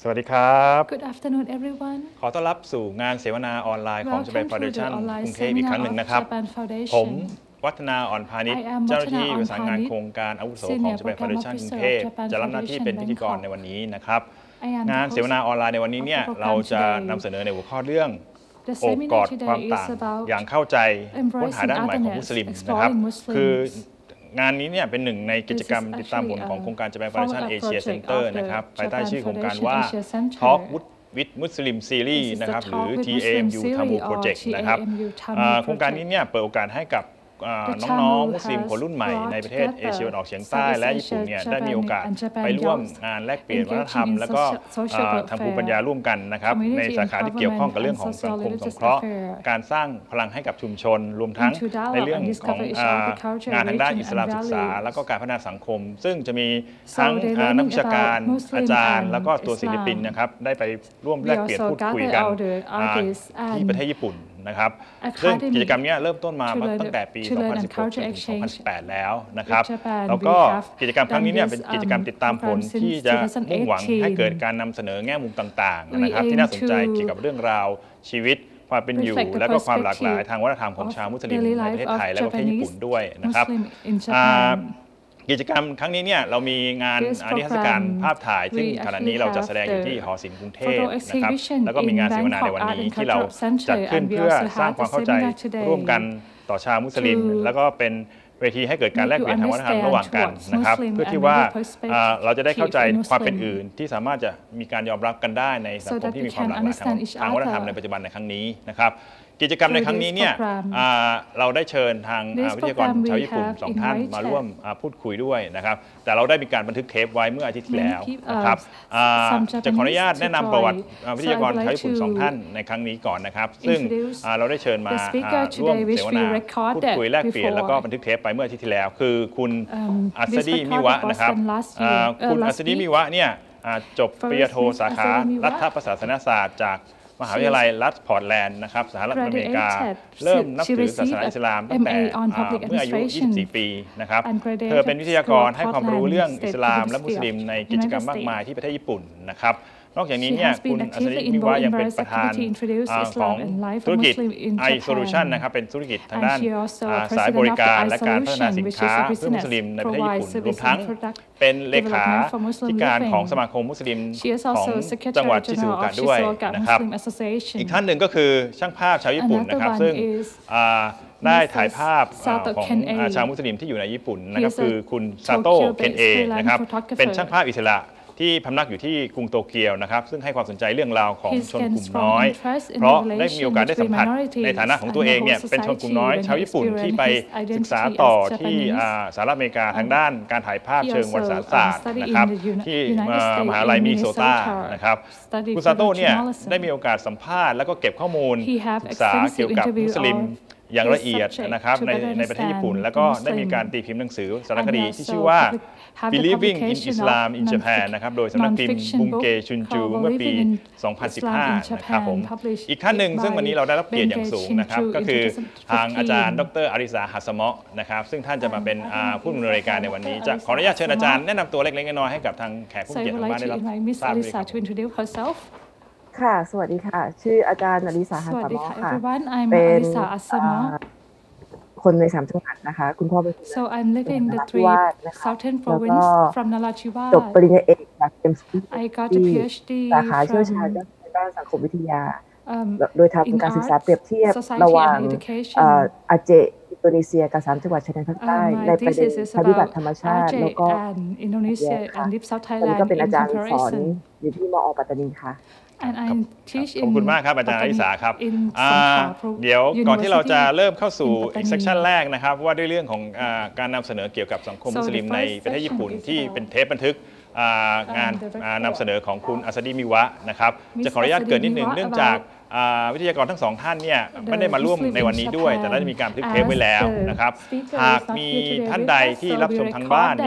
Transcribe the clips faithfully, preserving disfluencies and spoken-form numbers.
สวัสดีครับ Good afternoon everyone ขอต้อนรับสู่งานเสวนาออนไลน์ของ Japan Foundation กรุงเทพอีกครั้งหนึ่งนะครับผมวัฒนาอ่อนพาณิชย์เจ้าหน้าที่ประสานงานโครงการอาวุโสของ Japan Foundation กรุงเทพจะรับหน้าที่เป็นพิธีกรในวันนี้นะครับงานเสวนาออนไลน์ในวันนี้เนี่ยเราจะนำเสนอในหัวข้อเรื่องโอบกอดความต่างอย่างเข้าใจค้นหาด้านใหม่ของมุสลิมนะครับคืองานนี้เนี่ยเป็นหนึ่งในกิจกรรมติดตามผลของโครงการ Japan Foundation Asia Center นะครับภายใต้ชื่อโครงการว่า Talk with Muslim Series นะครับหรือ ที เอ เอ็ม ยู ทามู Project นะครับโครงการนี้เนี่ยเปิดโอกาสให้กับน้องๆมุสลิมคนรุ่นใหม่ในประเทศเอเชียตะวันออกเฉียงใต้และญี่ปุ่นเนี่ยได้มีโอกาสไปร่วมงานแลกเปลี่ยนวัฒนธรรมและก็ทางภูมิปัญญาร่วมกันนะครับในสาขาที่เกี่ยวข้องกับเรื่องของสังคมสงเคราะห์การสร้างพลังให้กับชุมชนรวมทั้งในเรื่องของงานทางด้านอิสลามศึกษาและก็การพัฒนาสังคมซึ่งจะมีทั้งนักวิชาการอาจารย์แล้วก็ตัวศิลปินนะครับได้ไปร่วมแลกเปลี่ยนพูดคุยกันที่ประเทศญี่ปุ่นนะครับซึ่งกิจกรรมนี้เริ่มต้นมาตั้งแต่ปี สองพันสิบหก ถึง สองพันสิบแปด แล้วนะครับแล้วก็กิจกรรมครั้งนี้เนี่ยเป็นกิจกรรมติดตามผลที่จะมุ่งหวังให้เกิดการนำเสนอแง่มุมต่างๆนะครับที่น่าสนใจเกี่ยวกับเรื่องราวชีวิตความเป็นอยู่และก็ความหลากหลายทางวัฒนธรรมของชาวมุสลิมในประเทศไทยและประเทศญี่ปุ่นด้วยนะครับกิจกรรมครั้งนี้เนี่ยเรามีงานนิทรรศการภาพถ่ายซึ่งขณะนี้เราจะแสดงอยู่ที่หอศิลป์กรุงเทพนะครับแล้วก็มีงานเสวนาในวันนี้ที่เราจัดขึ้นเพื่อสร้างความเข้าใจร่วมกันต่อชาวมุสลิมแล้วก็เป็นเวทีให้เกิดการแลกเปลี่ยนทางวัฒนธรรมระหว่างกันนะครับเพื่อที่ว่าเราจะได้เข้าใจความเป็นอื่นที่สามารถจะมีการยอมรับกันได้ในสังคมที่มีความหลากหลายทางวัฒนธรรมในปัจจุบันในครั้งนี้นะครับกิจกรรมในครั้งนี้เนี่ยเราได้เชิญทางวิทยากรชาวญี่ปุ่นสองท่านมาร่วมพูดคุยด้วยนะครับแต่เราได้มีการบันทึกเทปไว้เมื่ออาทิตย์ที่แล้วนะครับจะขออนุญาตแนะนำประวัติวิทยากรชาวญี่ปุ่นสองท่านในครั้งนี้ก่อนนะครับซึ่งเราได้เชิญมาร่วมเสวนาพูดคุยแลกเปลี่ยนแล้วก็บันทึกเทปไปเมื่ออาทิตย์ที่แล้วคือคุณอัสดีมิวะนะครับคุณอัสดีมิวะเนี่ยจบปริญญาโทสาขารัฐประศาสนศาสตร์จากมหาวิทยาลัยรัฐพอร์ตแลนด์นะครับสหรัฐอเมริกาเริ่มนับถือศาสนาอิสลามตั้งแต่เมื่ออายุยี่สิบสี่ปีนะครับเธอเป็นวิทยากรให้ความรู้เรื่องอิสลามและมุสลิมในกิจกรรมมากมายที่ประเทศญี่ปุ่นนะครับนอกจากนี้เนี่ยคุณอัสดีมิวะยังเป็นประธานของธุรกิจ i Solution นะครับเป็นธุรกิจทางด้านสายบริการและการพัฒนาสินค้าเพื่อมุสลิมในประเทศญี่ปุ่นรวมทั้งเป็นเลขาธิการของสมาคมมุสลิมของจังหวัดชิซูโอกะด้วยนะครับอีกท่านหนึ่งก็คือช่างภาพชาวญี่ปุ่นนะครับซึ่งได้ถ่ายภาพของชาวมุสลิมที่อยู่ในญี่ปุ่นนะครับคือคุณซาโต้เคนเอนะครับเป็นช่างภาพอิสระที่พำนักอยู่ที่กรุงโตเกียวนะครับซึ่งให้ความสนใจเรื่องราวของชนกลุ่มน้อยเพราะได้มีโอกาสได้สัมผัสในฐานะของตัวเองเนี่ยเป็นชนกลุ่มน้อยชาวญี่ปุ่นที่ไปศึกษาต่อที่สหรัฐอเมริกาทางด้านการถ่ายภาพเชิงวารสารศาสตร์นะครับที่มหาลัยมินนิโซตานะครับคุณซาโต้เนี่ยได้มีโอกาสสัมภาษณ์แล้วก็เก็บข้อมูลศึกษาเกี่ยวกับมุสลิมอย่างละเอียดนะครับในในประเทศญี่ปุ่นแล้วก็ได้มีการตีพิมพ์หนังสือสารคดีที่ชื่อว่า Believing in Islam in Japan นะครับโดยสำนักพิมพ์บุงเกชุนจูเมื่อปี สองพันสิบห้า นะครับผมอีกท่านหนึ่งซึ่งวันนี้เราได้รับเกียรติอย่างสูงนะครับก็คือทางอาจารย์ดรอาริซาฮัสมะนะครับซึ่งท่านจะมาเป็นผู้ดำเนินรายการในวันนี้จะขออนุญาตเชิญอาจารย์แนะนำตัวเล็กๆน้อยๆให้กับทางแขกผู้เกียรติทางบ้านได้รับทราบด้วยครับค่ะสวัสดีค่ะชื่ออาจารย์อลิสาฮัสมะค่ะเป็นคนในสามจังหวัดนะคะคุณพ่อเป็น So I'm living the three southern province from Narathipad จบปริญญาเอกจาก เอ็ม ซี I got a PhD สาขาเชี่ยวชาญด้านสังคมวิทยาโดยทำการศึกษาเปรียบเทียบระหว่างอาเจอินโดนีเซียกับสามจังหวัดชายแดนภาคใต้ในประเด็นภัยพิบัติธรรมชาติแล้วก็อินโดนีเซียค่ะผมก็เป็นอาจารย์สอนอยู่ที่มอ.ปัตตานีค่ะขอบคุณมากครับอาจารย์อริสาครับเดี๋ยวก่อนที่เราจะเริ่มเข้าสู่อีกเซสชันแรกนะครับว่าด้วยเรื่องของการนำเสนอเกี่ยวกับสังคมมุสลิมในประเทศญี่ปุ่นที่เป็นเทปบันทึกงานนำเสนอของคุณอัสดีมิวะนะครับจะขออนุญาตเกิดนิดนึงเนื่องจากวิทยากรทั้งสองท่านเนี่ยไม่ได้มาร่วมในวันนี้ด้วยแต่ได้มีการบันทึกเทปไว้แล้วนะครับหากมีท่านใดที่รับชมทางบ้านเนี่ย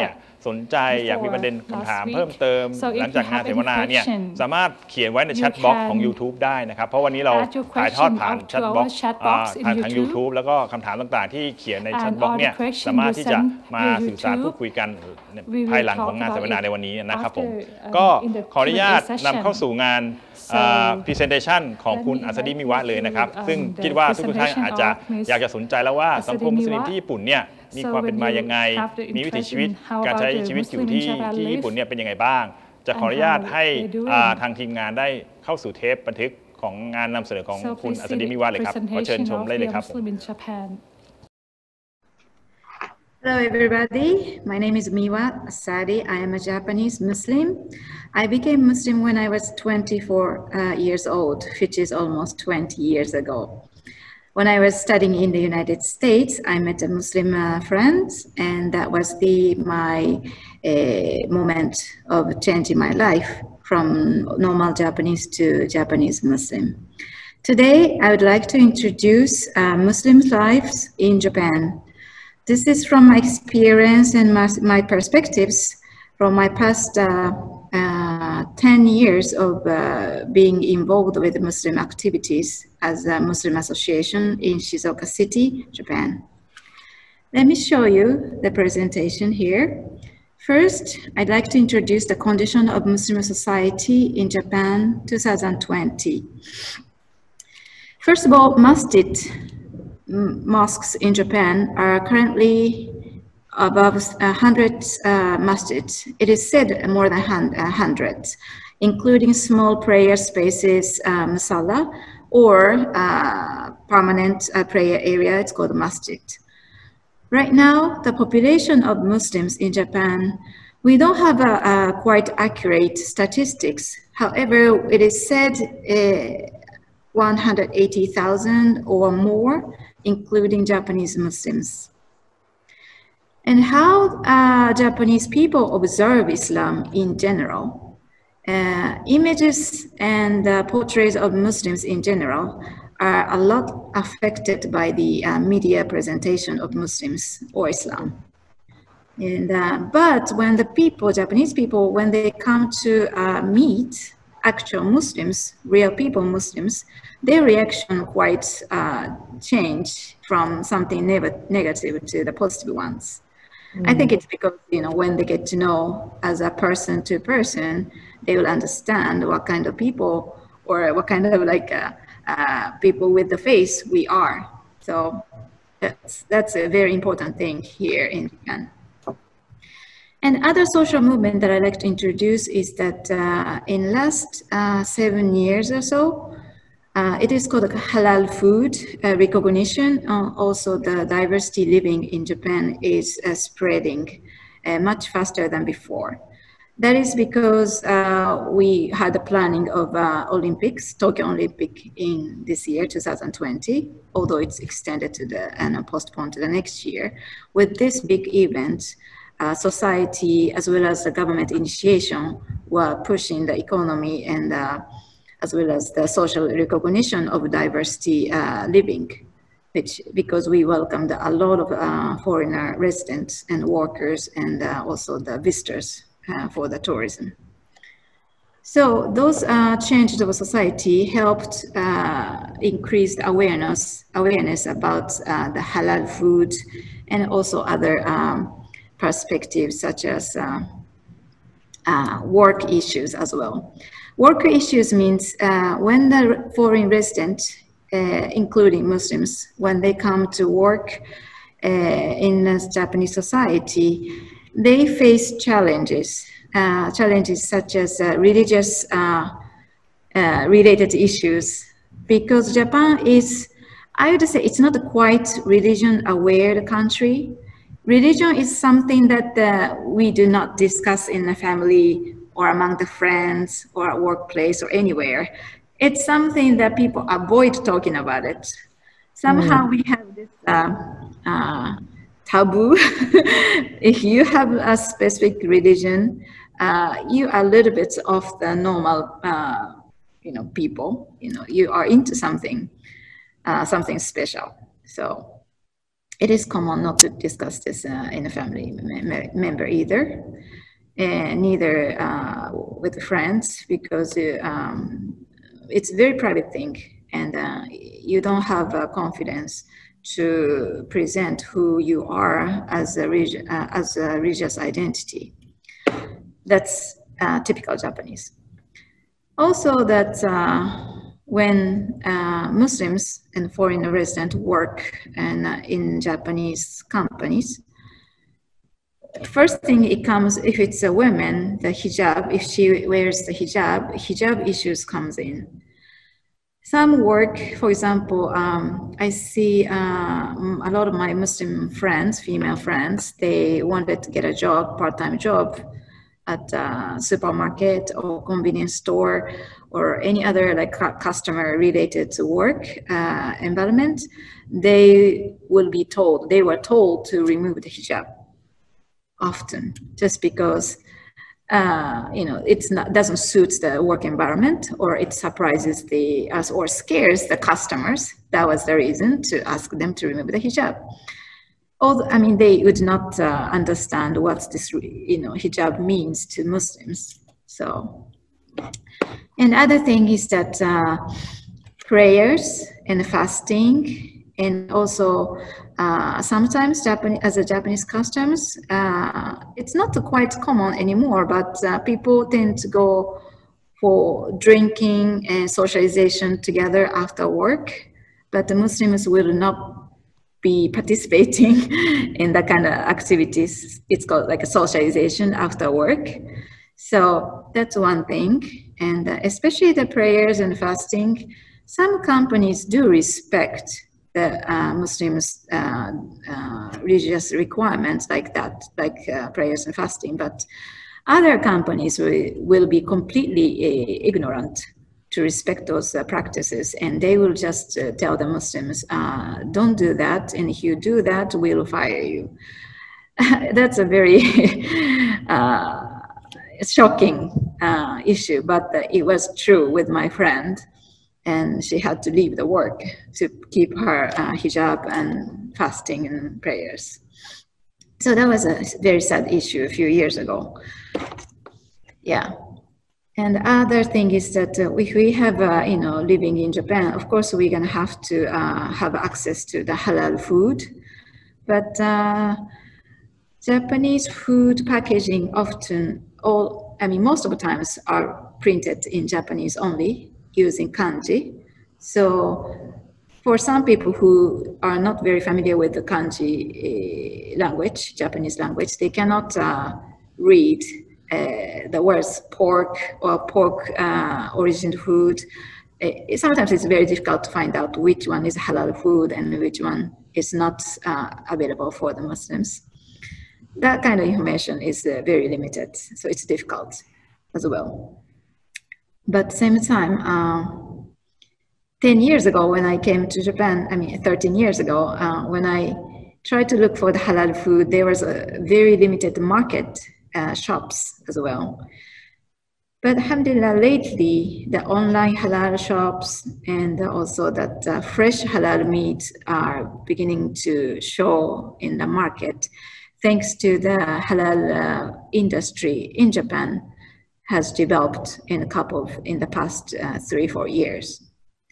สนใจอยากมีประเด็นคำถามเพิ่มเติมหลังจากงานเสวนาเนี่ยสามารถเขียนไว้ในแชทบ็อกซ์ของ YouTube ได้นะครับเพราะวันนี้เราถ่ายทอดผ่านแชทบ็อกซ์ผ่านทาง YouTube แล้วก็คำถามต่างๆที่เขียนในแชทบ็อกซ์เนี่ยสามารถที่จะมาสื่อสารพูดคุยกันภายหลังของงานเสวนาในวันนี้นะครับผมก็ขออนุญาตนำเข้าสู่งาน presentation ของคุณอัศดีมิวะเลยนะครับซึ่งคิดว่าทุกท่านอาจจะอยากจะสนใจแล้วว่าสังคมมุสลิมที่ญี่ปุ่นเนี่ยมีความเป็นมายังไงมีวิถีชีวิตการใช้ชีวิตอยู่ที่ที่ญี่ปุ่นเนี่ยเป็นยังไงบ้างจะขออนุญาตให้ทางทีมงานได้เข้าสู่เทปบันทึกของงานนำเสนอของคุณอัศดีมิวะเลยครับขอเชิญชมได้เลยครับ Hello everybody, my name is Miwa Essaadi. I am a Japanese Muslim. I became Muslim when I was twenty-four uh, years old, which is almost twenty years ago. When I was studying in the United States, I met a Muslim uh, friend, and that was the my uh, moment of changing my life from normal Japanese to Japanese Muslim. Today, I would like to introduce uh, Muslim lives in Japan. This is from my experience and my, my perspectives from my past uh, uh, ten years of uh, being involved with Muslim activities as a Muslim association in Shizuoka City, Japan. Let me show you the presentation here. First, I'd like to introduce the condition of Muslim society in Japan two thousand twenty. First of all, masjid. Mosques in Japan are currently above one hundred uh, masjids. It is said more than one hundred, including small prayer spaces, uh, masala, or uh, permanent uh, prayer area. It's called masjid. Right now, the population of Muslims in Japan, we don't have a, a quite accurate statistics. However, it is said uh, one hundred eighty thousand or more, including Japanese Muslims. And how uh, Japanese people observe Islam in general. Uh, images and uh, portraits of Muslims in general are a lot affected by the uh, media presentation of Muslims or Islam. And, uh, but when the people, Japanese people, when they come to uh, meet actual Muslims, real people Muslims, their reaction quite uh, change from something ne negative to the positive ones. Mm. I think it's because, you know, when they get to know as a person to person, they will understand what kind of people or what kind of like uh, uh, people with the face we are. So that's, that's a very important thing here in Japan. And other social movement that I'd like to introduce is that uh, in last uh, seven years or so, uh, it is called halal food uh, recognition. Uh, also, the diversity living in Japan is uh, spreading uh, much faster than before. That is because uh, we had the planning of uh, Olympics, Tokyo Olympic in this year, two thousand twenty, although it's extended to the and postponed to the next year. With this big event, Uh, society as well as the government initiation were pushing the economy and uh, as well as the social recognition of diversity uh, living, which because we welcomed a lot of uh, foreigner residents and workers and uh, also the visitors uh, for the tourism. So those uh, changes of society helped uh, increase the awareness, awareness about uh, the halal food and also other um, perspectives such as uh, uh, work issues as well. Work issues means uh, when the foreign resident, uh, including Muslims, when they come to work uh, in a Japanese society, they face challenges, uh, challenges such as uh, religious uh, uh, related issues, because Japan is, I would say, it's not a quite religion aware country. Religion is something that uh, we do not discuss in the family or among the friends or at workplace or anywhere. It's something that people avoid talking about it. Somehow mm. we have this uh, uh, taboo. If you have a specific religion, uh, you are a little bit off the normal, uh, you know, people. You know, you are into something, uh, something special. So. it is common not to discuss this uh, in a family me member either, and neither uh, with friends, because uh, um, it's a very private thing, and uh, you don't have uh, confidence to present who you are as a, uh, as a religious identity. That's uh, typical Japanese. Also that uh, when uh, Muslims and foreign residents work and, uh, in Japanese companies, first thing it comes, if it's a woman, the hijab, if she wears the hijab, hijab issues comes in. Some work, for example, um, I see uh, a lot of my Muslim friends, female friends, they wanted to get a job, part-time job at a supermarket or convenience store or any other like customer related to work uh, environment. They will be told, they were told to remove the hijab often, just because uh, you know, it's not, doesn't suit the work environment, or it surprises the us or scares the customers. That was the reason to ask them to remove the hijab. Although, I mean, they would not uh, understand what this, you know, hijab means to Muslims. So, and other thing is that uh, prayers and fasting, and also uh, sometimes Japanese, as a Japanese customs, uh, it's not quite common anymore, but uh, people tend to go for drinking and socialization together after work, but the Muslims will not be participating in that kind of activities. It's called like a socialization after work. So that's one thing. And uh, especially the prayers and fasting, some companies do respect the uh, Muslims' uh, uh, religious requirements like that, like uh, prayers and fasting, but other companies will, will be completely uh, ignorant to respect those uh, practices, and they will just uh, tell the Muslims, uh, don't do that, and if you do that, we'll fire you. That's a very uh, shocking uh, issue, but uh, it was true with my friend. And she had to leave the work to keep her uh, hijab and fasting and prayers. So that was a very sad issue a few years ago. Yeah. And other thing is that uh, if we have, uh, you know, living in Japan, of course, we're going to have to uh, have access to the halal food. But uh, Japanese food packaging often, all, I mean, most of the times are printed in Japanese only, using kanji. So for some people who are not very familiar with the kanji uh, language, Japanese language, they cannot uh, read uh, the words pork or pork uh, origin food. Uh, sometimes it's very difficult to find out which one is halal food and which one is not uh, available for the Muslims. That kind of information is uh, very limited, so it's difficult as well. But at the same time, uh, ten years ago when I came to Japan, I mean thirteen years ago, uh, when I tried to look for the halal food, there was a very limited market uh, shops as well. But alhamdulillah, lately, the online halal shops and also that uh, fresh halal meat are beginning to show in the market, thanks to the halal uh, industry in Japan has developed in a couple of, in the past uh, three, four years.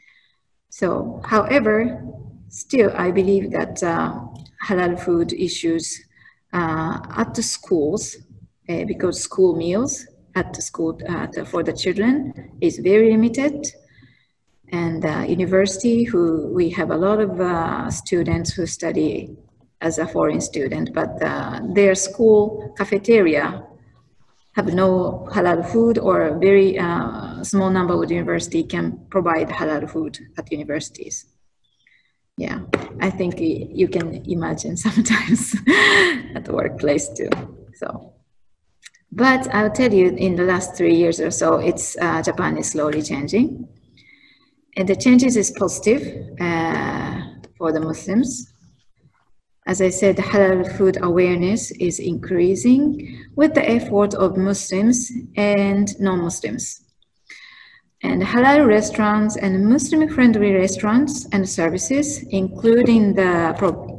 So, however, still I believe that uh, halal food issues uh, at the schools, uh, because school meals at the school uh, for the children is very limited. And uh, university, who we have a lot of uh, students who study as a foreign student, but uh, their school cafeteria have no halal food, or a very uh, small number of university can provide halal food at universities. Yeah, I think you can imagine sometimes at the workplace too. So, but I'll tell you, in the last three years or so, it's uh, Japan is slowly changing, and the changes is positive uh, for the Muslims. As I said, halal food awareness is increasing with the effort of Muslims and non-Muslims. And halal restaurants and Muslim-friendly restaurants and services, including the pro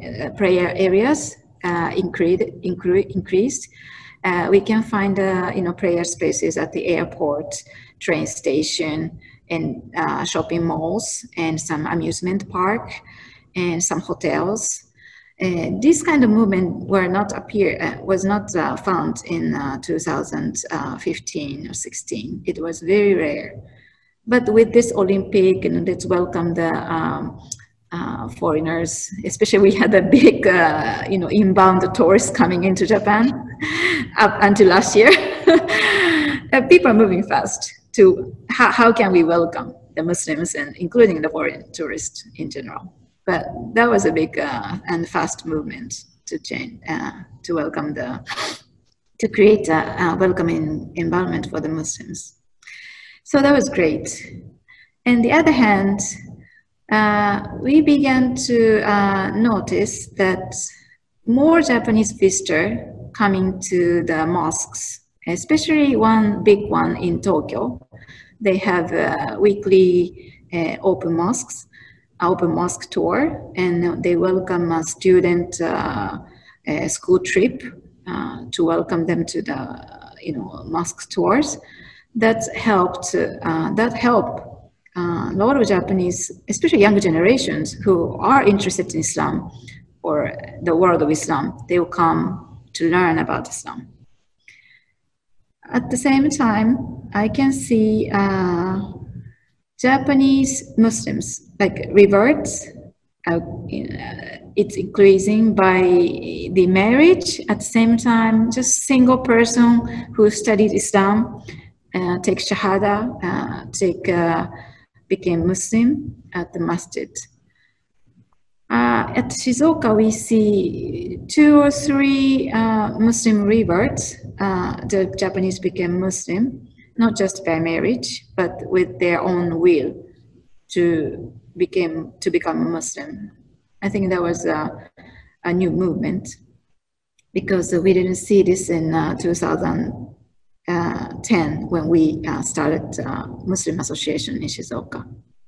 uh, prayer areas uh, increased. increased. Uh, we can find uh, you know, prayer spaces at the airport, train station, and uh, shopping malls, and some amusement park, and some hotels. Uh, this kind of movement were not appear uh, was not uh, found in uh, two thousand fifteen or sixteen. It was very rare. But with this Olympic, and let's welcome the um, uh, foreigners. Especially, we had a big, uh, you know, inbound tourists coming into Japan up until last year. uh, people are moving fast to how, how can we welcome the Muslims, and including the foreign tourists in general. But that was a big uh, and fast movement to change, uh, to welcome the, to create a, a welcoming environment for the Muslims. So that was great. On the other hand, uh, we began to uh, notice that more Japanese visitors coming to the mosques, especially one big one in Tokyo. They have uh, weekly uh, open mosques, open mosque tour, and they welcome a student uh, a school trip uh, to welcome them to the you know mosque tours. That helped. Uh, that helped uh, a lot of Japanese, especially younger generations, who are interested in Islam or the world of Islam. They will come to learn about Islam. At the same time, I can see uh, Japanese Muslims like reverts. Uh, it's increasing by the marriage. At the same time, just single person who studied Islam. Uh, take Shahada, uh, take, uh, became Muslim at the masjid. Uh, at Shizuoka, we see two or three uh, Muslim reverts. Uh, the Japanese became Muslim, not just by marriage, but with their own will to became to become a Muslim. I think that was a, a new movement, because we didn't see this in uh, two thousand ten when we uh, started uh, Muslim Association in Shizuoka.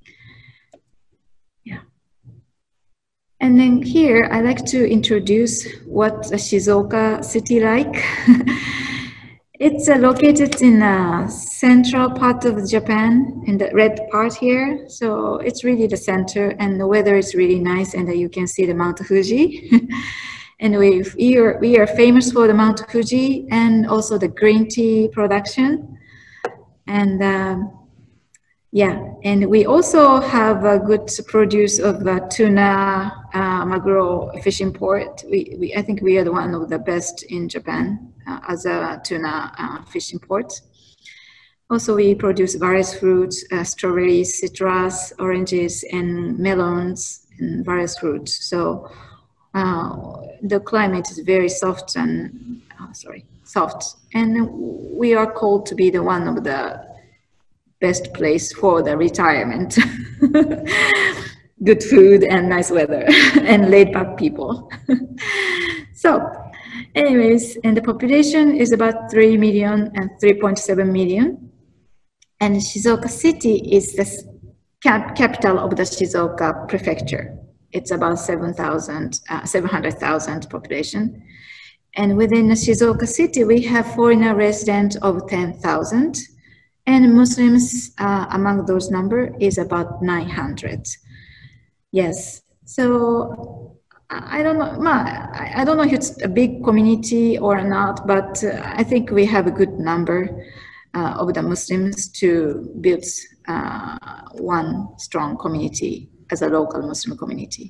Yeah. And then here I like to introduce what the Shizuoka city like. It's uh, located in a central part of Japan, in the red part here. So it's really the center, and the weather is really nice, and uh, you can see the Mount Fuji. And we we are, we are famous for the Mount Fuji and also the green tea production. And um, yeah, and we also have a good produce of uh, tuna, uh, maguro fishing port. We, we, I think we are the one of the best in Japan uh, as a tuna uh, fishing port. Also, we produce various fruits, uh, strawberries, citrus, oranges, and melons, and various fruits. So uh, the climate is very soft and, oh, sorry, soft. And we are called to be the one of the best place for the retirement. Good food and nice weather and laid back people. So anyways, and the population is about three million and three point seven million. And Shizuoka city is the cap capital of the Shizuoka prefecture. It's about seven thousand, uh, seven hundred thousand population. And within the Shizuoka city, we have foreigner residents of ten thousand. And Muslims uh, among those number is about nine hundred. Yes, so I don't know, I don't know if it's a big community or not, but uh, I think we have a good number uh, of the Muslims to build uh, one strong community as a local Muslim community.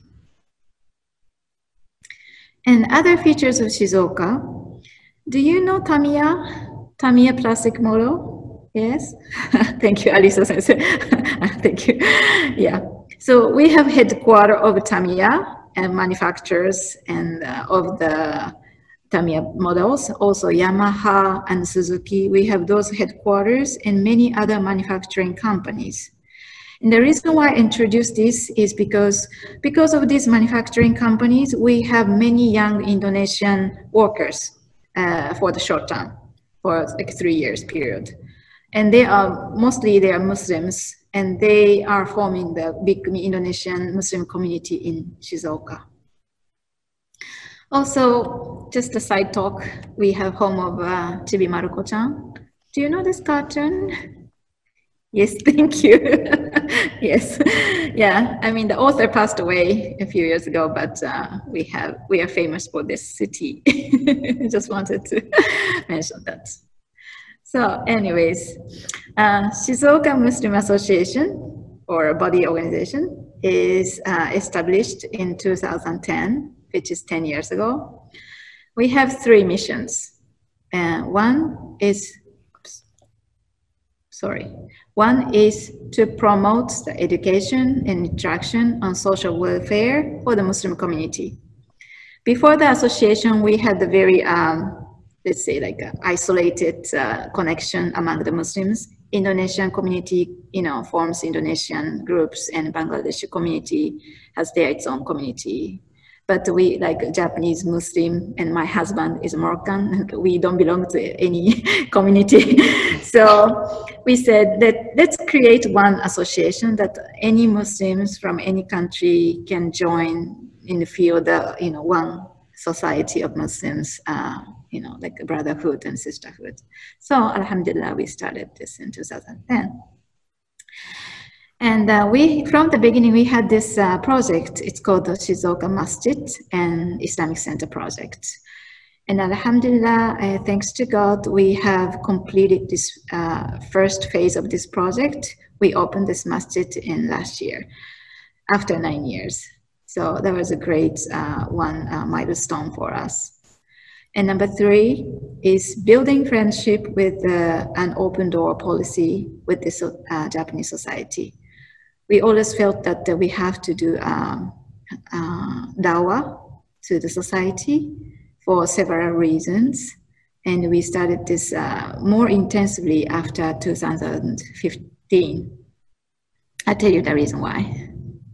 And other features of Shizuoka, do you know Tamiya? Tamiya plastic model? Yes, thank you, Alisa Sensei. Thank you. Yeah, so we have headquarters of Tamiya and manufacturers and uh, of the Tamiya models. Also Yamaha and Suzuki, we have those headquarters and many other manufacturing companies. And the reason why I introduced this is because, because of these manufacturing companies, we have many young Indonesian workers uh, for the short term, for like three years period. And they are, mostly they are Muslims, and they are forming the big Indonesian Muslim community in Shizuoka. Also, just a side talk, we have home of uh, Chibi Maruko-chan. Do you know this cartoon? Yes, thank you. Yes, yeah. I mean, the author passed away a few years ago, but uh, we have we are famous for this city. Just wanted to mention that. So, anyways, uh, Shizuoka Muslim Association, or a body organization, is uh, established in two thousand ten, which is ten years ago. We have three missions. Uh, one is, oops, sorry, one is to promote the education and interaction on social welfare for the Muslim community. Before the association, we had a very, um, let's say, like an isolated uh, connection among the Muslims. Indonesian community, you know, forms Indonesian groups, and Bangladeshi community has their its own community. But we, like Japanese Muslim, and my husband is Moroccan, we don't belong to any community. So we said that let's create one association that any Muslims from any country can join in the field of, you know, one society of Muslims, uh, you know, like brotherhood and sisterhood. So Alhamdulillah, we started this in two thousand ten. And uh, we, from the beginning, we had this uh, project. It's called the Shizuoka Masjid and Islamic Center Project. And Alhamdulillah, uh, thanks to God, we have completed this uh, first phase of this project. We opened this masjid in last year, after nine years. So that was a great uh, one uh, milestone for us. And number three is building friendship with uh, an open door policy with the uh, Japanese society. We always felt that uh, we have to do um, uh, dawah to the society for several reasons. And we started this uh, more intensively after two thousand fifteen. I'll tell you the reason why.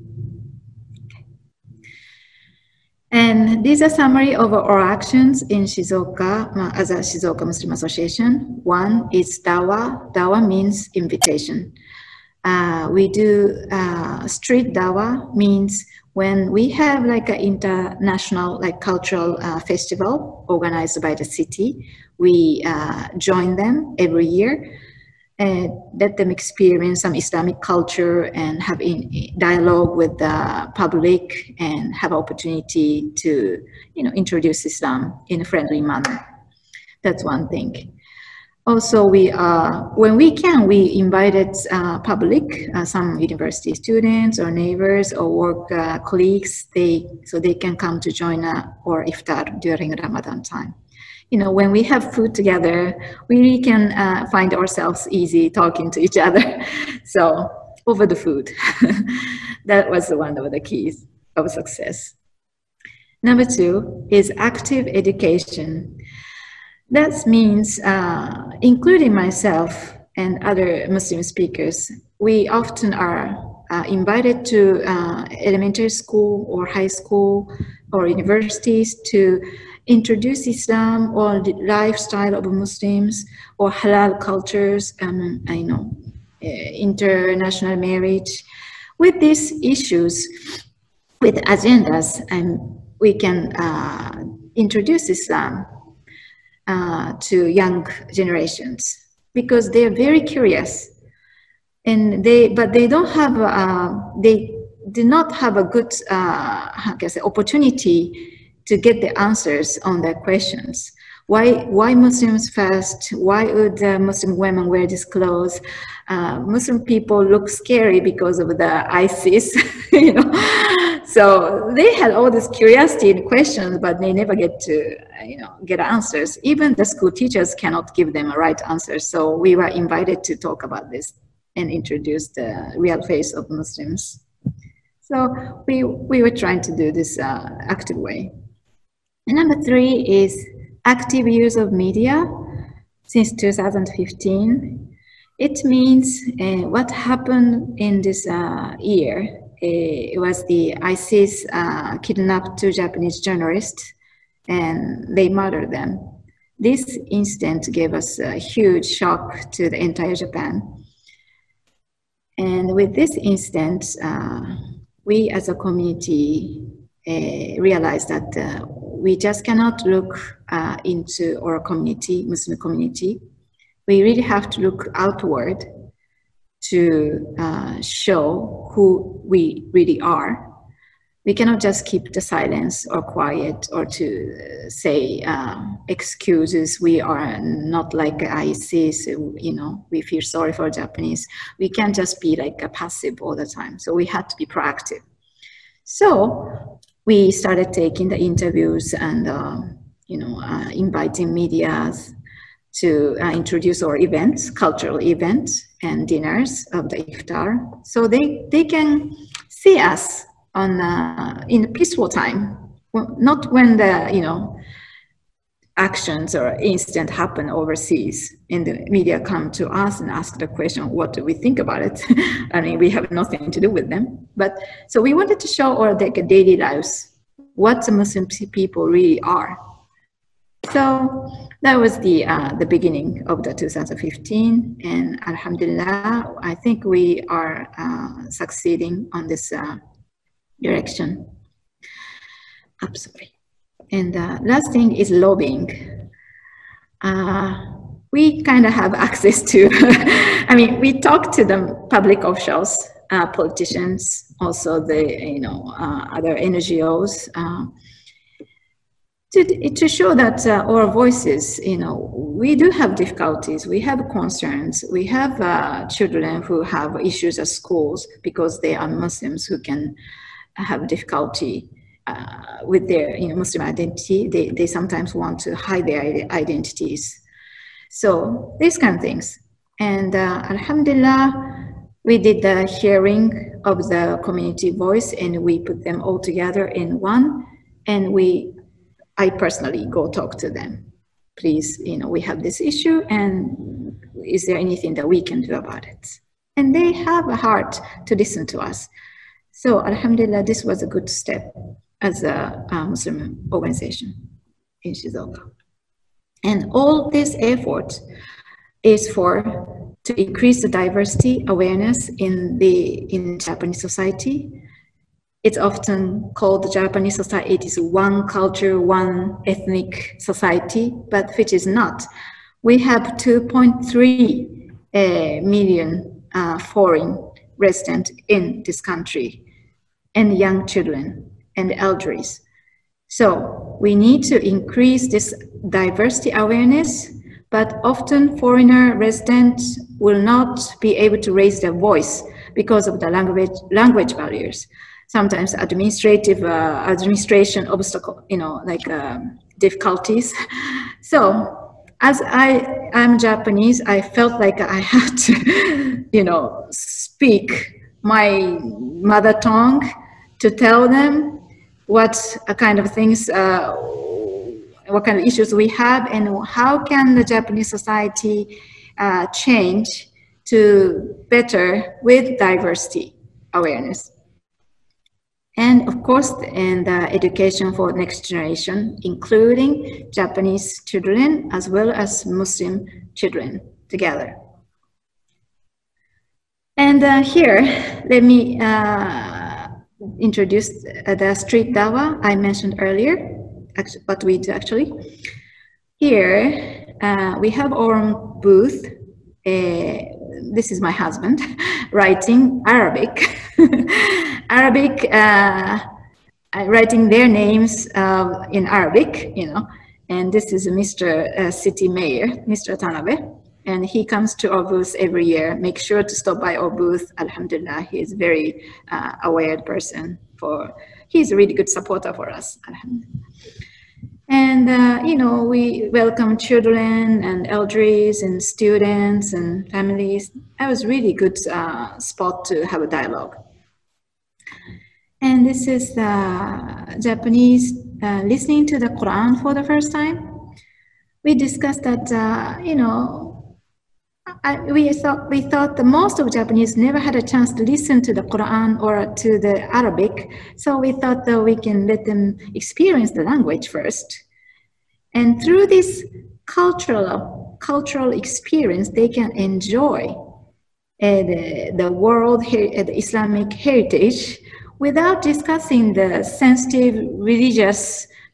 And these are summary of our actions in Shizuoka as a Shizuoka Muslim Association. One is dawah. Dawah means invitation. Uh, we do uh, street dawah, means when we have like an international like cultural uh, festival organized by the city, we uh, join them every year and let them experience some Islamic culture and have in dialogue with the public and have opportunity to, you know, introduce Islam in a friendly manner. That's one thing. Also, we uh, when we can, we invited uh, public, uh, some university students or neighbors or work uh, colleagues, they so they can come to join uh, or iftar during Ramadan time. You know, when we have food together, we really can uh, find ourselves easy talking to each other. So over the food, that was one of the keys of success. Number two is active education. That means, uh, including myself and other Muslim speakers, we often are uh, invited to uh, elementary school or high school or universities to introduce Islam or the lifestyle of Muslims or halal cultures, um, I know, uh, international marriage. With these issues, with agendas, and we can uh, introduce Islam Uh, to young generations because they are very curious, and they but they don't have uh, they do not have a good uh, how can I say, opportunity to get the answers on their questions. Why why Muslims fast? Why would uh, Muslim women wear this clothes? Uh, Muslim people look scary because of the ISIS, you know. So they had all this curiosity and questions, but they never get to, you know, get answers. Even the school teachers cannot give them a right answer. So we were invited to talk about this and introduce the real face of Muslims. So we, we were trying to do this uh, active way. And number three is active use of media since two thousand fifteen. It means uh, what happened in this uh, year. It was the ISIS uh, kidnapped two Japanese journalists and they murdered them. This incident gave us a huge shock to the entire Japan. And with this incident, uh, we as a community uh, realized that uh, we just cannot look uh, into our community, Muslim community. We really have to look outward to uh, show who we really are. We cannot just keep the silence or quiet or to say uh, excuses. We are not like ISIS, you know, we feel sorry for Japanese. We can't just be like a passive all the time. So we had to be proactive. So we started taking the interviews and, uh, you know, uh, inviting medias to uh, introduce our events, cultural events and dinners of the iftar. So they, they can see us on uh, in a peaceful time, well, not when the, you know, actions or incident happen overseas and the media come to us and ask the question, what do we think about it? I mean, we have nothing to do with them. But so we wanted to show our like, daily lives, what the Muslim people really are. So that was the uh, the beginning of the two thousand fifteen, and Alhamdulillah, I think we are uh, succeeding on this uh, direction. Absolutely. And the uh, last thing is lobbying. Uh, we kind of have access to, I mean, we talk to the public officials, uh, politicians, also the, you know, uh, other N G Os, uh, to, to show that uh, our voices, you know, we do have difficulties, we have concerns, we have uh, children who have issues at schools because they are Muslims who can have difficulty uh, with their, you know, Muslim identity. They, they sometimes want to hide their identities. So these kind of things. And uh, Alhamdulillah, we did the hearing of the community voice and we put them all together in one. And we, I personally go talk to them. Please, you know, we have this issue and is there anything that we can do about it? And they have a heart to listen to us. So Alhamdulillah, this was a good step as a, a Muslim organization in Shizuoka. And all this effort is for to increase the diversity awareness in the in Japanese society. It's often called the Japanese society. It is one culture, one ethnic society, but which is not. We have two point three uh, million uh, foreign residents in this country, and young children and elders. So we need to increase this diversity awareness, but often foreigner residents will not be able to raise their voice because of the language language barriers. Sometimes administrative uh, administration obstacle, you know, like uh, difficulties. So as I am Japanese, I felt like I had to, you know, speak my mother tongue to tell them what kind of things, uh, what kind of issues we have and how can the Japanese society uh, change to better with diversity awareness. And of course, in the education for next generation, including Japanese children as well as Muslim children together. And uh, here, let me uh, introduce the street dawa I mentioned earlier, actually, what we do actually. Here, uh, we have our own booth. Uh, this is my husband writing Arabic. Arabic, uh, writing their names uh, in Arabic, you know, and this is Mister Uh, City Mayor, Mister Tanabe. And he comes to our booth every year. Make sure to stop by our booth. Alhamdulillah, he is a very uh, aware person. For he's a really good supporter for us. And uh, you know, we welcome children and elders and students and families. That was really good uh, spot to have a dialogue. And this is the Japanese uh, listening to the Quran for the first time. We discussed that uh, you know. I, we thought we thought that most of Japanese never had a chance to listen to the Quran or to the Arabic, so we thought that we can let them experience the language first, and through this cultural cultural experience, they can enjoy uh, the the world uh, the Islamic heritage without discussing the sensitive religious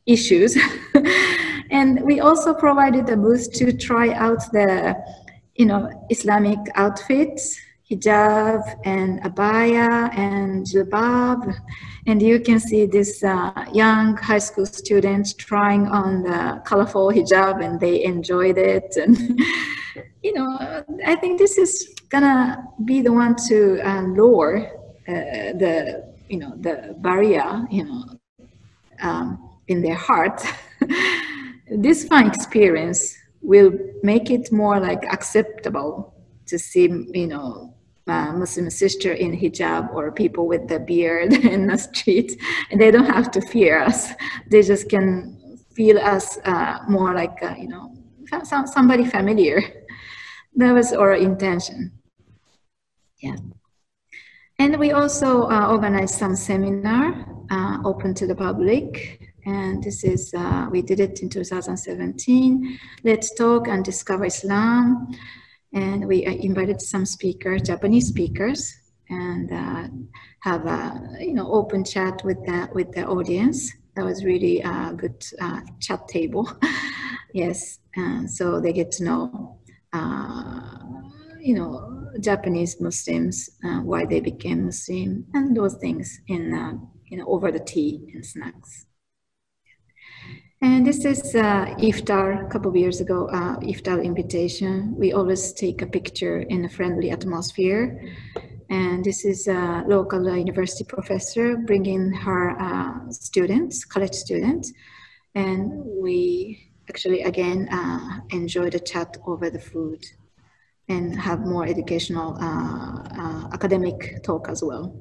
issues. And we also provided a booth to try out the, you know, Islamic outfits, hijab and abaya and jilbab. And you can see this uh, young high school students trying on the colorful hijab, and they enjoyed it. And, you know, I think this is gonna be the one to uh, lower uh, the, you know, the barrier, you know, um, in their heart. This fun experience will make it more like acceptable to see, you know, uh, Muslim sister in hijab or people with the beard in the street, and they don't have to fear us. They just can feel us uh, more like, uh, you know, some, somebody familiar. That was our intention. Yeah. And we also uh, organized some seminar uh, open to the public. And this is, uh, we did it in two thousand seventeen. Let's talk and discover Islam. And we uh, invited some speakers, Japanese speakers, and uh, have a, you know, open chat with the, with the audience. That was really a good uh, chat table. Yes, and so they get to know, uh, you know, Japanese Muslims, uh, why they became Muslim, and those things in, uh, you know, over the tea and snacks. And this is uh, iftar, a couple of years ago, uh, iftar invitation. We always take a picture in a friendly atmosphere. And this is a local uh, university professor bringing her uh, students, college students. And we actually, again, uh, enjoy the chat over the food and have more educational uh, uh, academic talk as well.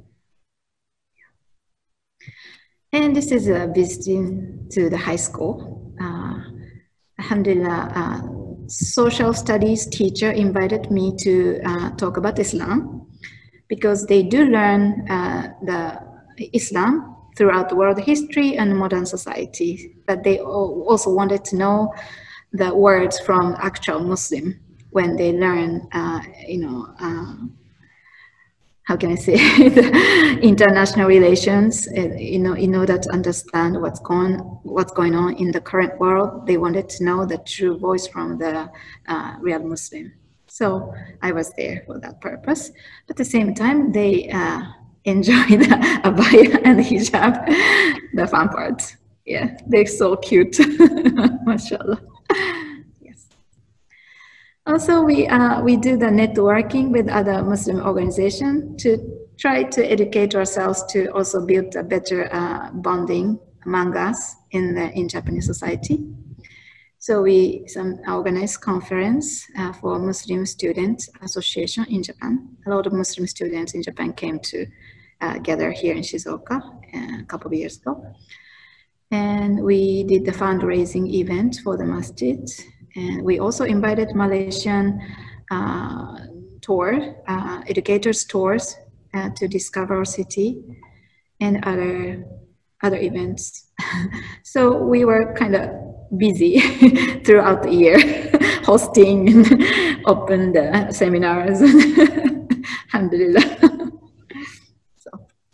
And this is a visiting to the high school. Uh, Alhamdulillah, uh, social studies teacher invited me to uh, talk about Islam, because they do learn uh, the Islam throughout the world history and modern society, but they also wanted to know the words from actual Muslim when they learn, uh, you know, uh, how can I say, international relations, uh, you know, in order to understand what's going, what's going on in the current world. They wanted to know the true voice from the uh, real Muslim. So I was there for that purpose. But at the same time, they uh, enjoy the abaya and the hijab, the fun part. Yeah, they're so cute, mashallah. Also, we, uh, we do the networking with other Muslim organizations to try to educate ourselves to also build a better uh, bonding among us in, the, in Japanese society. So we some organized conference uh, for Muslim Student Association in Japan. A lot of Muslim students in Japan came to uh, gather here in Shizuoka uh, a couple of years ago. And we did the fundraising event for the masjid. And we also invited Malaysian uh, tour, uh, educators tours uh, to discover our city and other, other events. So we were kind of busy throughout the year, hosting and open the seminars. Alhamdulillah. So.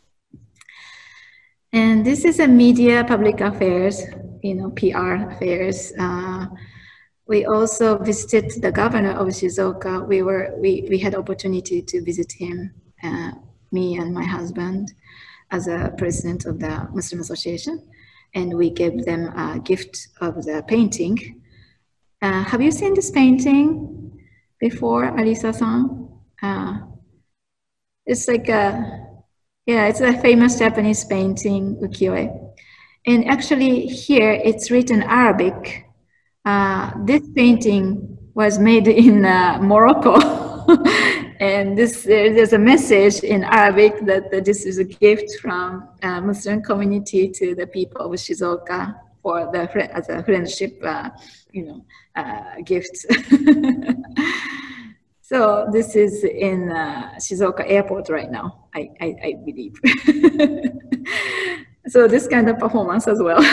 And this is a media public affairs, you know, P R affairs. Uh, We also visited the governor of Shizuoka. We were we, we had opportunity to visit him, uh, me and my husband, as a president of the Muslim Association, and we gave them a gift of the painting. Uh, have you seen this painting before, Alisa-san? Uh, it's like a yeah, it's a famous Japanese painting, ukiyo-e, and actually here it's written Arabic. Uh, this painting was made in uh, Morocco, and this uh, there's a message in Arabic that, that this is a gift from uh, Muslim community to the people of Shizuoka for the as a friendship, uh, you know, uh, gift. So this is in uh, Shizuoka airport right now, I I, I believe. So this kind of performance as well.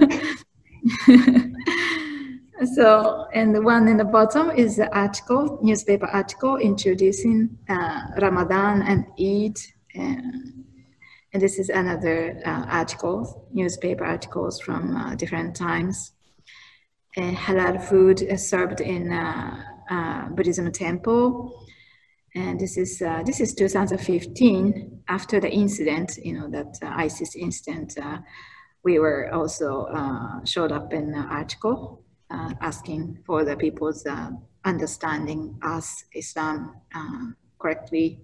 So, and the one in the bottom is the article, newspaper article introducing uh, Ramadan and Eid. And, And this is another uh, article, newspaper articles from uh, different times. Uh, halal food is served in uh, uh, Buddhism temple. And this is uh, this is two thousand fifteen, after the incident, you know, that uh, ISIS incident. Uh, we were also uh, showed up in the article uh, asking for the people's uh, understanding us Islam uh, correctly.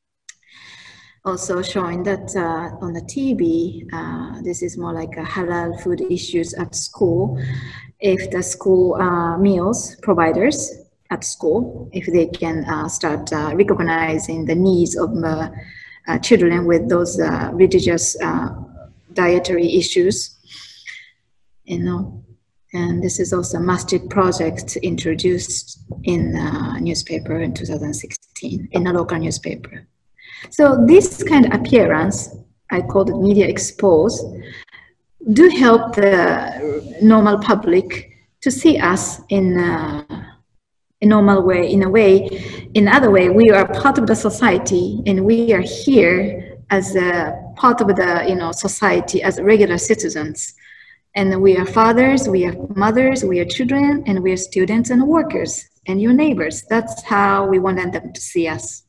Also showing that uh, on the T V, uh, this is more like a halal food issues at school. If the school uh, meals providers at school, if they can uh, start uh, recognizing the needs of uh, uh, children with those uh, religious uh, dietary issues, you know. And this is also a masjid project introduced in a newspaper in two thousand sixteen, in a local newspaper. So this kind of appearance, I call it media expose, do help the normal public to see us in a, a normal way, in a way, in other way, we are part of the society and we are here as a part of the, you know, society as regular citizens. And we are fathers, we are mothers, we are children, and we are students and workers and your neighbors. That's how we wanted them to see us.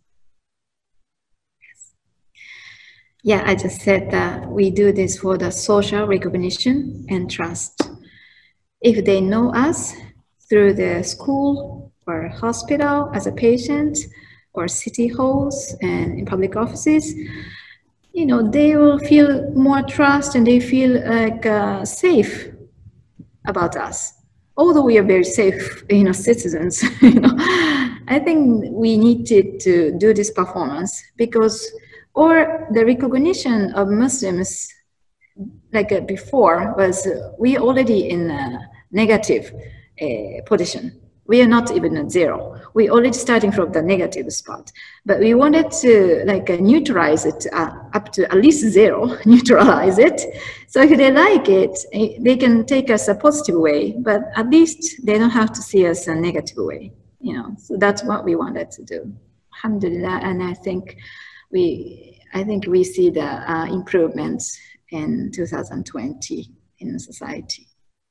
Yeah, I just said that we do this for the social recognition and trust. If they know us through the school or hospital as a patient or city halls and in public offices, you know, they will feel more trust and they feel like uh, safe about us. Although we are very safe, you know, citizens, you know, I think we need to, to do this performance because or the recognition of Muslims, like uh, before, was uh, we already in a negative uh, position. We are not even at zero. We already starting from the negative spot. But we wanted to like uh, neutralize it uh, up to at least zero, neutralize it. So if they like it, they can take us a positive way, but at least they don't have to see us a negative way. You know, so that's what we wanted to do. Alhamdulillah, and I think We, I think we see the uh, improvements in two thousand twenty in society.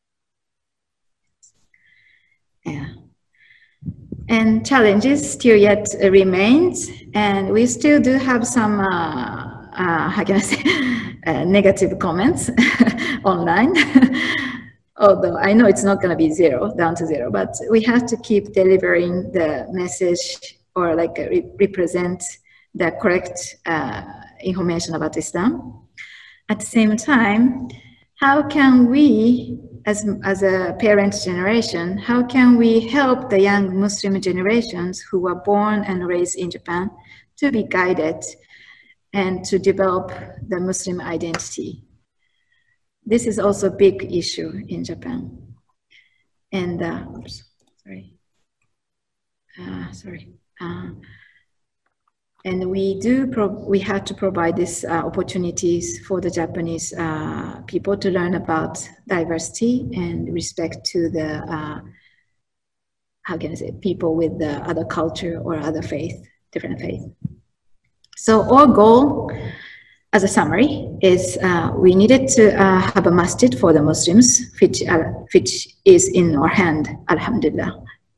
Yeah. And challenges still yet remains, and we still do have some, uh, uh, how can I say, uh, negative comments online. Although I know it's not going to be zero, down to zero, but we have to keep delivering the message or like re represent the correct uh, information about Islam. At the same time, how can we, as, as a parent generation, how can we help the young Muslim generations who were born and raised in Japan to be guided and to develop the Muslim identity? This is also a big issue in Japan. And, uh, oops, sorry, uh, sorry. Uh, And we do, pro we have to provide these uh, opportunities for the Japanese uh, people to learn about diversity and respect to the, uh, how can I say, people with the other culture or other faith, different faith. So our goal, as a summary, is uh, we needed to uh, have a masjid for the Muslims, which, uh, which is in our hand, alhamdulillah.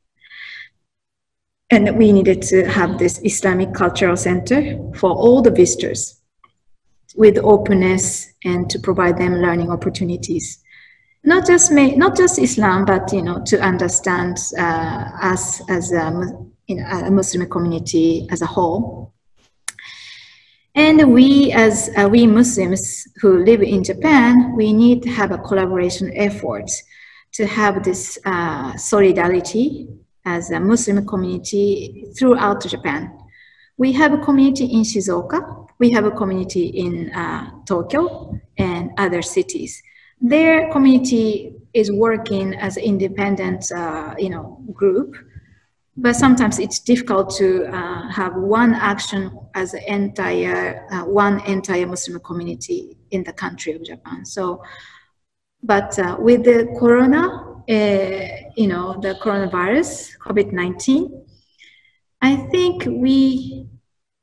And we needed to have this Islamic Cultural Center for all the visitors with openness and to provide them learning opportunities. Not just, may, not just Islam, but, you know, to understand uh, us as a, you know, a Muslim community as a whole. And we, as uh, we Muslims who live in Japan, we need to have a collaboration effort to have this uh, solidarity as a Muslim community throughout Japan. We have a community in Shizuoka, we have a community in uh, Tokyo and other cities. Their community is working as an independent uh, you know, group, but sometimes it's difficult to uh, have one action as an entire, uh, one entire Muslim community in the country of Japan. So, but uh, with the Corona, Uh, you know, the coronavirus, COVID nineteen, I think we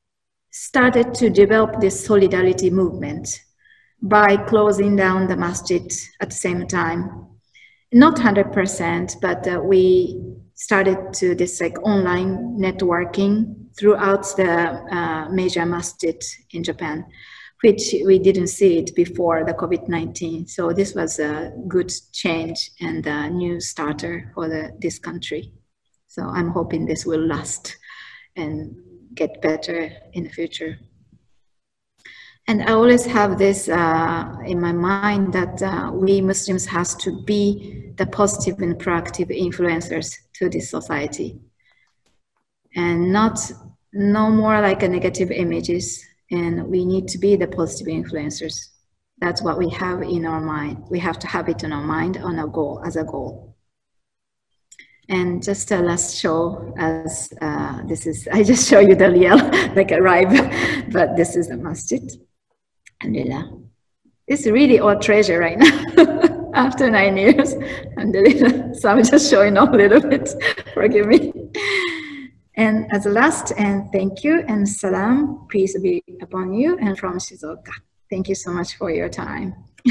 started to develop this solidarity movement by closing down the masjid at the same time. Not one hundred percent, but uh, we started to this like online networking throughout the uh, major masjid in Japan, which we didn't see it before the COVID nineteen. So this was a good change and a new starter for the, this country. So I'm hoping this will last and get better in the future. And I always have this uh, in my mind that uh, we Muslims has to be the positive and proactive influencers to this society, and not no more like a negative images. And we need to be the positive influencers. That's what we have in our mind. We have to have it in our mind on a goal as a goal. And just a last show, as uh, this is, I just show you the real like arrive, but this is the masjid. Alhamdulillah. It's really our treasure right now after nine years. Alhamdulillah. So I'm just showing off a little bit. Forgive me. And as a last, and thank you and salam, peace be upon you, and from Shizuoka. Thank you so much for your time.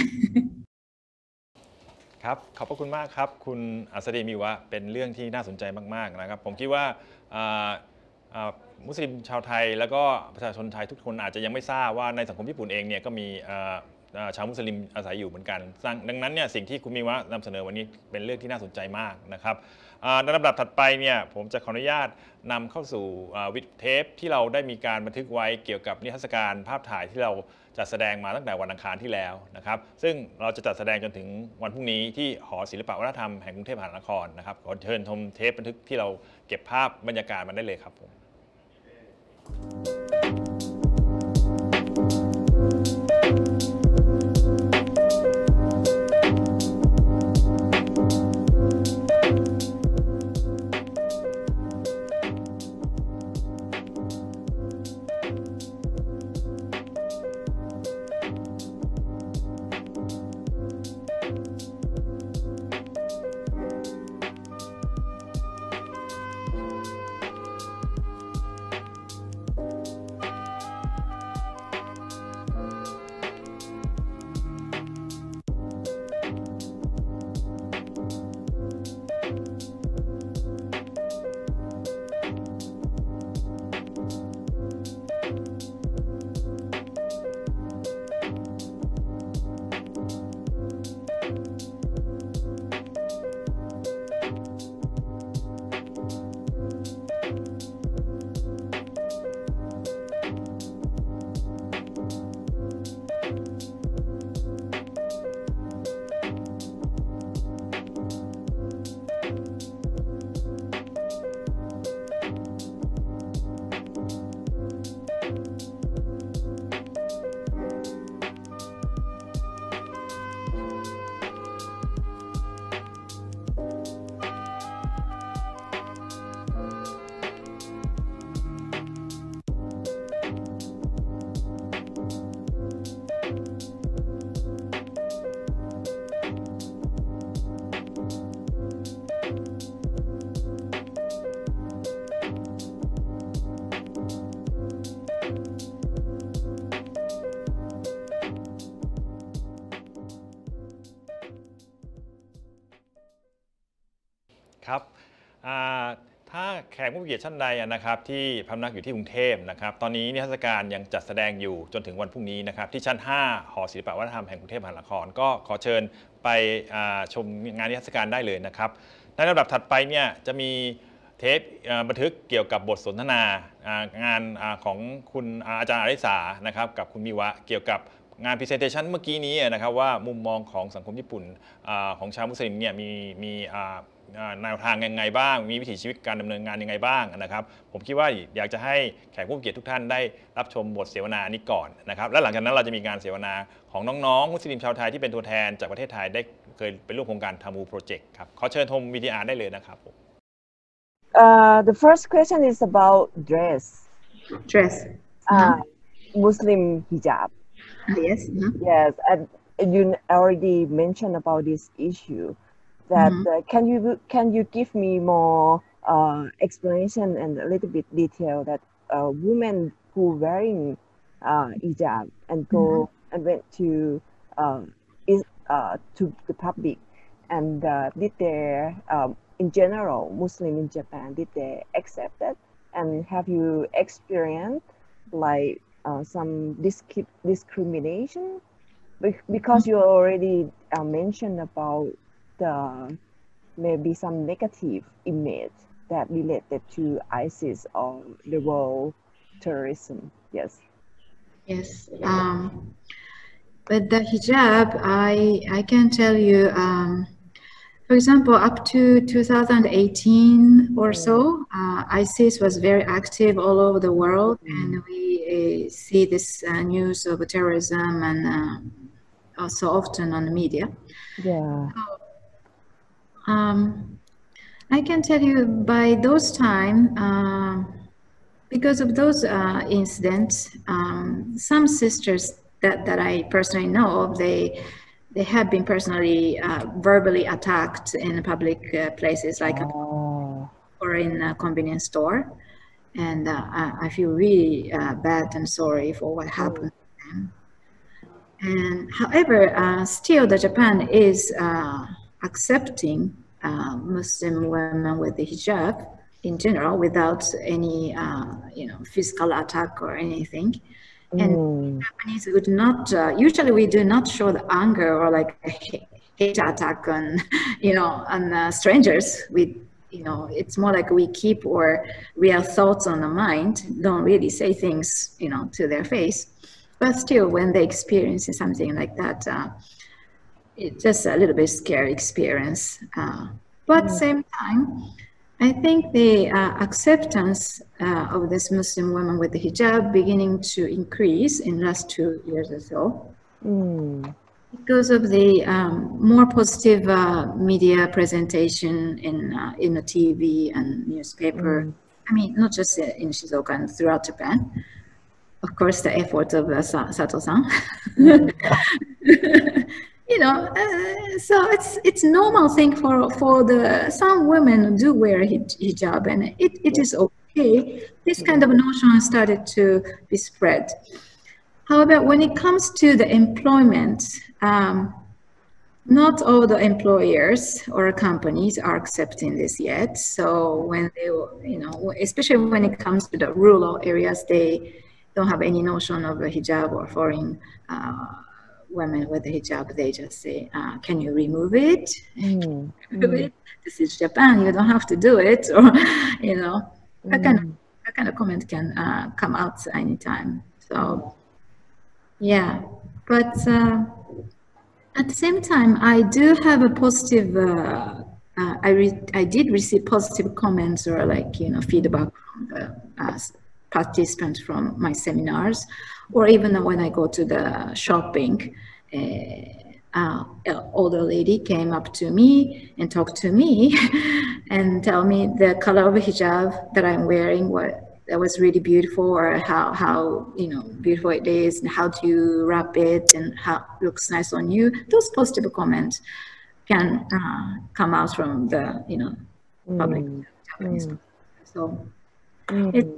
ครับขอบพระคุณมากครับคุณอัสดีมิวะเป็นเรื่องที่น่าสนใจมากๆนะครับผมคิดว่ามุสลิมชาวไทยแล้วก็ประชาชนไทยทุกคนอาจจะยังไม่ทราบว่าในสังคมญี่ปุ่นเองเนี่ยก็มีชาวมุสลิมอาศัยอยู่เหมือนกันดังนั้นเนี่ยสิ่งที่คุณมิวะนำเสนอวันนี้เป็นเรื่องที่น่าสนใจมากนะครับในลำดับถัดไปเนี่ยผมจะขออนุญาตนำเข้าสู่วิดีโอเทปที่เราได้มีการบันทึกไว้เกี่ยวกับนิทรรศการภาพถ่ายที่เราจัดแสดงมาตั้งแต่วันอังคารที่แล้วนะครับซึ่งเราจะจัดแสดงจนถึงวันพรุ่งนี้ที่หอศิลปวัฒนธรรมแห่งกรุงเทพมหานครนะครับขอเชิญชมเทปบันทึกที่เราเก็บภาพบรรยากาศมาได้เลยครับผมครับถ้าแขกผู้มีเกียรติท่านใดนะครับที่พำนักอยู่ที่กรุงเทพนะครับตอนนี้นิทรรศการยังจัดแสดงอยู่จนถึงวันพรุ่งนี้นะครับที่ชั้นห้าหอศิลปวัฒนธรรมแห่งกรุงเทพมหานครก็ขอเชิญไปชมงานนิทรรศการได้เลยนะครับในลำดับถัดไปเนี่ยจะมีเทปบันทึกเกี่ยวกับบทสนทนางานของคุณอาจารย์อริสานะครับกับคุณมิวะเกี่ยวกับงาน presentation เมื่อกี้นี้นะครับว่ามุมมองของสังคมญี่ปุ่นของชาวมุสลิมเนี่ยมีมีแนวทางยังไงบ้างมีวิถีชีวิตการดำเนินงานยังไงบ้างนะครับผมคิดว่าอยากจะให้แขกผู้มีเกียรติทุกท่านได้รับชมบทเสวนานี้ก่อนนะครับและหลังจากนั้นเราจะมีการเสวนาของน้องๆมุสลิมชาวไทยที่เป็นตัวแทนจากประเทศไทยได้เคยเป็นร่วมโครงการ ทามู Project ครับขอเชิญชม วี ดี อาร์ ได้เลยนะครับผม Uh, the first question is about dress. Dress. Uh, Muslim hijab. Yes. Mm-hmm. Yes, and you already mentioned about this issue. That mm-hmm. uh, can you can you give me more uh, explanation and a little bit detail that uh, women who wearing uh, hijab and go mm-hmm. and went to uh, is, uh, to the public and uh, did they um, in general Muslim in Japan, did they accept it? And have you experienced like uh, some disc- discrimination? Because you already uh, mentioned about the maybe some negative image that related to ISIS or the world terrorism. Yes. Yes. Um, but the hijab, I I can tell you. Um, For example, up to two thousand eighteen or so, uh, ISIS was very active all over the world, and we uh, see this uh, news of terrorism and uh, also often on the media. Yeah. So, um, I can tell you by those time, uh, because of those uh, incidents, um, some sisters that, that I personally know of, they They have been personally, uh, verbally attacked in public uh, places like oh. a, or in a convenience store. And uh, I, I feel really uh, bad and sorry for what happened to them. And however, uh, still the Japan is uh, accepting uh, Muslim women with the hijab in general without any, uh, you know, physical attack or anything. And mm. Japanese would not, uh, usually we do not show the anger or like a hate attack on, you know, on uh, strangers. We, you know, it's more like we keep our real thoughts on the mind, don't really say things, you know, to their face. But still, when they experience something like that, uh, it's just a little bit scary experience. Uh, but mm. same time, I think the uh, acceptance uh, of this Muslim woman with the hijab beginning to increase in the last two years or so mm. because of the um, more positive uh, media presentation in uh, in the T V and newspaper. Mm. I mean, not just in Shizuoka and throughout Japan. Of course, the effort of uh, Sato-san. Mm. You know, uh, so it's it's normal thing for for the some women do wear hijab, and it, it is okay. This kind of notion started to be spread. However, when it comes to the employment, um, not all the employers or companies are accepting this yet. So when they, you know, especially when it comes to the rural areas, they don't have any notion of a hijab or foreign. Uh, women with the hijab, they just say, uh, can you remove it? Mm. remove it? This is Japan, you don't have to do it. Or, you know, mm. that, kind of, that kind of comment can uh, come out anytime. So, yeah. But uh, at the same time, I do have a positive, uh, uh, I, re I did receive positive comments or like, you know, feedback from the uh, participants from my seminars, or even when I go to the shopping, uh, uh, an older lady came up to me and talked to me and tell me the color of hijab that I'm wearing, what that was really beautiful, or how, how you know, beautiful it is, and how do you wrap it, and how it looks nice on you. Those positive comments can uh, come out from the, you know, public mm. Japanese. Mm. So mm-hmm. it's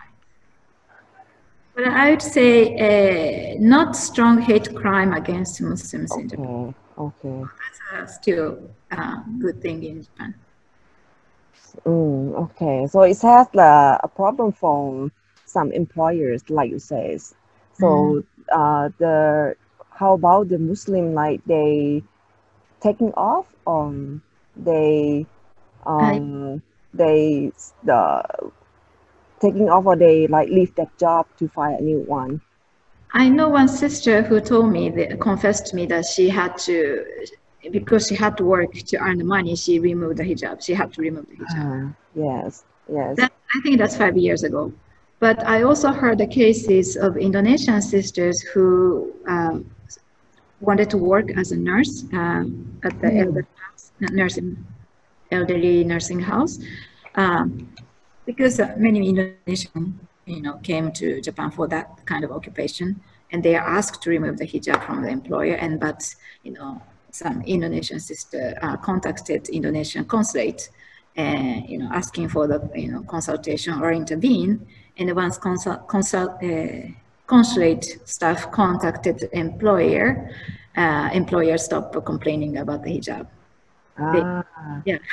But I would say uh, not strong hate crime against Muslims okay. in Japan. Okay. That's a still a good thing in Japan. Mm, okay, so it has uh, a problem from some employers, like you say. So mm. uh, the how about the Muslim, like they taking off, or they um I, they the taking off, or they like leave that job to find a new one? I know one sister who told me, that, confessed to me that she had to, because she had to work to earn the money, she removed the hijab. She had to remove the hijab. Uh, yes, yes. That, I think that's five years ago. But I also heard the cases of Indonesian sisters who um, wanted to work as a nurse um, at the mm. elderly house, nursing, elderly nursing house. Um, Because uh, many Indonesians, you know, came to Japan for that kind of occupation, and they are asked to remove the hijab from the employer. And but you know, some Indonesian sister uh, contacted Indonesian consulate, and you know, asking for the you know consultation or intervene. and once consult, consult, uh, consulate staff contacted the employer, uh, employer stopped complaining about the hijab. Ah. They, yeah.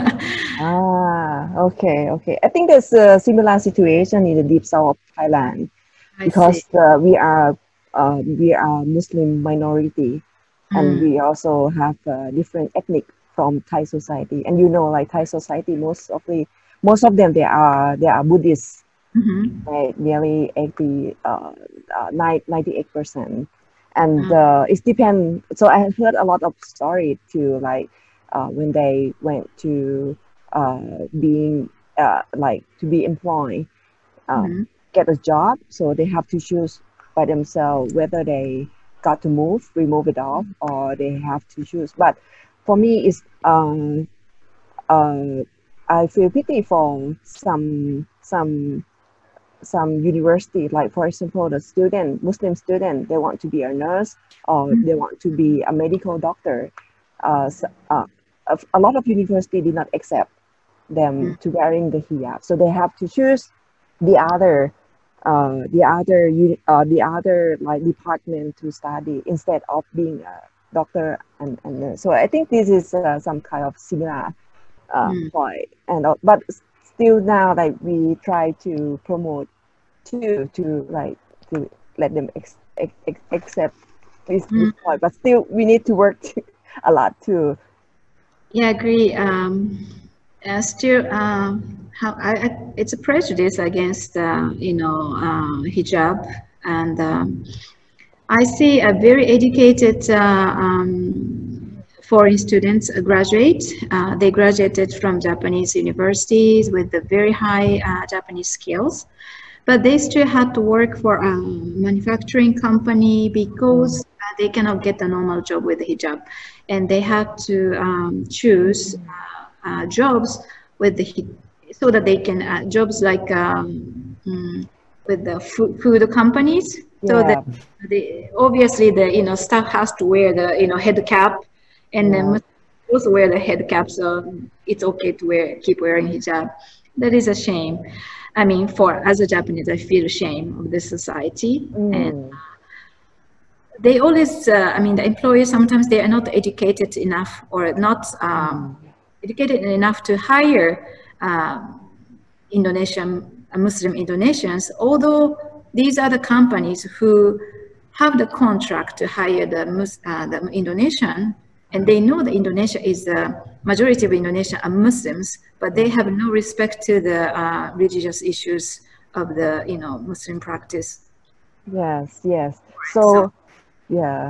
ah, okay, okay. I think there's a similar situation in the deep south of Thailand I because see. uh, we are uh, we are Muslim minority, and Mm. we also have uh, different ethnic from Thai society. And you know, like Thai society, most of the most of them they are they are Buddhists. Mm-hmm. Right, nearly eighty, uh, uh, ninety-eight percent, and Mm. uh, it depends. So I heard a lot of story to like uh, when they went to uh, being uh, like to be employed, uh, Mm-hmm. get a job. So they have to choose by themselves whether they got to move, remove it off, or they have to choose. But for me, it's um, uh, I feel pity for some some. some university, like for example, the student, Muslim student, they want to be a nurse or they want to be a medical doctor. Uh, so, uh, a lot of university did not accept them to wearing the hijab, so they have to choose the other, uh, the other, uh, the other like department to study instead of being a doctor and, and nurse. So I think this is uh, some kind of similar uh, Mm. point, and uh, but still now like we try to promote to to like to let them ex, ex, ex, accept this, Mm. this point, but still we need to work a lot too. Yeah, I agree. Um, uh, still, um, how I, I, it's a prejudice against uh, you know uh, hijab, and um, I see a very educated uh, um, foreign students graduate. Uh, they graduated from Japanese universities with the very high uh, Japanese skills, but they still had to work for a manufacturing company because uh, they cannot get a normal job with hijab, and they had to um, choose uh, uh, jobs with the so that they can uh, jobs like um, mm, with the food, food companies. So Yeah. that the obviously the you know staff has to wear the you know head cap, and Yeah. then also wear the head cap, so it's okay to wear keep wearing hijab. That is a shame. I mean, for as a Japanese, I feel shame of this society, and Mm. they always. Uh, I mean, the employers sometimes they are not educated enough or not um, educated enough to hire uh, Indonesian uh, Muslim Indonesians. Although these are the companies who have the contract to hire the Mus- uh, the Indonesian, and they know that Indonesia is the majority of Indonesian are Muslims, but they have no respect to the uh, religious issues of the you know Muslim practice. Yes, yes. So, So yeah.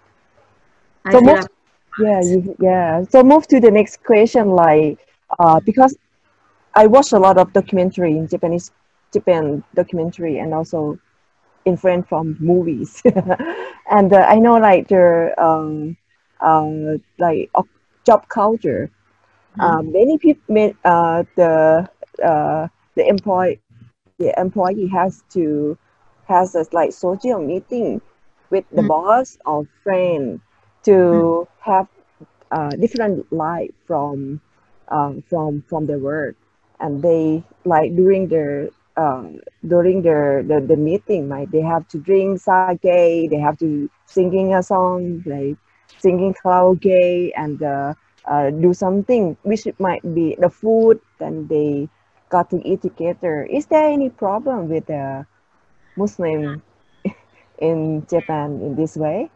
I So feel move, yeah, you, yeah. So move to the next question, like, uh, because I watch a lot of documentary in Japanese, Japan documentary, and also in French from movies, and uh, I know like the um, uh, like uh, job culture. Uh, many people, uh, the uh, the employee, the employee has to has a like social meeting with the boss or friend to have uh, different life from um, from from their work, and they like during their uh, during their the, the meeting, like they have to drink sake, they have to singing a song, like singing karaoke, and uh, uh, do something which might be the food, then they got to eat together. Is there any problem with the Muslim in Japan in this way?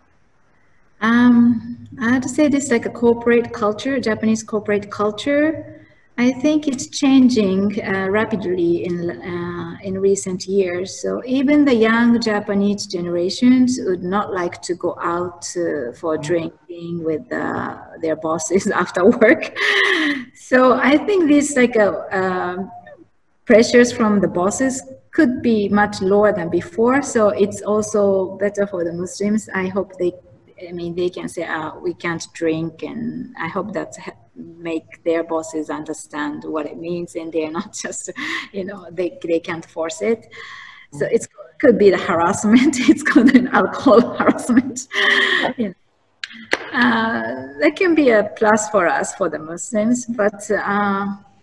Um, I have to say this like a corporate culture, Japanese corporate culture. I think it's changing uh, rapidly in uh, in recent years. So even the young Japanese generations would not like to go out uh, for drinking with uh, their bosses after work. So I think this like a um, pressures from the bosses could be much lower than before. So it's also better for the Muslims. I hope they, I mean, they can say, uh, we can't drink. And I hope that make their bosses understand what it means. And they're not just, you know, they, they can't force it. So it could be the harassment. It's called an alcohol harassment. You know. Uh, that can be a plus for us, for the Muslims. But uh,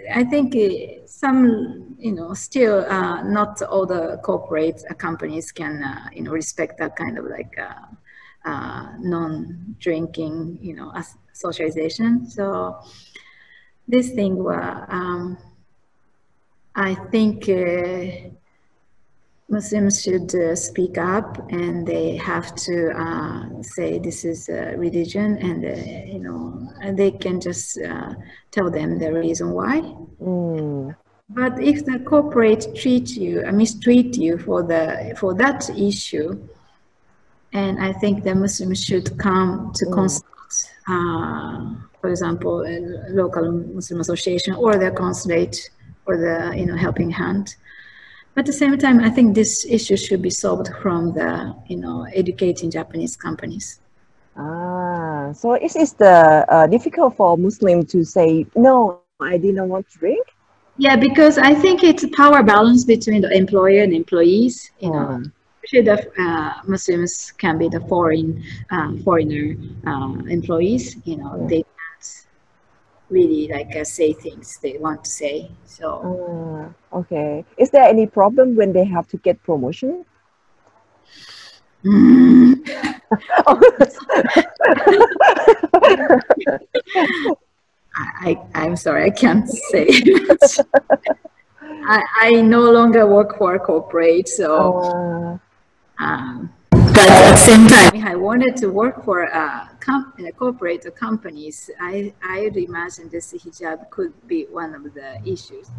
I think some, you know, still uh, not all the corporate companies can, uh, you know, respect that kind of like uh, uh, non-drinking, you know, socialization. So this thing, uh, um, I think uh, Muslims should uh, speak up, and they have to uh, say this is a religion, and uh, you know, they can just uh, tell them the reason why. Mm. But if the corporate treat you, uh, mistreat you for the for that issue, and I think the Muslims should come to mm. consult, uh, for example, a local Muslim association or the consulate or the, you know, helping hand. But at the same time, I think this issue should be solved from the, you know, educating Japanese companies. Ah, so is it the uh, difficult for Muslim to say no? I didn't want to drink. Yeah, because I think it's a power balance between the employer and employees. You know, uh. especially the uh, Muslims can be the foreign uh, foreigner uh, employees. You know, yeah. They can't really like uh, say things they want to say. So. Uh, okay. Is there any problem when they have to get promotion? Mm. I, I'm sorry, I can't say much. I, I no longer work for a corporate, so. Uh. Um, but at the same time, if I wanted to work for a, com a corporate or companies, I, I would imagine this hijab could be one of the issues.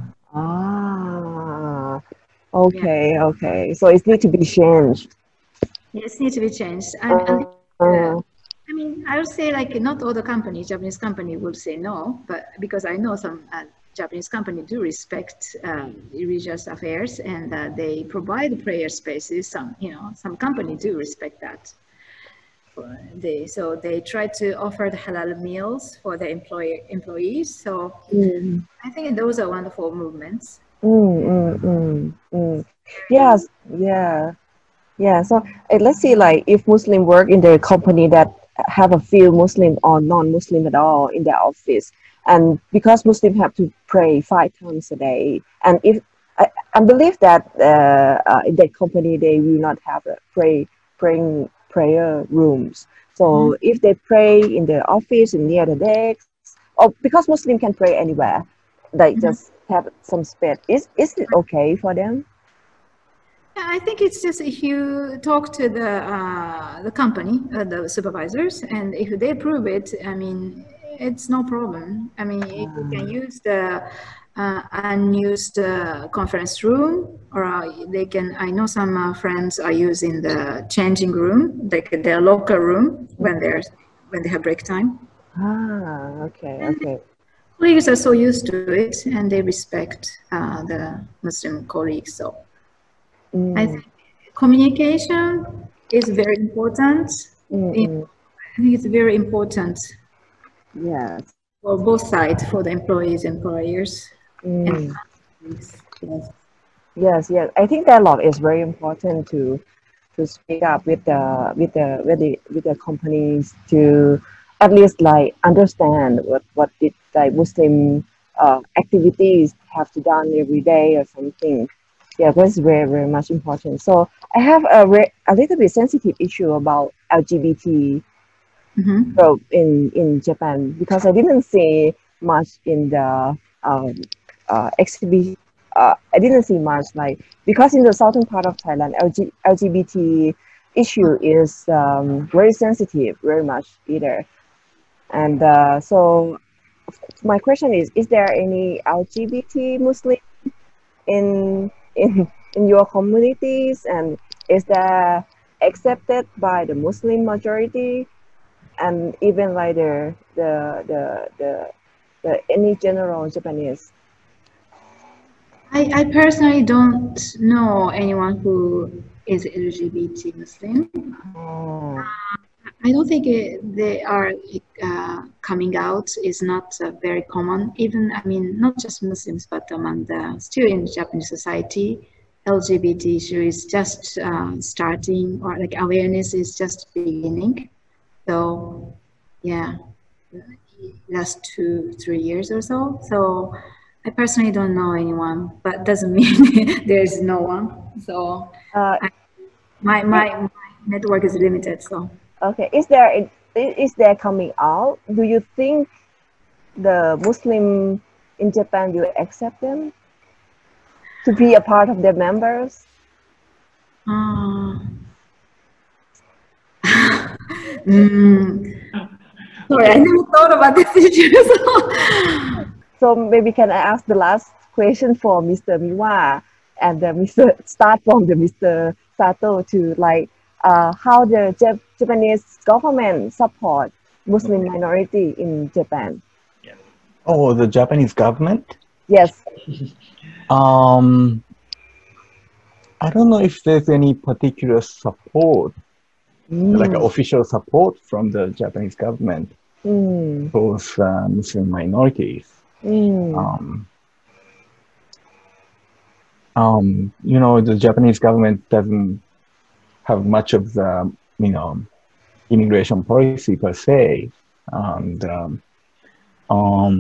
Ah, okay, yeah. Okay. So it needs to be changed. Yes, it needs to be changed. I, uh, uh, I mean, I would say like not all the companies, Japanese company would say no, but because I know some uh, Japanese company do respect um, religious affairs, and uh, they provide prayer spaces. Some, you know, some company do respect that. They, so they try to offer the halal meals for the employee employees. So mm. I think those are wonderful movements. Mm, mm, mm, mm. Yes, yeah, yeah. So uh, let's see, like if Muslim work in the company that have a few Muslim or non-Muslim at all in their office, and because Muslim have to pray five times a day, and if I, I believe that uh, uh, in that company they will not have a pray praying prayer rooms. So mm-hmm. if they pray in the office and near the desks, or because Muslim can pray anywhere, they mm-hmm. just have some space. Is is it okay for them? I think it's just if you talk to the uh, the company, uh, the supervisors, and if they approve it, I mean, it's no problem. I mean, you can use the uh, unused uh, conference room, or uh, they can. I know some uh, friends are using the changing room, like their local room when they're when they have break time. Ah, okay, and okay. Colleagues are so used to it, and they respect uh, the Muslim colleagues. So. Mm. I think communication is very important. Mm-hmm. I think it's very important. Yes. For both sides, for the employees, employers. Mm. And yes. Yes, yes. I think dialogue is very important to to speak up with the with the with the with the companies to at least like understand what what did like Muslim uh, activities have to done every day or something. Yeah, that's very, very much important. So I have a, re a little bit sensitive issue about L G B T mm-hmm. so in, in Japan, because I didn't see much in the um, uh, exhibition. Uh, I didn't see much like, because in the southern part of Thailand, L G L G B T issue is um, very sensitive, very much either. And uh, so my question is, is there any L G B T Muslim in in in your communities, and is that accepted by the Muslim majority, and even like the the the the, the any general Japanese? I, I personally don't know anyone who is L G B T Muslim. Oh. Uh, I don't think it, they are uh, coming out is not uh, very common. Even, I mean, not just Muslims, but among the, still in Japanese society, L G B T issue is just uh, starting, or like awareness is just beginning. So, yeah, last two, three years or so. So, I personally don't know anyone, but doesn't mean there is no one. So uh, I, my, my my network is limited. So okay, is there is there coming out? Do you think the Muslim in Japan will accept them to be a part of their members? Uh, mm, sorry, I never thought about this issue. So. so maybe can I ask the last question for Mister Miwa and the Mister start from the Mister Sato to like uh, how the Jap Japanese government support Muslim minority in Japan? Oh, the Japanese government? Yes. Um, I don't know if there's any particular support, mm. like official support from the Japanese government mm. for uh, Muslim minorities. Mm. Um, um, you know, the Japanese government doesn't have much of the, you know, immigration policy per se, and um, um,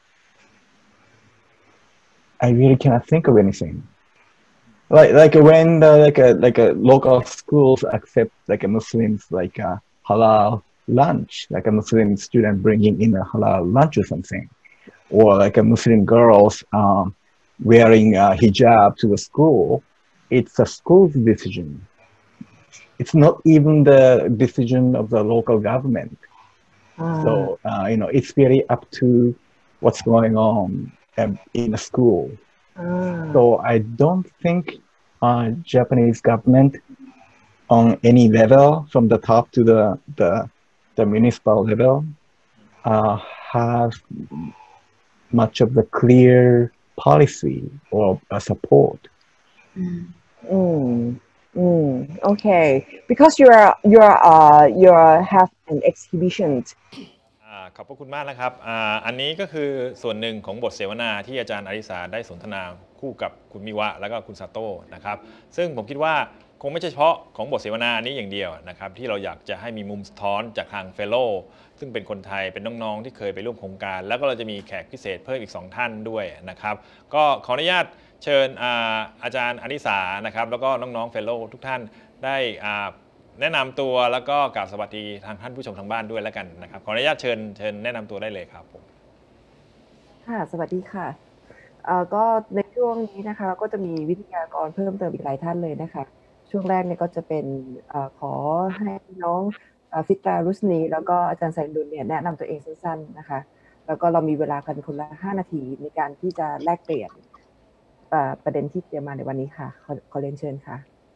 I really cannot think of anything. Like like when the, like a like a local schools accept like a Muslims like a halal lunch, like a Muslim student bringing in a halal lunch or something, or like a Muslim girls um, wearing a hijab to the school. It's a school's decision. It's not even the decision of the local government. Ah. So uh, you know, it's very up to what's going on um, in a school. Ah. So I don't think uh, Japanese government on any level, from the top to the the, the municipal level, uh, has much of the clear policy or uh, support. Mm. Mm. Mm. Okay, because you're you're uh you have an exhibition. ขอบพระคุณมากนะครับ อ, อันนี้ก็คือส่วนหนึ่งของบทเสวนาที่อาจารย์อาริสาได้สนทนาคู่กับคุณมิวะแล้วก็คุณซาโต้นะครับซึ่งผมคิดว่าคงไม่ใช่เฉพาะของบทเสวนานี้อย่างเดียวนะครับที่เราอยากจะให้มีมุมสะท้อนจากทางเฟลโลซึ่งเป็นคนไทยเป็นน้องๆที่เคยไปร่วมโครงการแล้วก็เราจะมีแขกพิเศษเพิ่มอีกสองท่านด้วยนะครับก็ขออนุญาตเชิญ อา, อาจารย์อาริสานะครับแล้วก็น้องๆเฟลโลทุกท่านได้แนะนำตัวแล้วก็กราบสวัสดีทางท่านผู้ชมทางบ้านด้วยแล้วกันนะครับขออนุญาตเชิญเชิญแนะนำตัวได้เลยครับผมค่ะสวัสดีค่ะเอ่อก็ในช่วงนี้นะคะเราก็จะมีวิทยากรเพิ่มเติมอีกหลายท่านเลยนะคะช่วงแรกเนี่ยก็จะเป็นเอ่อขอให้น้องฟิตรารุสนีแล้วก็อาจารย์ไซดุลเนี่ยแนะนำตัวเองสั้นๆนะคะแล้วก็เรามีเวลากันคนละห้านาทีในการที่จะแลกเปลี่ยนประเด็นที่เตรียมมาในวันนี้ค่ะขอขอเรียนเชิญค่ะ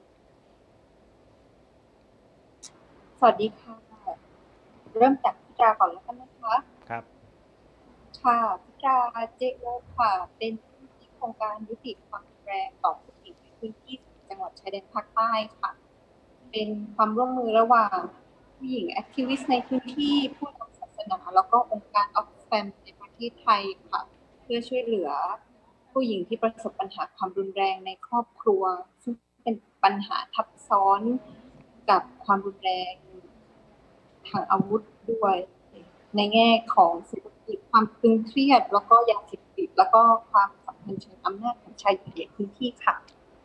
สวัสดีค่ะเริ่มจากพิจาก่อนแล้วกันนะคะครับค่ะพิจาเจโอค่ะเป็นที่โครงการยุติความรุนแรงต่อผู้หญิงในพื้นที่จังหวัดชายแดนภาคใต้ค่ะเป็นความร่วมมือระหว่างผู้หญิงแอคทิวิสต์ในพื้นที่ผู้นำศาสนาแล้วก็องค์การออกแฟมในประเทศไทยค่ะเพื่อช่วยเหลือผู้หญิงที่ประสบปัญหาความรุนแรงในครอบครัวซึ่งเป็นปัญหาทับซ้อนกับความรุนแรงทางอาวุธด้วยในแง่ของเศรษฐกิจความตึงเครียดแล้วก็ยาเสพติดแล้วก็ความสัมพันธ์เชิงอำนาจของชายหญิงในพื้นที่ค่ะ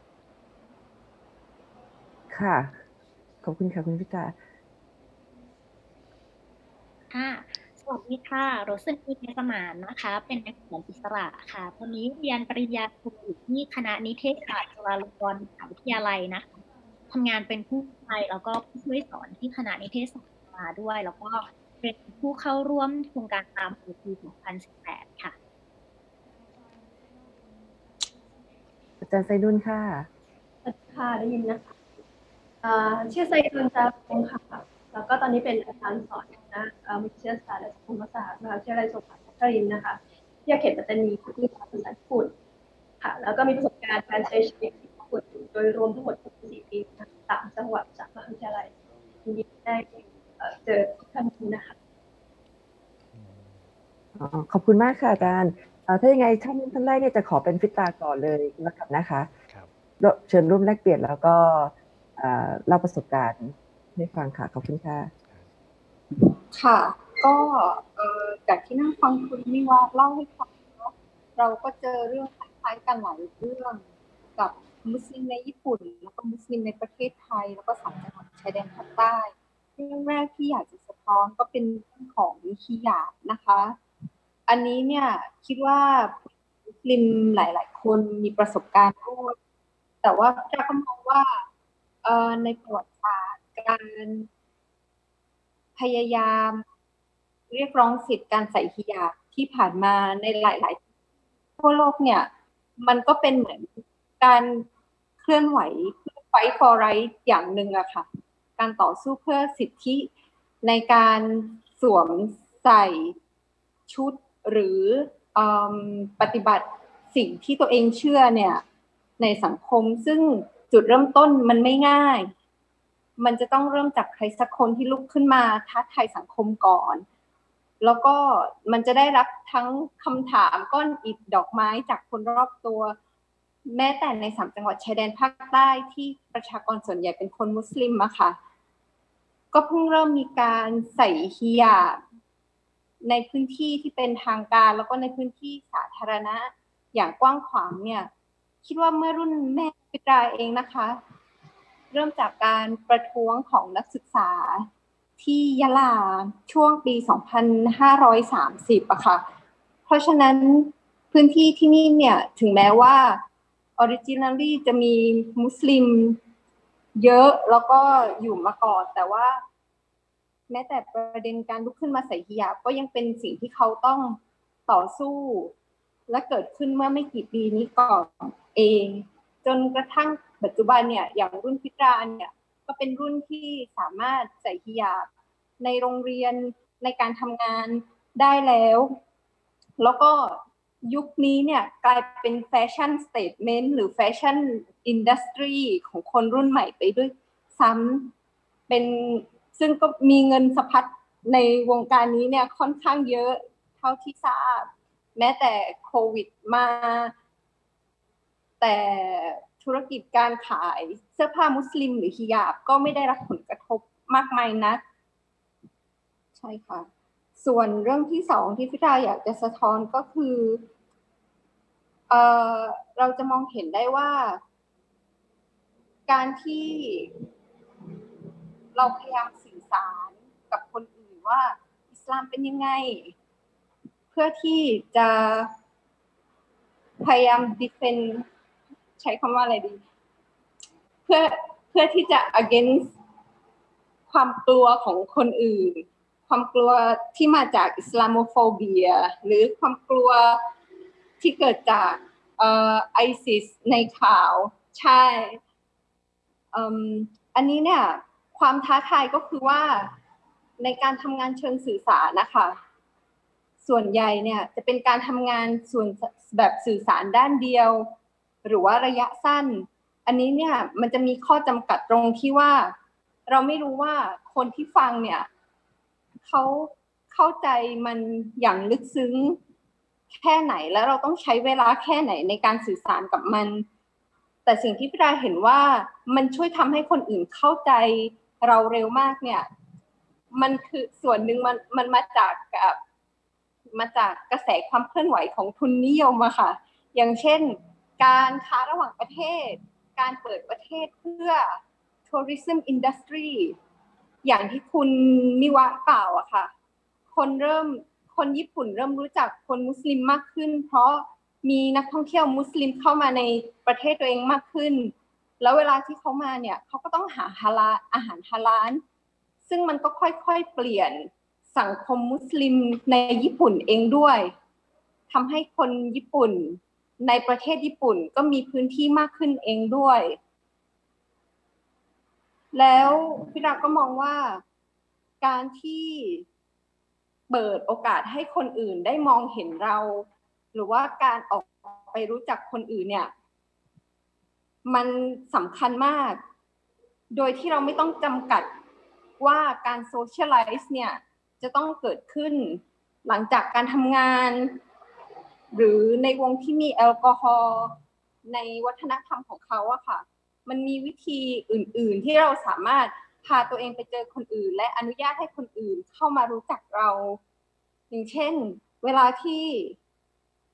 ค่ะขอบคุณค่ะคุณพิจาค่ะสวัสดีค่ะโรสนีเนสมานนะคะเป็นนักเขียนอิสระค่ะตอนนี้เรียนปริญญาโทอยู่ที่คณะนิเทศศาสตร์จุฬาลงกรณ์มหาวิทยาลัยนะคะทำงานเป็นผู้ช่วยแล้วก็ผู้ช่วยสอนที่คณะนิเทศศาสตร์จุฬาด้วยแล้วก็เป็นผู้เข้าร่วมโครงการตามปีสองพันสิบแปดค่ะอาจารย์ไซดุลค่ะสวัสดีค่ะได้ยินนะคะชื่อไซดุลจาพงศ์ค่ะแล้วก็ตอนนี้เป็นอาจารย์สอนนะวิทยาศาสตร์และสังคมศาสตร์มหาวิทยาลัยสงขลานครินทร์นะคะที่เขตปัตตานีที่ภาษาญี่ปุ่นค่ะแล้วก็มีประสบการณ์การใช้ชีวิตที่ญี่ปุ่นโดยรวมทั้งหมดสี่ปีสามจังหวัดจากมหาวิทยาลัยยินดีได้เจอท่านนี้นะคะขอบคุณมากค่ะอาจารย์ถ้ายังไงท่านท่านแรกเนี่ยจะขอเป็นฟิตราก่อนเลยแล้วกันนะคะเชิญร่วมแลกเปลี่ยนแล้วก็เล่าประสบการณ์ให้ฟังค่ะขอบคุณค่ะค่ะก็จากที่นั่งฟังคุณมิวาเล่าให้ฟังในเราก็เจอเรื่องคล้ายๆกันหลายเรื่องกับมุสลิมในญี่ปุ่นแล้วก็มุสลิมในประเทศไทยแล้วก็สามจังหวัดชายแดนภาคใต้เรื่องแรกที่อยากจะสะท้อนก็เป็นเรื่องของฮิญาบนะคะอันนี้เนี่ยคิดว่ามุสลิมหลายๆคนมีประสบการณ์ร่วมแต่ว่าเราก็มองว่าในประวัติศาสตร์การพยายามเรียกร้องสิทธิการใส่ฮิญาบที่ผ่านมาในหลายๆทั่วโลกเนี่ยมันก็เป็นเหมือนการเคลื่อนไหวเพื่อ fight for right อย่างหนึ่งอะค่ะการต่อสู้เพื่อสิทธิในการสวมใส่ชุดหรือปฏิบัติสิ่งที่ตัวเองเชื่อเนี่ยในสังคมซึ่งจุดเริ่มต้นมันไม่ง่ายมันจะต้องเริ่มจากใครสักคนที่ลุกขึ้นมาท้าทายสังคมก่อนแล้วก็มันจะได้รับทั้งคำถามก้อนอิฐดอกไม้จากคนรอบตัวแม้แต่ในสามจังหวัดชายแดนภาคใต้ที่ประชากรส่วนใหญ่เป็นคนมุสลิมอะค่ะก็เพิ่งเริ่มมีการใส่ฮิญาบในพื้นที่ที่เป็นทางการแล้วก็ในพื้นที่สาธารณะอย่างกว้างขวางเนี่ยคิดว่าเมื่อรุ่นแม่ปิตราเองนะคะเริ่มจากการประท้วงของนักศึกษาที่ยะลาช่วงปีสองพันห้าร้อยสามสิบอะค่ะเพราะฉะนั้นพื้นที่ที่นี่เนี่ยถึงแม้ว่า originally จะมีมุสลิมเยอะแล้วก็อยู่มาก่อนแต่ว่าแม้แต่ประเด็นการลุกขึ้นมาใส่ฮิญาบก็ยังเป็นสิ่งที่เขาต้องต่อสู้และเกิดขึ้นเมื่อไม่กี่ปีนี้ก่อนเองจนกระทั่งปัจจุบันเนี่ยอย่างรุ่นพิตราเนี่ยก็เป็นรุ่นที่สามารถใส่ฮิญาบในโรงเรียนในการทำงานได้แล้วแล้วก็ยุคนี้เนี่ยกลายเป็นแฟชั่นสเตทเมนต์หรือแฟชั่นอินดัสทรีของคนรุ่นใหม่ไปด้วยซ้ำเป็นซึ่งก็มีเงินสะพัดในวงการนี้เนี่ยค่อนข้างเยอะเท่าที่ทราบแม้แต่โควิดมาแต่ธุรกิจการขายเสื้อผ้ามุสลิมหรือฮิญาบก็ไม่ได้รับผลกระทบมากมายนักใช่ค่ะส่วนเรื่องที่สองที่พิธาอยากจะสะท้อนก็คือเอ่อเราจะมองเห็นได้ว่าการที่เราพยายามสื่อสารกับคนอื่นว่าอิสลามเป็นยังไงเพื่อที่จะพยายาม defend ใช้คำว่าอะไรดีเพื่อเพื่อที่จะ against ความกลัวของคนอื่นความกลัวที่มาจากอิสลามโฟเบียหรือความกลัวที่เกิดจากเอ่อไอซิสในข่าวใช่อืมอันนี้เนี่ยความท้าทายก็คือว่าในการทำงานเชิงสื่อสารนะคะส่วนใหญ่เนี่ยจะเป็นการทำงานส่วนแบบสื่อสารด้านเดียวหรือว่าระยะสั้นอันนี้เนี่ยมันจะมีข้อจำกัดตรงที่ว่าเราไม่รู้ว่าคนที่ฟังเนี่ยเขาเข้าใจมันอย่างลึกซึ้งแค่ไหนแล้วเราต้องใช้เวลาแค่ไหนในการสื่อสารกับมันแต่สิ่งที่พี่ดาเห็นว่ามันช่วยทำให้คนอื่นเข้าใจเราเร็วมากเนี่ยมันคือส่วนหนึ่งมันมันมาจากกับมาจากกระแสความเคลื่อนไหวของทุนนิยมอะค่ะอย่างเช่นการค้าระหว่างประเทศการเปิดประเทศเพื่อ tourism industry อย่างที่คุณมิวะกล่าวอะค่ะคนเริ่มคนญี่ปุ่นเริ่มรู้จักคนมุสลิมมากขึ้นเพราะมีนักท่องเที่ยวมุสลิมเข้ามาในประเทศตัวเองมากขึ้นแล้วเวลาที่เขามาเนี่ยเขาก็ต้องหาฮาลาลอาหารฮาลาลซึ่งมันก็ค่อยๆเปลี่ยนสังคมมุสลิมในญี่ปุ่นเองด้วยทำให้คนญี่ปุ่นในประเทศญี่ปุ่นก็มีพื้นที่มากขึ้นเองด้วยแล้วพี่ดาก็มองว่าการที่เปิดโอกาสให้คนอื่นได้มองเห็นเราหรือว่าการออกไปรู้จักคนอื่นเนี่ยมันสำคัญมากโดยที่เราไม่ต้องจำกัดว่าการโซเชียลไลซ์เนี่ยจะต้องเกิดขึ้นหลังจากการทำงานหรือในวงที่มีแอลกอฮอล์ในวัฒนธรรมของเขาอะค่ะมันมีวิธีอื่นๆที่เราสามารถพาตัวเองไปเจอคนอื่นและอนุญาตให้คนอื่นเข้ามารู้จักเราอย่างเช่นเวลาที่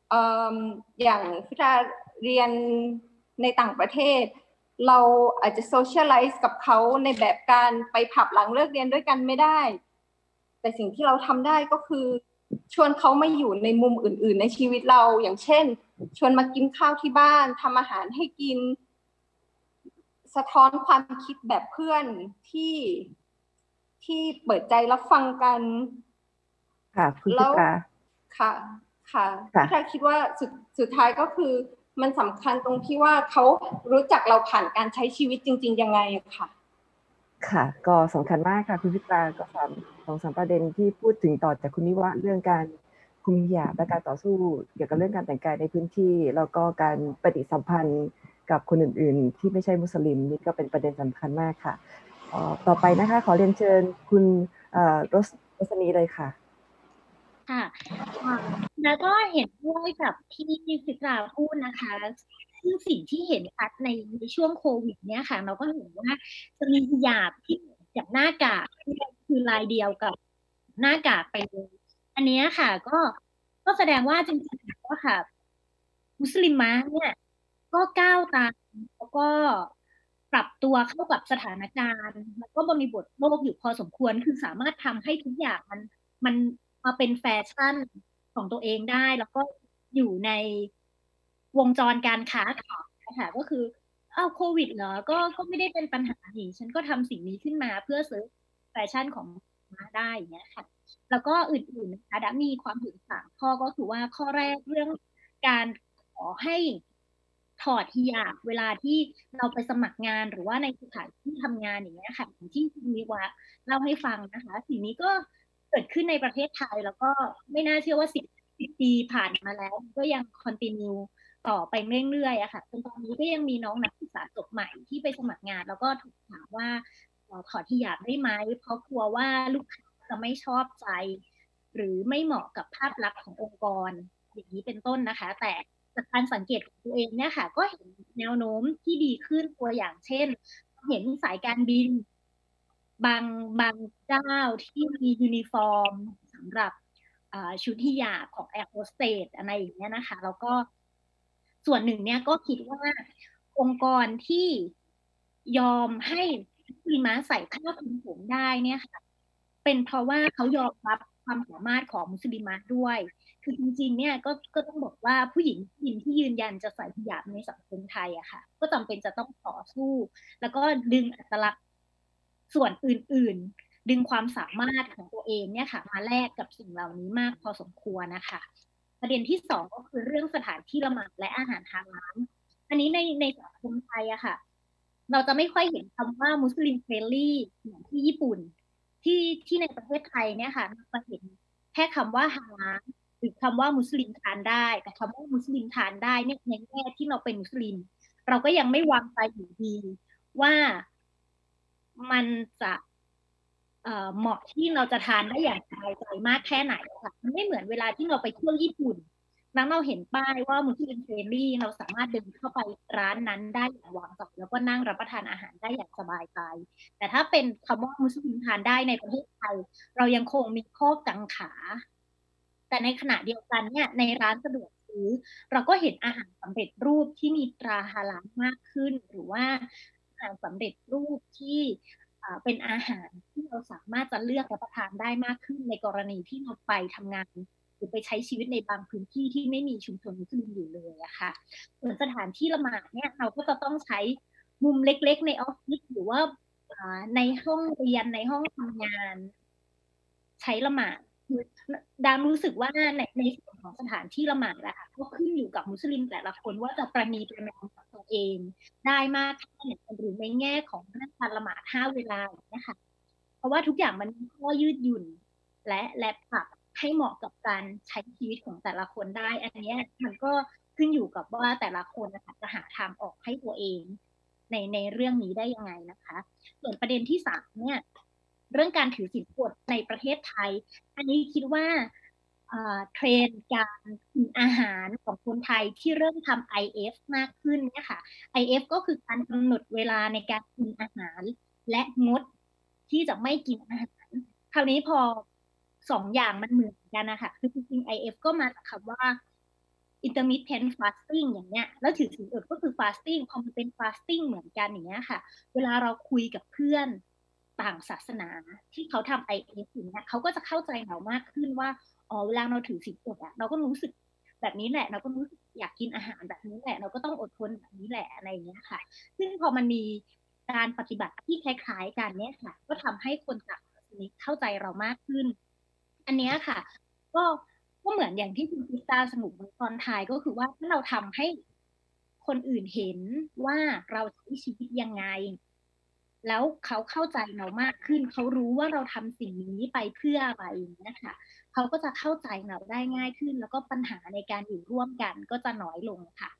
อย่างพิธาเรียนในต่างประเทศเราอาจจะโซเชียลไลซ์กับเขาในแบบการไปผับหลังเลิกเรียนด้วยกันไม่ได้แต่สิ่งที่เราทำได้ก็คือชวนเขามาอยู่ในมุมอื่นๆในชีวิตเราอย่างเช่นชวนมากินข้าวที่บ้านทำอาหารให้กินสะท้อนความคิดแบบเพื่อนที่ที่เปิดใจรับฟังกันค่ะคุณพิตราค่ะค่ะพี่ทาคิดว่าสุดสุดท้ายก็คือมันสำคัญตรงที่ว่าเขารู้จักเราผ่านการใช้ชีวิตจริงๆยังไงค่ะค่ะก็สำคัญมากค่ะคุณพิตราก็สามสองสามประเด็นที่พูดถึงต่อจากคุณนิวะเรื่องการคุมหิญาบและการต่อสู้เกี่ยวกับเรื่องการแต่งกายในพื้นที่แล้วก็การปฏิสัมพันธ์กับคนอื่นๆที่ไม่ใช่มุสลิมนี่ก็เป็นประเด็นสำคัญมากค่ะต่อไปนะคะขอเรียนเชิญคุณโรสโรสนีเลยค่ะค่ะแล้วก็เห็นด้วยกับที่พิตราพูดนะคะซึ่งสิ่งที่เห็นชัดในในช่วงโควิดเนี่ยค่ะเราก็เห็นว่าจะมีฮิญาบที่จากหน้ากากคือลายเดียวกับหน้ากากไปเลยอันนี้ค่ะก็ก็แสดงว่าจริงๆก็ค่ะมุสลิมะเนี่ยก็ก้าวตามแล้วก็ปรับตัวเข้ากับสถานการณ์แล้วก็บริบทโลกอยู่พอสมควรคือสามารถทำให้ทุกอย่างมันมันมาเป็นแฟชั่นของตัวเองได้แล้วก็อยู่ในวงจรการค้าขายนะคะก็คืออ้าวโควิดเหรอก็ก็ไม่ได้เป็นปัญหาหนิฉันก็ทำสิ่งนี้ขึ้นมาเพื่อซื้อแฟชั่นของมาได้อย่างเงี้ยค่ะแล้วก็อื่นๆนะคะดัมีความเห็นสามข้อก็คือว่าข้อแรกเรื่องการขอให้ถอดฮิญาบเวลาที่เราไปสมัครงานหรือว่าในสถานที่ทำงานอย่างเงี้ยค่ะที่คุณมิวะเล่าให้ฟังนะคะสิ่งนี้ก็เกิดขึ้นในประเทศไทยแล้วก็ไม่น่าเชื่อว่าสิบปีผ่านมาแล้วก็ยังคอนติเนียต่อไปเรื่อยๆอะค่ะจนตอนนี้ก็ยังมีน้องนักศึกษาจบใหม่ที่ไปสมัครงานแล้วก็ถูกถามว่าถอดฮิญาบได้ไหมเพราะกลัวว่าลูกค้าจะไม่ชอบใจหรือไม่เหมาะกับภาพลักษณ์ขององค์กรอย่างนี้เป็นต้นนะคะแต่จากการสังเกตของตัวเองเนี่ยค่ะก็เห็นแนวโน้มที่ดีขึ้นตัวอย่างเช่นเห็นสายการบินบางบางเจ้าที่มียูนิฟอร์มสำหรับชุดฮิญาบของแอร์โฮสเตสอะไรอย่างเงี้ยนะคะแล้วก็ส่วนหนึ่งเนี่ยก็คิดว่าองค์กรที่ยอมให้มุสลิมะใส่ผ้าคลุมผมได้เนี่ยค่ะเป็นเพราะว่าเขายอมรับความสามารถของมุสลิมะด้วยคือจริงๆเนี่ยก็ก็ต้องบอกว่าผู้หญิงผู้หญิงที่ยืนยันจะใส่ฮิญาบในสังคมไทยอะค่ะก็จำเป็นจะต้องต่อสู้แล้วก็ดึงอัตลักษณ์ส่วนอื่นๆดึงความสามารถของตัวเองเนี่ยค่ะมาแลกกับสิ่งเหล่านี้มากพอสมควรนะคะประเด็นที่สองก็คือเรื่องสถานที่ละหมาดและอาหารฮาลาลอันนี้ในในสังคมไทยอะค่ะเราจะไม่ค่อยเห็นคำว่ามุสลิมเฟรนลี่เหมือนที่ญี่ปุ่นที่ที่ในประเทศไทยเนี่ยค่ะเราเห็นแค่คำว่าฮาลาลหรือคำว่ามุสลิมทานได้แต่คำว่ามุสลิมทานได้เนี่ยในแง่ที่เราเป็นมุสลิมเราก็ยังไม่วางใจอยู่ดีว่ามันจะเหมาะที่เราจะทานได้อย่างสบายใจมากแค่ไหนค่ะมันไม่เหมือนเวลาที่เราไปเที่ยวญี่ปุ่นแล้วเราเห็นป้ายว่ามุสลิมเฟรนลี่เราสามารถเดินเข้าไปร้านนั้นได้อย่างวางใจแล้วก็นั่งรับประทานอาหารได้อย่างสบายใจแต่ถ้าเป็นคำว่ามุสลิมทานได้ในประเทศไทยเรายังคงมีข้อกังขาแต่ในขณะเดียวกันเนี่ยในร้านสะดวกซื้อเราก็เห็นอาหารสำเร็จรูปที่มีตราฮาลาลมากขึ้นหรือว่าอาหารสำเร็จรูปที่เป็นอาหารที่เราสามารถจะเลือกรับประทานได้มากขึ้นในกรณีที่เราไปทำงานหรือไปใช้ชีวิตในบางพื้นที่ที่ไม่มีชุมชนมุสลิมอยู่เลยอะค่ะส่วนสถานที่ละหมาดเนี่ยเราก็จะต้องใช้มุมเล็กๆในออฟฟิศหรือว่าในห้องเรียนในห้องทำงานใช้ละหมาดดามรู้สึกว่าในในส่วนของสถานที่ละหมาดอะค่ะก็ขึ้นอยู่กับมุสลิมแต่ละคนว่าจะประนีประนอมกับตัวเองได้มากแค่ไหนหรือในแง่ของเรื่องการละหมาดห้าเวลานะคะเพราะว่าทุกอย่างมันมีข้อยืดหยุ่นและและปรับให้เหมาะกับการใช้ชีวิตของแต่ละคนได้อันนี้มันก็ขึ้นอยู่กับว่าแต่ละคนนะคะจะหาทางออกให้ตัวเองในในเรื่องนี้ได้ยังไงนะคะส่วนประเด็นที่สามเนี่ยเรื่องการถือศีลอดในประเทศไทยอันนี้คิดว่าเทรนด์การกินอาหารของคนไทยที่เริ่มทำ ไอ เอฟ มากขึ้นเนี่ยค่ะ ไอ เอฟ ก็คือการกำหนดเวลาในการกินอาหารและงดที่จะไม่กินอาหารคราวนี้พอสองอย่างมันเหมือนกันนะคะคือจริงๆ ไอ เอฟ ก็มาจากคำว่า intermittent fasting อย่างเงี้ยแล้วถือศีลอดก็คือ fasting พอมันเป็น fasting เหมือนกันอย่างเงี้ยค่ะเวลาเราคุยกับเพื่อนต่างศาสนาที่เขาทำ ไอ เอส อย่างเงี้ยเขาก็จะเข้าใจเรามากขึ้นว่าอ๋อเวลาเราถือศีลอดอะเราก็รู้สึกแบบนี้แหละเราก็รู้สึกอยากกินอาหารแบบนี้แหละเราก็ต้องอดทนแบบนี้แหละอะไรอย่างเงี้ยค่ะซึ่งพอมันมีการปฏิบัติที่คล้ายๆกันเนี่ยค่ะก็ทำให้คนต่างศาสนาเข้าใจเรามากขึ้นอันเนี้ยค่ะก็ก็เหมือนอย่างที่คุณพิตาสนุกตอนท้ายก็คือว่าถ้าเราทำให้คนอื่นเห็นว่าเราใช้ชีวิตยังไงแล้วเขาเข้าใจเรามากขึ้นเขารู้ว่าเราทำสิ่งนี้ไปเพื่ออะไรอย่างเงี้ยค่ะเขาก็จะเข้าใจเราได้ง่ายขึ้นแล้วก็ปัญหาในการอยู่ร่วมกันก็จะน้อยลงค่ะ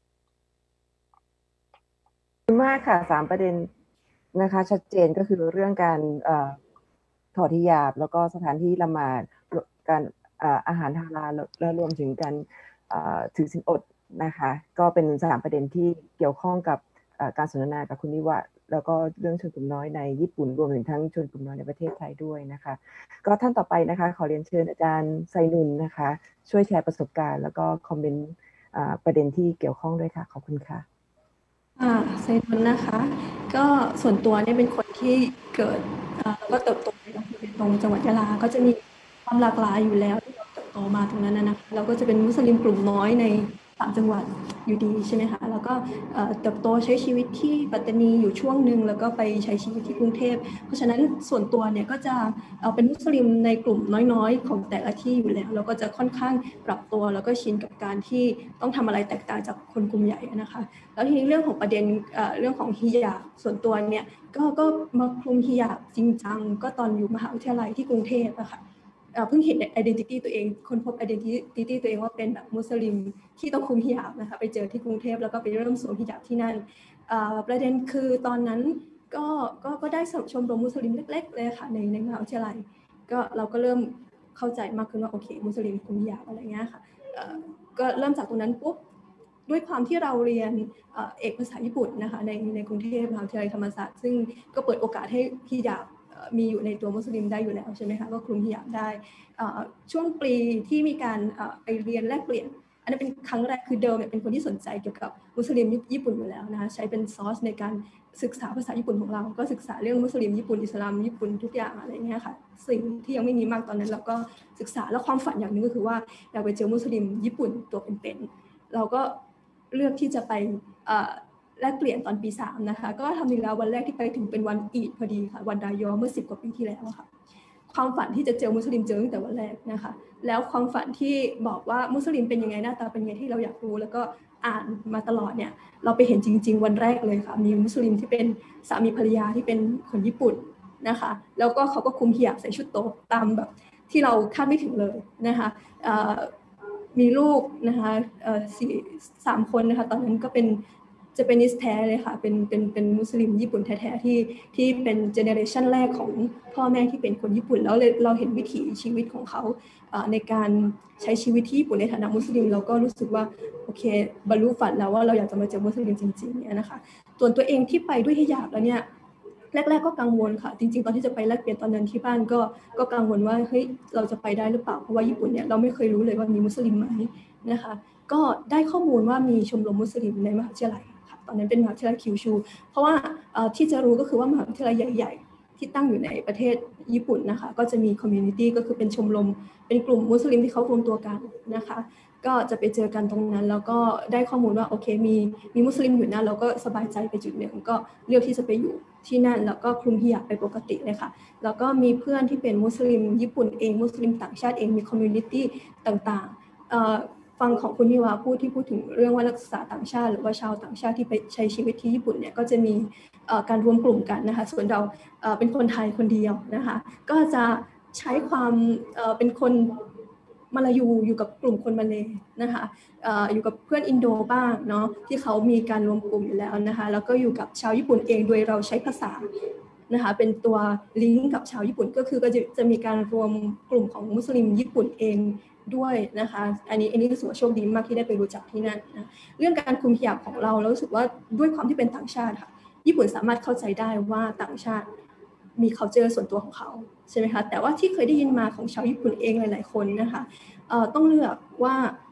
ขอบคุณมากค่ะสามประเด็นนะคะชัดเจนก็คือเรื่องการถอดฮิญาบแล้วก็สถานที่ละหมาดการอาหารฮาลาลและรวมถึงการถือศีลอดนะคะก็เป็นสามประเด็นที่เกี่ยวข้องกับการสนทนากับคุณนิวะแล้วก็เรื่องชนกลุ่มน้อยในญี่ปุ่นรวมถึงทั้งชนกลุ่มน้อยในประเทศไทยด้วยนะคะก็ท่านต่อไปนะคะขอเรียนเชิญอาจารย์ไซนุนนะคะช่วยแชร์ประสบการณ์แล้วก็คอมเมนต์ประเด็นที่เกี่ยวข้องด้วยค่ะขอบคุณค่ะอ่าไซนุนนะคะก็ส่วนตัวเนี่ยเป็นคนที่เกิดแล้วก็เติบโตในอำเภอเบตงจังหวัดยะลาก็จะมีความหลากหลายอยู่แล้วที่เราเติบโตมาตรงนั้นนะคะเราก็จะเป็นมุสลิมกลุ่มน้อยในต่างจังหวัดอยู่ดีใช่ไหมคะแล้วก็เติบโตใช้ชีวิตที่ปัตตานีอยู่ช่วงหนึ่งแล้วก็ไปใช้ชีวิตที่กรุงเทพเพราะฉะนั้นส่วนตัวเนี่ยก็จะเป็นมุสลิมในกลุ่มน้อยๆของแต่ละที่อยู่แล้วเราก็จะค่อนข้างปรับตัวแล้วก็ชินกับการที่ต้องทำอะไรแตกต่างจากคนกลุ่มใหญ่นะคะแล้วทีนี้เรื่องของประเด็นเรื่องของฮิญาบส่วนตัวเนี่ยก็ก็มาคลุมฮิญาบจริงจังก็ตอนอยู่มหาวิทยาลัยที่กรุงเทพอะค่ะเพิ่งเห็น identity ตัวเองคนพบ identity ตัวเองว่าเป็นแบบมุสลิมที่ต้องคุมฮิญาบนะคะไปเจอที่กรุงเทพแล้วก็ไปเริ่มสวมฮิญาบที่นั่นประเด็นคือตอนนั้นก็ก็ก็ได้ชมรมมุสลิมเล็กๆเลยค่ะในในมหาวิทยาลัยก็เราก็เริ่มเข้าใจมากขึ้นว่าโอเคมุสลิมคุมฮิญาบอะไรเงี้ยค่ะก็เริ่มจากตรงนั้นปุ๊บด้วยความที่เราเรียนเอกภาษาญี่ปุ่นนะคะในในกรุงเทพมหาวิทยาลัยธรรมศาสตร์ซึ่งก็เปิดโอกาสให้ฮิญาบมีอยู่ในตัวมุสลิมได้อยู่แล้วใช่ไหมคะก็คลุมฮิญาบได้ช่วงปีที่มีการไปเรียนแลกเปลี่ยนอันนั้นเป็นครั้งแรกคือเดิมเป็นคนที่สนใจเกี่ยวกับมุสลิมญี่ปุ่นอยู่แล้วนะคะใช้เป็นซอสในการศึกษาภาษาญี่ปุ่นของเราก็ศึกษาเรื่องมุสลิมญี่ปุ่นอิสลามญี่ปุ่นทุกอย่างอะไรเงี้ยค่ะสิ่งที่ยังไม่มีมากตอนนั้นเราก็ศึกษาแล้วความฝันอย่างนึงก็คือว่าอยากไปเจอมุสลิมญี่ปุ่นตัวเป็นๆเราก็เลือกที่จะไปแลกเปลี่ยนตอนปีสามนะคะก็ทำดีแล้ววันแรกที่ไปถึงเป็นวันอีดพอดีค่ะวันรายอเมื่อสิบกว่าปีที่แล้วค่ะความฝันที่จะเจอมุสลิมเจอตั้งแต่วันแรกนะคะแล้วความฝันที่บอกว่ามุสลิมเป็นยังไงหน้าตาเป็นยังไงที่เราอยากรู้แล้วก็อ่านมาตลอดเนี่ยเราไปเห็นจริงๆวันแรกเลยค่ะมีมุสลิมที่เป็นสามีภรรยาที่เป็นคนญี่ปุ่นนะคะแล้วก็เขาก็คุมฮิญาบใส่ชุดโต๊ะตามแบบที่เราคาดไม่ถึงเลยนะคะมีลูกนะคะสี่สามคนนะคะตอนนั้นก็เป็นจะเป็นนิสแท้เลยค่ะเป็นเป็นเป็นมุสลิมญี่ปุ่นแท้ๆที่ที่เป็นเจเนอเรชันแรกของพ่อแม่ที่เป็นคนญี่ปุ่นแล้วเราเห็นวิถีชีวิตของเขาในการใช้ชีวิตที่ญี่ปุ่นในฐานะมุสลิมเราก็รู้สึกว่าโอเคบรรลุฝันแล้วว่าเราอยากจะมาเจอมุสลิมจริงๆเนี่ยนะคะส่วนตัวเองที่ไปด้วยฮิญาบแล้วเนี่ยแรกๆก็กังวลค่ะจริงๆตอนที่จะไปแลกเปลี่ยนตอนนั้นที่บ้านก็ก็กังวลว่าเฮ้ยเราจะไปได้หรือเปล่าเพราะว่าญี่ปุ่นเนี่ยเราไม่เคยรู้เลยว่ามีมุสลิมไหมนะคะก็ได้ข้อมูลว่ามีชมรมมุสลิมในมหาวิทยาลัยค่ะตอนนั้นเป็นมหาวิทยาลัยคิวชูเพราะว่าที่จะรู้ก็คือว่ามหาวิทยาลัยใหญ่ๆที่ตั้งอยู่ในประเทศญี่ปุ่นนะคะก็จะมีคอมมูนิตี้ก็คือเป็นชมรมเป็นกลุ่มมุสลิมที่เขารวมตัวกันนะคะก็จะไปเจอกันตรงนั้นแล้วก็ได้ข้อมูลว่าโอเคมีมีมุสลิมอยู่นะเราก็สบายใจไปจุดหนึ่งก็เลือกที่จะไปอยู่ที่นั่นแล้วก็คลุมฮิญาบไปปกติเลยค่ะแล้วก็มีเพื่อนที่เป็นมุสลิมญี่ปุ่นเองมุสลิมต่างชาติเองมีคอมมูนิตี้ต่างๆฟังของคุณนิวาพูดที่พูดถึงเรื่องว่านักศึกษาต่างชาติหรือว่าชาวต่างชาติที่ไปใช้ชีวิตที่ญี่ปุ่นเนี่ยก็จะมีการรวมกลุ่มกันนะคะส่วนเราเป็นคนไทยคนเดียวนะคะก็จะใช้ความเป็นคนมาลายูอยู่กับกลุ่มคนมาเลย์นะคะอยู่กับเพื่อนอินโดบ้างเนาะที่เขามีการรวมกลุ่มอยู่แล้วนะคะแล้วก็อยู่กับชาวญี่ปุ่นเองโดยเราใช้ภาษานะคะเป็นตัวลิงก์กับชาวญี่ปุ่นก็คือก็จะจะมีการรวมกลุ่มของมุสลิมญี่ปุ่นเองด้วยนะคะอันนี้อันนี้รู้สึกว่าโชคดีมากที่ได้ไปรู้จักที่นั่นนะเรื่องการคุมฮิญาบของเราเรารู้สึกว่าด้วยความที่เป็นต่างชาติค่ะญี่ปุ่นสามารถเข้าใจได้ว่าต่างชาติมี culture ส่วนตัวของเขาใช่ไหมคะแต่ว่าที่เคยได้ยินมาของชาวญี่ปุ่นเองหลายๆคนนะคะเอ่อต้องเลือกว่า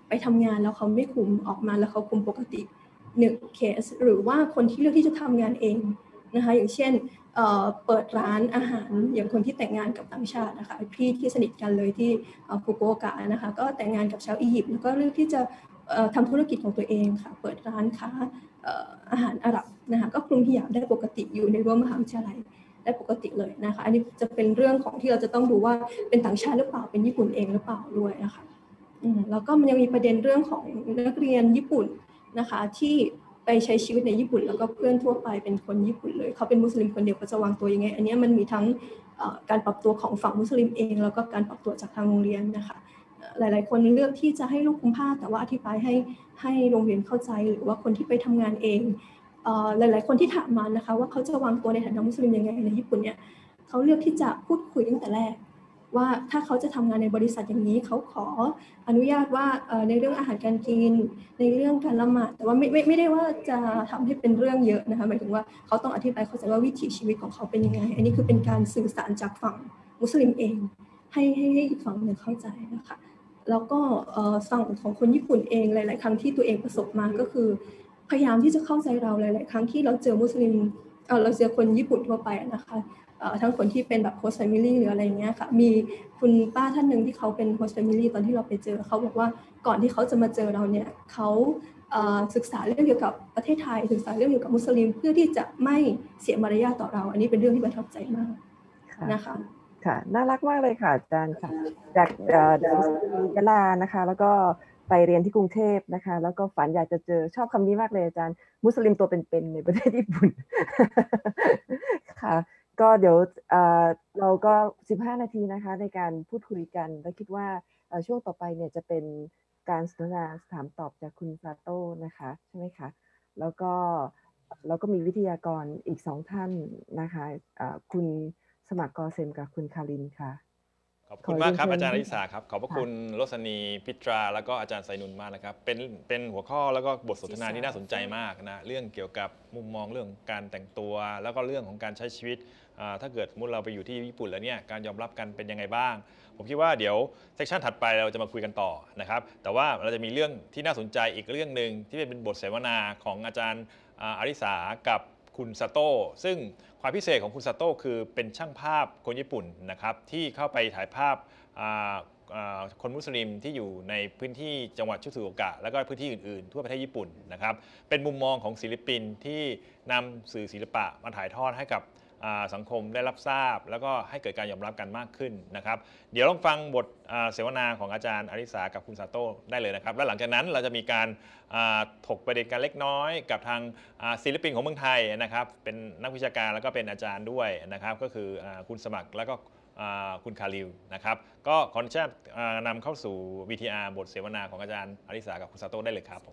ไปทำงานแล้วเขาไม่คุมออกมาแล้วเขาคุมปกติหนึ่งเคสหรือว่าคนที่เลือกที่จะทำงานเองนะคะอย่างเช่น เ, เปิดร้านอาหารอย่างคนที่แต่งงานกับต่างชาตินะคะพี่ที่สนิทกันเลยที่ฟุกุโอกะนะคะก็แต่งงานกับชาวอียิปต์แล้วก็เลือกที่จะทำธุรกิจของตัวเองค่ะเปิดร้านค้าอาหารอาหรับนะคะก็คลุมฮิญาบได้ปกติอยู่ในรั้วมหาวิทยาลัยได้ปกติเลยนะคะอันนี้จะเป็นเรื่องของที่เราจะต้องดูว่าเป็นต่างชาติหรือเปล่าเป็นญี่ปุ่นเองหรือเปล่าด้วยนะคะแล้วก็มันยังมีประเด็นเรื่องของนักเรียนญี่ปุ่นนะคะที่ไปใช้ชีวิตในญี่ปุ่นแล้วก็เพื่อนทั่วไปเป็นคนญี่ปุ่นเลยเขาเป็นมุสลิมคนเดียวเขาจะวางตัวยังไงอันนี้มันมีทั้งการปรับตัวของฝั่งมุสลิมเองแล้วก็การปรับตัวจากทางโรงเรียนนะคะหลายๆคนเลือกที่จะให้ลูกคุมผ้าแต่ว่าอธิบายให้ให้โรงเรียนเข้าใจหรือว่าคนที่ไปทำงานเองหลายๆคนที่ถามมานะคะว่าเขาจะวางตัวในฐานะมุสลิมยังไงในญี่ปุ่นเนี่ยเขาเลือกที่จะพูดคุยตั้งแต่แรกว่าถ้าเขาจะทำงานในบริษัทอย่างนี้เขาขออนุญาตว่าในเรื่องอาหารการกินในเรื่องการละหมาดแต่ว่าไม่ไม่ไม่ได้ว่าจะทำให้เป็นเรื่องเยอะนะคะหมายถึงว่าเขาต้องอธิบายเข้าใจว่าวิถีชีวิตของเขาเป็นยังไงอันนี้คือเป็นการสื่อสารจากฝั่งมุสลิมเองให้ให้ให้อีกฝั่งหนึ่งเข้าใจนะคะแล้วก็ฝั่งของคนญี่ปุ่นเองหลายๆครั้งที่ตัวเองประสบมาก็คือพยายามที่จะเข้าใจเราหลายๆครั้งที่เราเจอมุสลิมเราเจอคนญี่ปุ่นทั่วไปนะคะทั้งคนที่เป็นแบบ host family หรืออะไรเงี้ยค่ะมีคุณป้าท่านหนึ่งที่เขาเป็น host family ตอนที่เราไปเจอเขาบอกว่าก่อนที่เขาจะมาเจอเราเนี่ยเขาศึกษาเรื่องเกี่ยวกับประเทศไทยศึกษาเรื่องเกี่ยวกับมุสลิมเพื่อที่จะไม่เสียมารยาทต่อเราอันนี้เป็นเรื่องที่ประทับใจมากนะคะค่ะน่ารักมากเลยค่ะอาจารย์ค่ะจากเด็กยะลานะคะแล้วก็ไปเรียนที่กรุงเทพนะคะแล้วก็ฝันอยากจะเจอชอบคำนี้มากเลยอาจารย์มุสลิมตัวเป็นๆในประเทศญี่ปุ่นค่ะก็เดี๋ยวเราก็สิบห้านาทีนะคะในการพูดคุยกันและคิดว่าช่วงต่อไปเนี่ยจะเป็นการสนทนาถามตอบจากคุณซาโต้นะคะใช่ไหมคะแล้วก็เราก็มีวิทยากรอีกสองท่านนะคะคุณสมัครกอเซมกับคุณคารินค่ะขอบคุณมากครับอาจารย์อริสาครับขอบพระคุณโรสนีพิตราแล้วก็อาจารย์ไซนุนมากนะครับเป็นเป็นหัวข้อแล้วก็บทสนทนาที่น่าสนใจมากนะเรื่องเกี่ยวกับมุมมองเรื่องการแต่งตัวแล้วก็เรื่องของการใช้ชีวิตถ้าเกิดสมมติเราไปอยู่ที่ญี่ปุ่นแล้วเนี่ยการยอมรับกันเป็นยังไงบ้างผมคิดว่าเดี๋ยวเซสชันถัดไปเราจะมาคุยกันต่อนะครับแต่ว่าเราจะมีเรื่องที่น่าสนใจอีกเรื่องหนึ่งที่เป็นบทเสวนาของอาจารย์อริสากับคุณซาโต้ซึ่งความพิเศษของคุณซาโต้คือเป็นช่างภาพคนญี่ปุ่นนะครับที่เข้าไปถ่ายภาพคนมุสลิมที่อยู่ในพื้นที่จังหวัดชิซูโอกะแล้วก็พื้นที่อื่นๆทั่วประเทศญี่ปุ่นนะครับเป็นมุมมองของศิลปินที่นำสื่อศิลปะมาถ่ายทอดให้กับสังคมได้รับทราบแล้วก็ให้เกิดการยอมรับกันมากขึ้นนะครับเดี๋ยวลองฟังบทเสวนาของอาจารย์อริสากับคุณซาโต้ได้เลยนะครับแล้วหลังจากนั้นเราจะมีการถกประเด็นกันเล็กน้อยกับทางศิลปินของเมืองไทยนะครับเป็นนักวิชาการแล้วก็เป็นอาจารย์ด้วยนะครับก็คือคุณสมัครแล้วก็คุณคาริลนะครับก็ขออนุญาตนำเข้าสู่ วี ที อาร์ บทเสวนาของอาจารย์อริสากับคุณซาโต้ได้เลยครับผม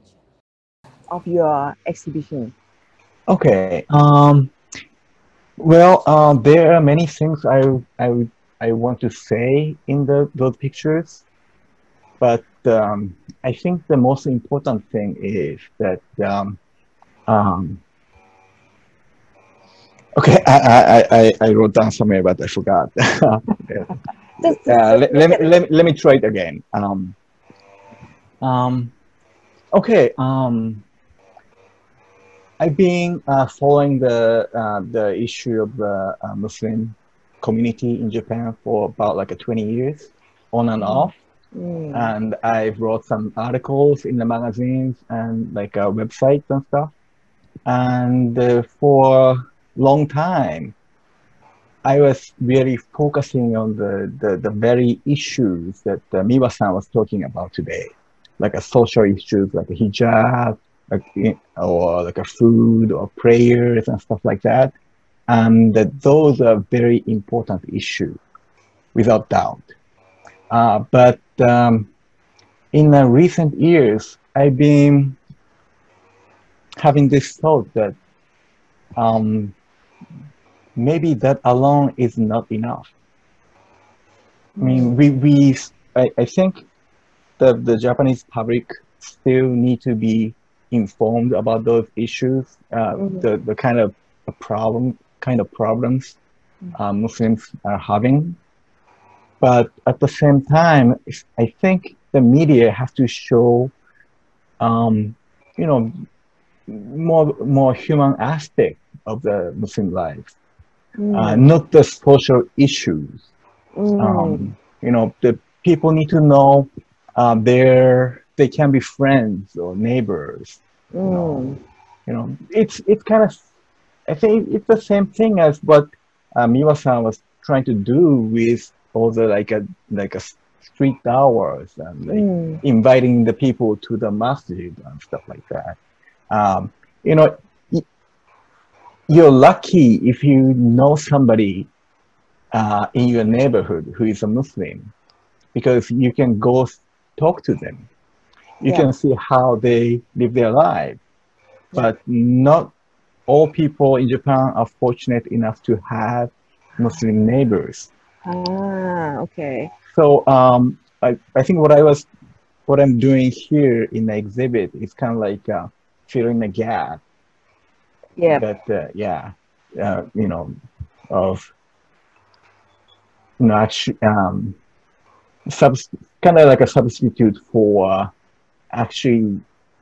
of your exhibition okay um well uh, there are many things I I I want to say in the those pictures but um, I think the most important thing is that um, um, okay, I, I, I, I wrote down somewhere, but I forgot. uh, let, let, me, let, let me try it again. Um, um, okay, um, I've been uh, following the uh, the issue of the uh, Muslim community in Japan for about like a twenty years, on and off. Mm. And I've wrote some articles in the magazines and like uh, websites and stuff. And uh, for a long time, I was really focusing on the, the, the very issues that uh, Miwa-san was talking about today, like a social issues like a hijab, like, or like a food or prayers and stuff like that. And that those are very important issues, without doubt. Uh, but um, in the recent years, I've been having this thought that um, maybe that alone is not enough. I mean, we, we I, I think the, the Japanese public still need to be informed about those issues, uh, mm-hmm. the, the kind of problem, kind of problems uh, Muslims are having. But at the same time, I think the media has to show, um, you know, more more human aspect of the Muslim life, mm. uh, not the social issues. Mm. Um, you know, the people need to know uh, they're they can be friends or neighbors. Mm. You know, you know, it's it's kind of, I think it's the same thing as what uh, Miwa-san was trying to do with all the like a like a street hours and like mm. inviting the people to the masjid and stuff like that. Um, you know, you're lucky if you know somebody uh, in your neighborhood who is a Muslim, because you can go talk to them. You yeah. can see how they live their life. Yeah. But not all people in Japan are fortunate enough to have Muslim neighbors. Ah, okay. So um, I, I think what I was, what I'm doing here in the exhibit is kind of like uh, filling the gap. Yeah. That uh, yeah, uh, you know, of you know, actually, um, subs kind of like a substitute for uh, actually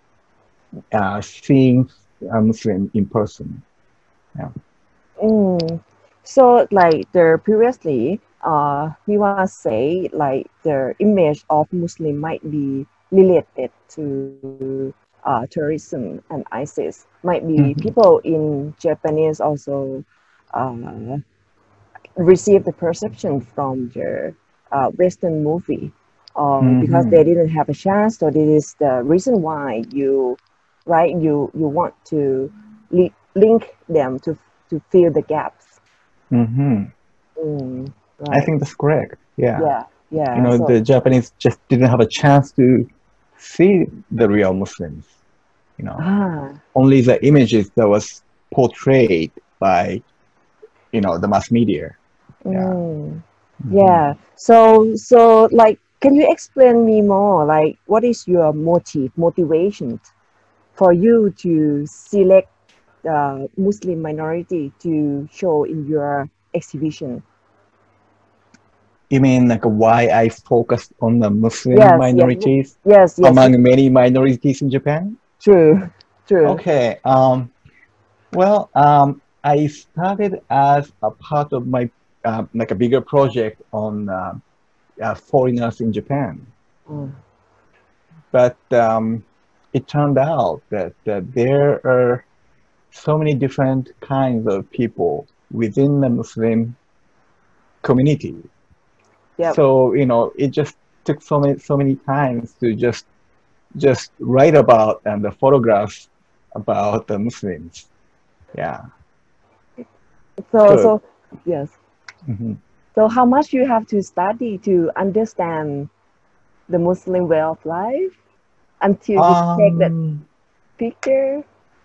uh, seeing a Muslim in person. Yeah. Mm. So like the previously, uh, we want to say like the image of Muslim might be related to uh, terrorism and ISIS. Might be mm-hmm. people in Japanese also uh, receive the perception from the uh, Western movie, uh, mm-hmm. because they didn't have a chance. So this is the reason why you, right? You you want to li link them to to fill the gaps. Mm-hmm. Mm, right. I think that's correct. Yeah. Yeah. Yeah. You know, so, the Japanese just didn't have a chance to see the real Muslims. You know, ah. only the images that was portrayed by, you know, the mass media. Yeah. Mm. Yeah. So, so like, can you explain me more? Like, what is your motive, motivation for you to select the Muslim minority to show in your exhibition? You mean like why I focused on the Muslim yes, minorities yes, yes, among yes. many minorities in Japan? True, true. Okay. Um, well, um, I started as a part of my uh, like a bigger project on uh, uh, foreigners in Japan, mm. but um, it turned out that, that there are so many different kinds of people within the Muslim community. Yep. So, you know, it just took so many, so many times to just, just write about and the photographs about the Muslims. Yeah. So, so, so yes. Mm-hmm. So how much you have to study to understand the Muslim way of life until you um, take that picture?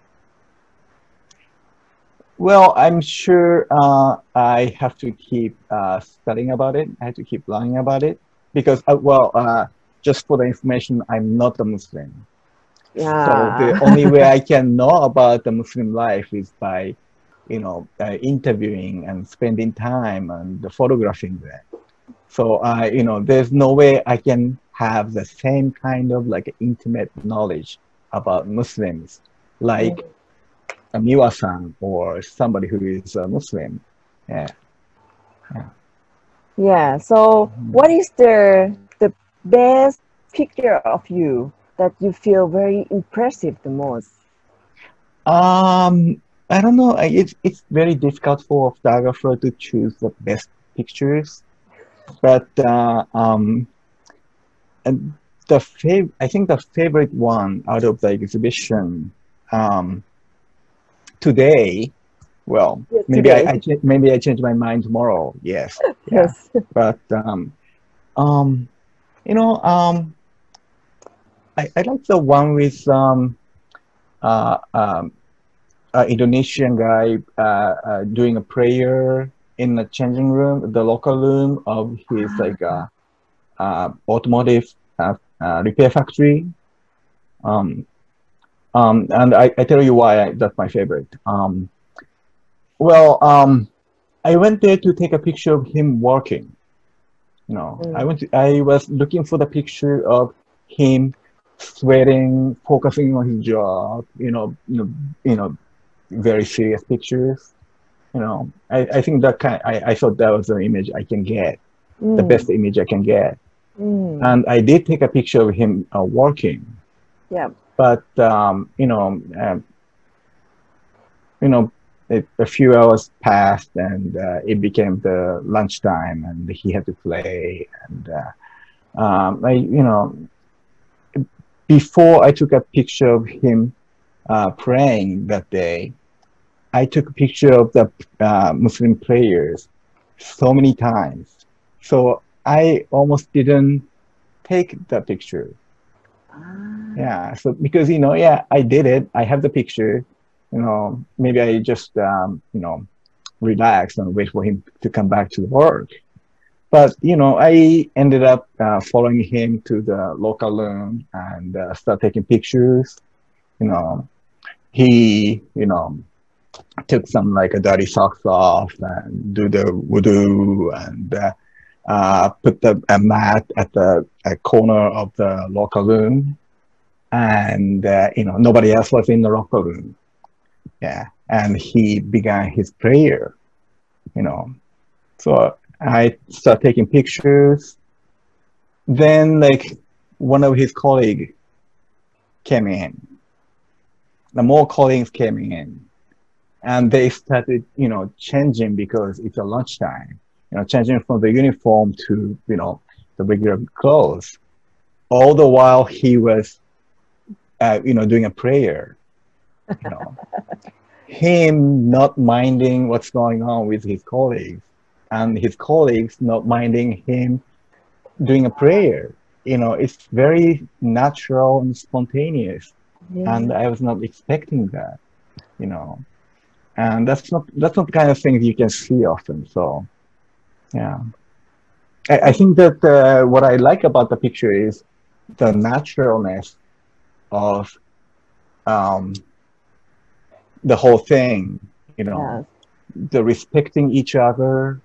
Well, I'm sure uh, I have to keep uh, studying about it. I have to keep learning about it because, uh, well, uh, just for the information, I'm not a Muslim. Yeah. So the only way I can know about the Muslim life is by, you know, uh, interviewing and spending time and photographing them. So, uh, you know, there's no way I can have the same kind of like intimate knowledge about Muslims like mm. a Miwa-san or somebody who is a Muslim. Yeah. Yeah. Yeah. So what is the, the best picture of you that you feel very impressive the most? Um, I don't know. It's it's very difficult for a photographer to choose the best pictures, but uh, um, and the fav I think the favorite one out of the exhibition um, today. Well, yes, maybe today. I, I maybe I change my mind tomorrow. Yes. Yeah. Yes. But um, um, you know, um, I I like the one with um, uh, um. Uh, Indonesian guy uh, uh, doing a prayer in the changing room, the local room of his like uh, uh, automotive uh, uh, repair factory. Um, um, and I, I tell you why I, that's my favorite. Um, well, um, I went there to take a picture of him working. You know, Mm. I went. To, I was looking for the picture of him sweating, focusing on his job. You know, you know, you know, very serious pictures. You know, I, I think that kind. I, I thought that was the image I can get, Mm. the best image I can get. Mm. And I did take a picture of him uh, working. Yeah. But um, you know, um, you know, it, a few hours passed, and uh, it became the lunchtime, and he had to play. And uh, um, I, you know, before I took a picture of him uh, praying that day, I took a picture of the uh, Muslim prayers so many times. So I almost didn't take the picture. Ah. Yeah. So because, you know, yeah, I did it. I have the picture. You know, maybe I just, um, you know, relax and wait for him to come back to work. But, you know, I ended up uh, following him to the local room and uh, start taking pictures. You know, he, you know, took some like a dirty socks off and do the wudu and uh, uh, put the a mat at the a corner of the locker room. And, uh, you know, nobody else was in the locker room. Yeah. And he began his prayer, you know. So I started taking pictures. Then, like, one of his colleagues came in. The more colleagues came in. And they started, you know, changing because it's a lunchtime. You know, changing from the uniform to, you know, the regular clothes. All the while he was, uh, you know, doing a prayer. You know, him not minding what's going on with his colleagues, and his colleagues not minding him doing a prayer. You know, it's very natural and spontaneous, Yeah. and I was not expecting that. You know, and that's not that's not the kind of things you can see often. So, yeah, I, I think that uh, what I like about the picture is the naturalness of um, the whole thing, you know, Yes. the respecting each other,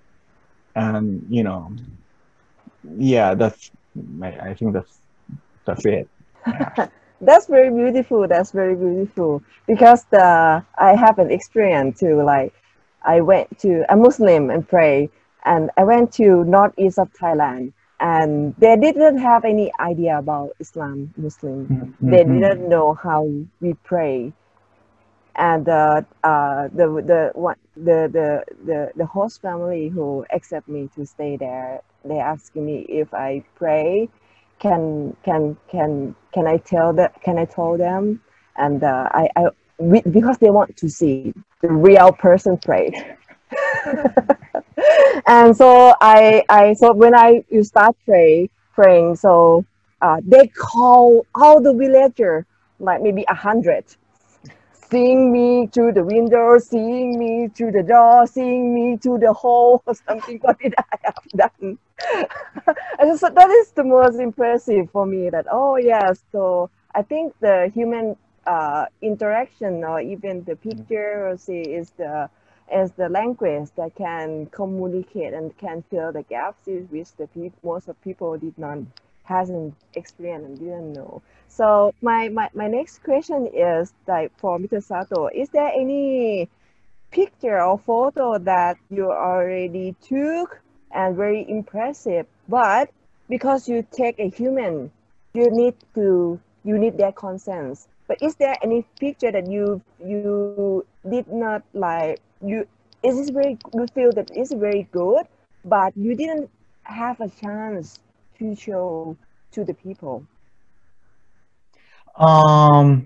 and you know, yeah, that's I, I think that's that's it. Yeah. That's very beautiful. That's very beautiful because the I have an experience to like I went to a Muslim and pray, and I went to northeast of Thailand, and they didn't have any idea about Islam Muslim. Mm-hmm. They didn't know how we pray. And uh, uh, the the one the, the the the host family who accept me to stay there, they asked me if I pray, can can can can I tell that can I tell them, and uh, I I we, because they want to see the real person pray. And so I I so when I you start pray praying, so uh, they call all the villager, like maybe a hundred, seeing me through the window, seeing me through the door, seeing me through the hole, or something. What did I have done? And so that is the most impressive for me. That oh yes, so I think the human uh, interaction or even the picture or say is the is the language that can communicate and can fill the gaps which the pe- most of people did not hasn't experienced and didn't know. So my, my, my next question is like for Mister Sato, is there any picture or photo that you already took and very impressive, but because you take a human, you need to you need their consent. But is there any picture that you you did not like you is this very you feel that is very good, but you didn't have a chance to show to the people? Um.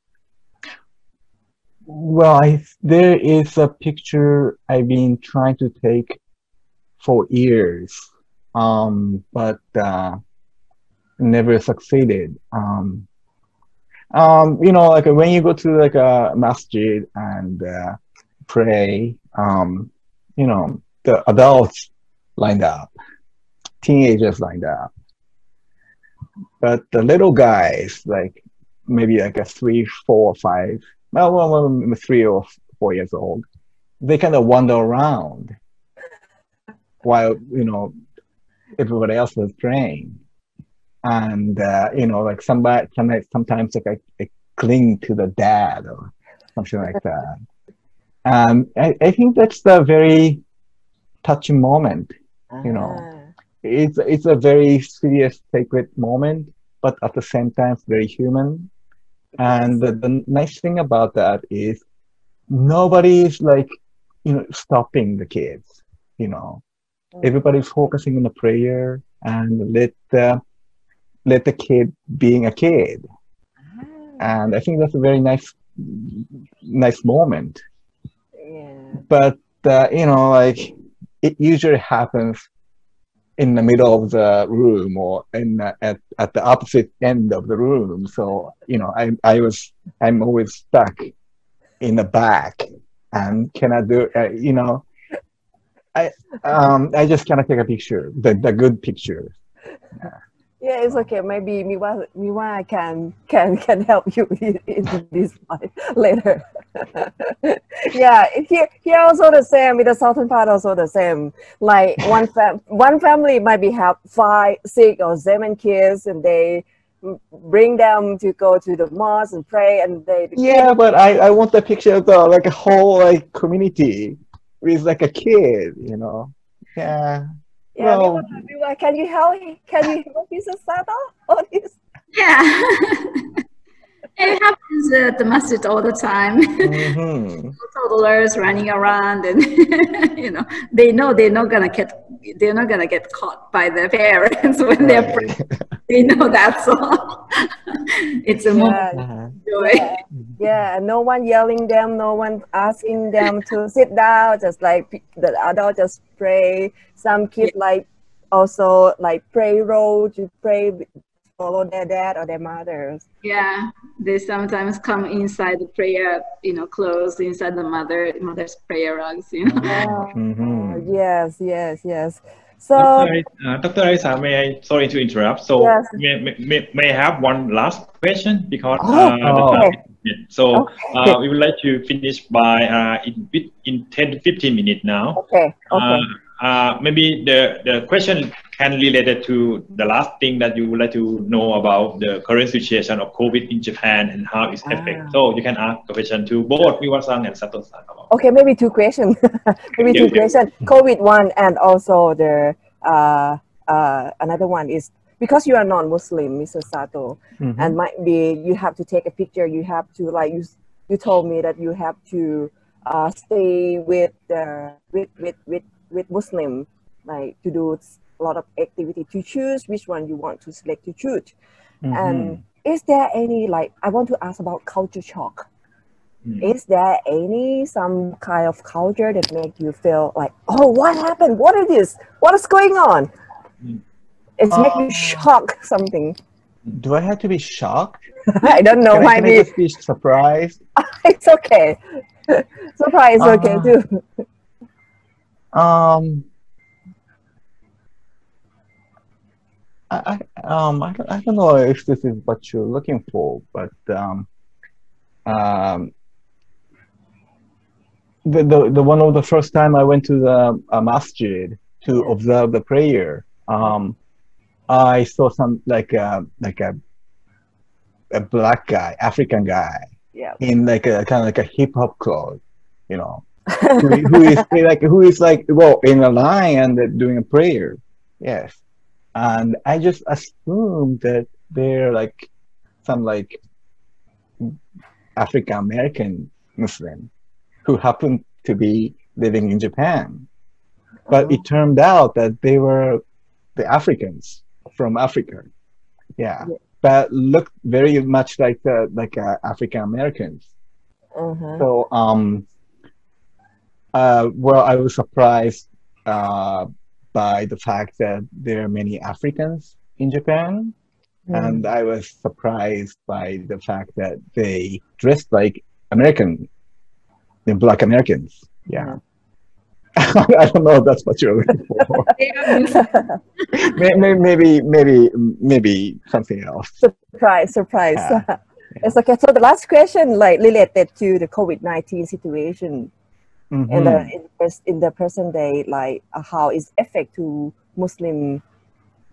Well, I there is a picture I've been trying to take for years, um, but uh, never succeeded. Um, um, you know, like when you go to like a masjid and uh, pray, um, you know, the adults lined up, teenagers lined up, but the little guys, like maybe like a three, four, five, well, well, well three or four years old, they kind of wander around while, you know, everybody else was praying. And, uh, you know, like somebody, sometimes, sometimes like I, I cling to the dad or something like that. Um, I, I think that's a very touching moment, you know. Ah. It's, it's a very serious, sacred moment, but at the same time, very human. And the, the nice thing about that is nobody is like, you know, stopping the kids, you know. Everybody's focusing on the prayer and let the, let the kid being a kid. And I think that's a very nice, nice moment. Yeah. But, uh, you know, like it usually happens in the middle of the room or in uh, at, at the opposite end of the room. So, you know, I, I was, I'm always stuck in the back and cannot do, uh, you know, I, um, I just cannot take a picture, the, the good pictures. Yeah. Yeah, it's okay. Maybe Miwa, Miwa can can can help you in, in this part later. Yeah, here here also the same. In the southern part also the same. Like one fam one family might be have five, six, or seven kids, and they bring them to go to the mosque and pray, and they. Yeah, but I I want the picture of the like a whole like community with like a kid, you know. Yeah. Yeah, well, Miwa, Miwa, can you help? Can you help Mister Sato on this? Yeah. It happens at the masjid all the time. Mm-hmm. Toddlers running around, and you know, they know they're not gonna get they're not gonna get caught by their parents when Right. they're praying. They know that, so it's a Yeah. moment of joy. Yeah. Yeah, no one yelling them, no one asking them to sit down, just like the adult just pray. Some kids yeah. like also like pray roll to pray, follow their dad or their mothers. Yeah, they sometimes come inside the prayer, you know, clothes inside the mother mother's prayer rugs, you know. Oh, mm-hmm. Yes, yes, yes. So, Doctor Uh, Doctor Alisa, may I, sorry to interrupt. So, yes. may, may, may I have one last question because oh, uh, the oh. time is So, okay. uh, we would like to finish by uh, in, in ten to fifteen minutes now. Okay, okay. Uh, uh, maybe the, the question can relate to the last thing that you would like to know about the current situation of COVID in Japan and how it's Ah. affected. So, you can ask a question to both Miwa-san and Sato-san. Okay, maybe two questions. maybe two okay. questions. COVID one and also the uh, uh, another one is because you are non-Muslim, Mister Sato, mm-hmm. and might be you have to take a picture. You have to like you. You told me that you have to uh, stay with uh, with with with with Muslim, like to do a lot of activity to choose which one you want to select to choose. Mm-hmm. And is there any like I want to ask about culture shock? Is there any some kind of culture that make you feel like, oh, what happened? What is this? What is going on? Mm. It's Uh, making you shock something. Do I have to be shocked? I don't know. Can I, can I Maybe just be surprised? it's okay. Surprise, Uh, okay too. Um, I, I um I don't, I don't know if this is what you're looking for, but um um. The, the, the one of the first time I went to the uh, masjid to yeah. observe the prayer, um, I saw some like a like a a black guy, African guy, yeah. in like a kind of like a hip hop clothes, you know, who, who is like who is like well in a line and doing a prayer, yes, and I just assumed that they're like some like African American Muslim who happened to be living in Japan. But oh. it turned out that they were the Africans from Africa. Yeah. yeah. But looked very much like the, like uh, African Americans. Uh-huh. So, um, uh, well, I was surprised uh, by the fact that there are many Africans in Japan. Mm. And I was surprised by the fact that they dressed like American in Black Americans, yeah. I don't know if that's what you're looking for. maybe, maybe, maybe, maybe something else. Surprise, surprise. Uh, yeah. It's okay. So the last question, like related to the COVID nineteen situation, mm-hmm. in the in, in the present day, like uh, how is effect to Muslim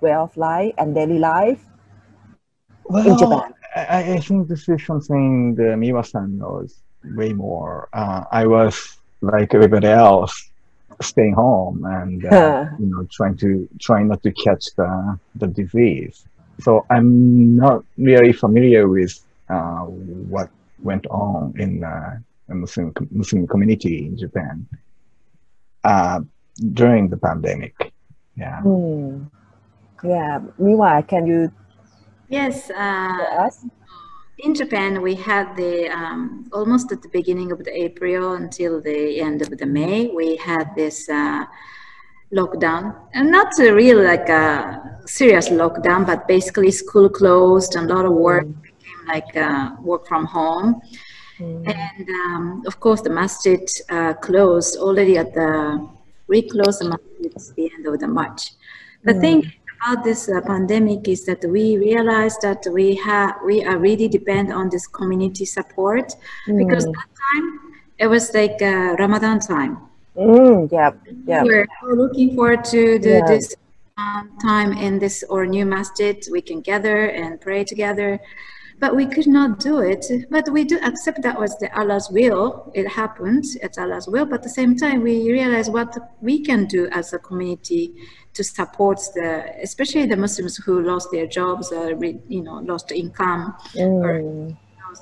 way of life and daily life well, in Japan? I, I think this is something the Miwa-san knows way more. Uh, I was like everybody else, staying home and uh, you know trying to trying not to catch the the disease. So I'm not really familiar with uh, what went on in uh, the Muslim Muslim community in Japan uh, during the pandemic. Yeah. Hmm. Yeah, Miwa, can you Yes, uh, tell us? in Japan, we had the um, almost at the beginning of the April until the end of the May, we had this uh, lockdown, and not a real like a serious lockdown, but basically school closed and a lot of work Mm. became like uh, work from home. Mm. And um, of course, the masjid uh, closed already at the, we closed the masjid at the end of the March. The Mm. thing about this uh, pandemic is that we realized that we have, we are really depend on this community support because Mm. that time it was like uh, Ramadan time. Mm. Yep. Yep. We were looking forward to the, Yeah. this um, time in this or new masjid. We can gather and pray together. But we could not do it. But we do accept that was the Allah's will. It happened, it's Allah's will. But at the same time, we realize what we can do as a community to support the, especially the Muslims who lost their jobs or you know lost income. Or, Mm.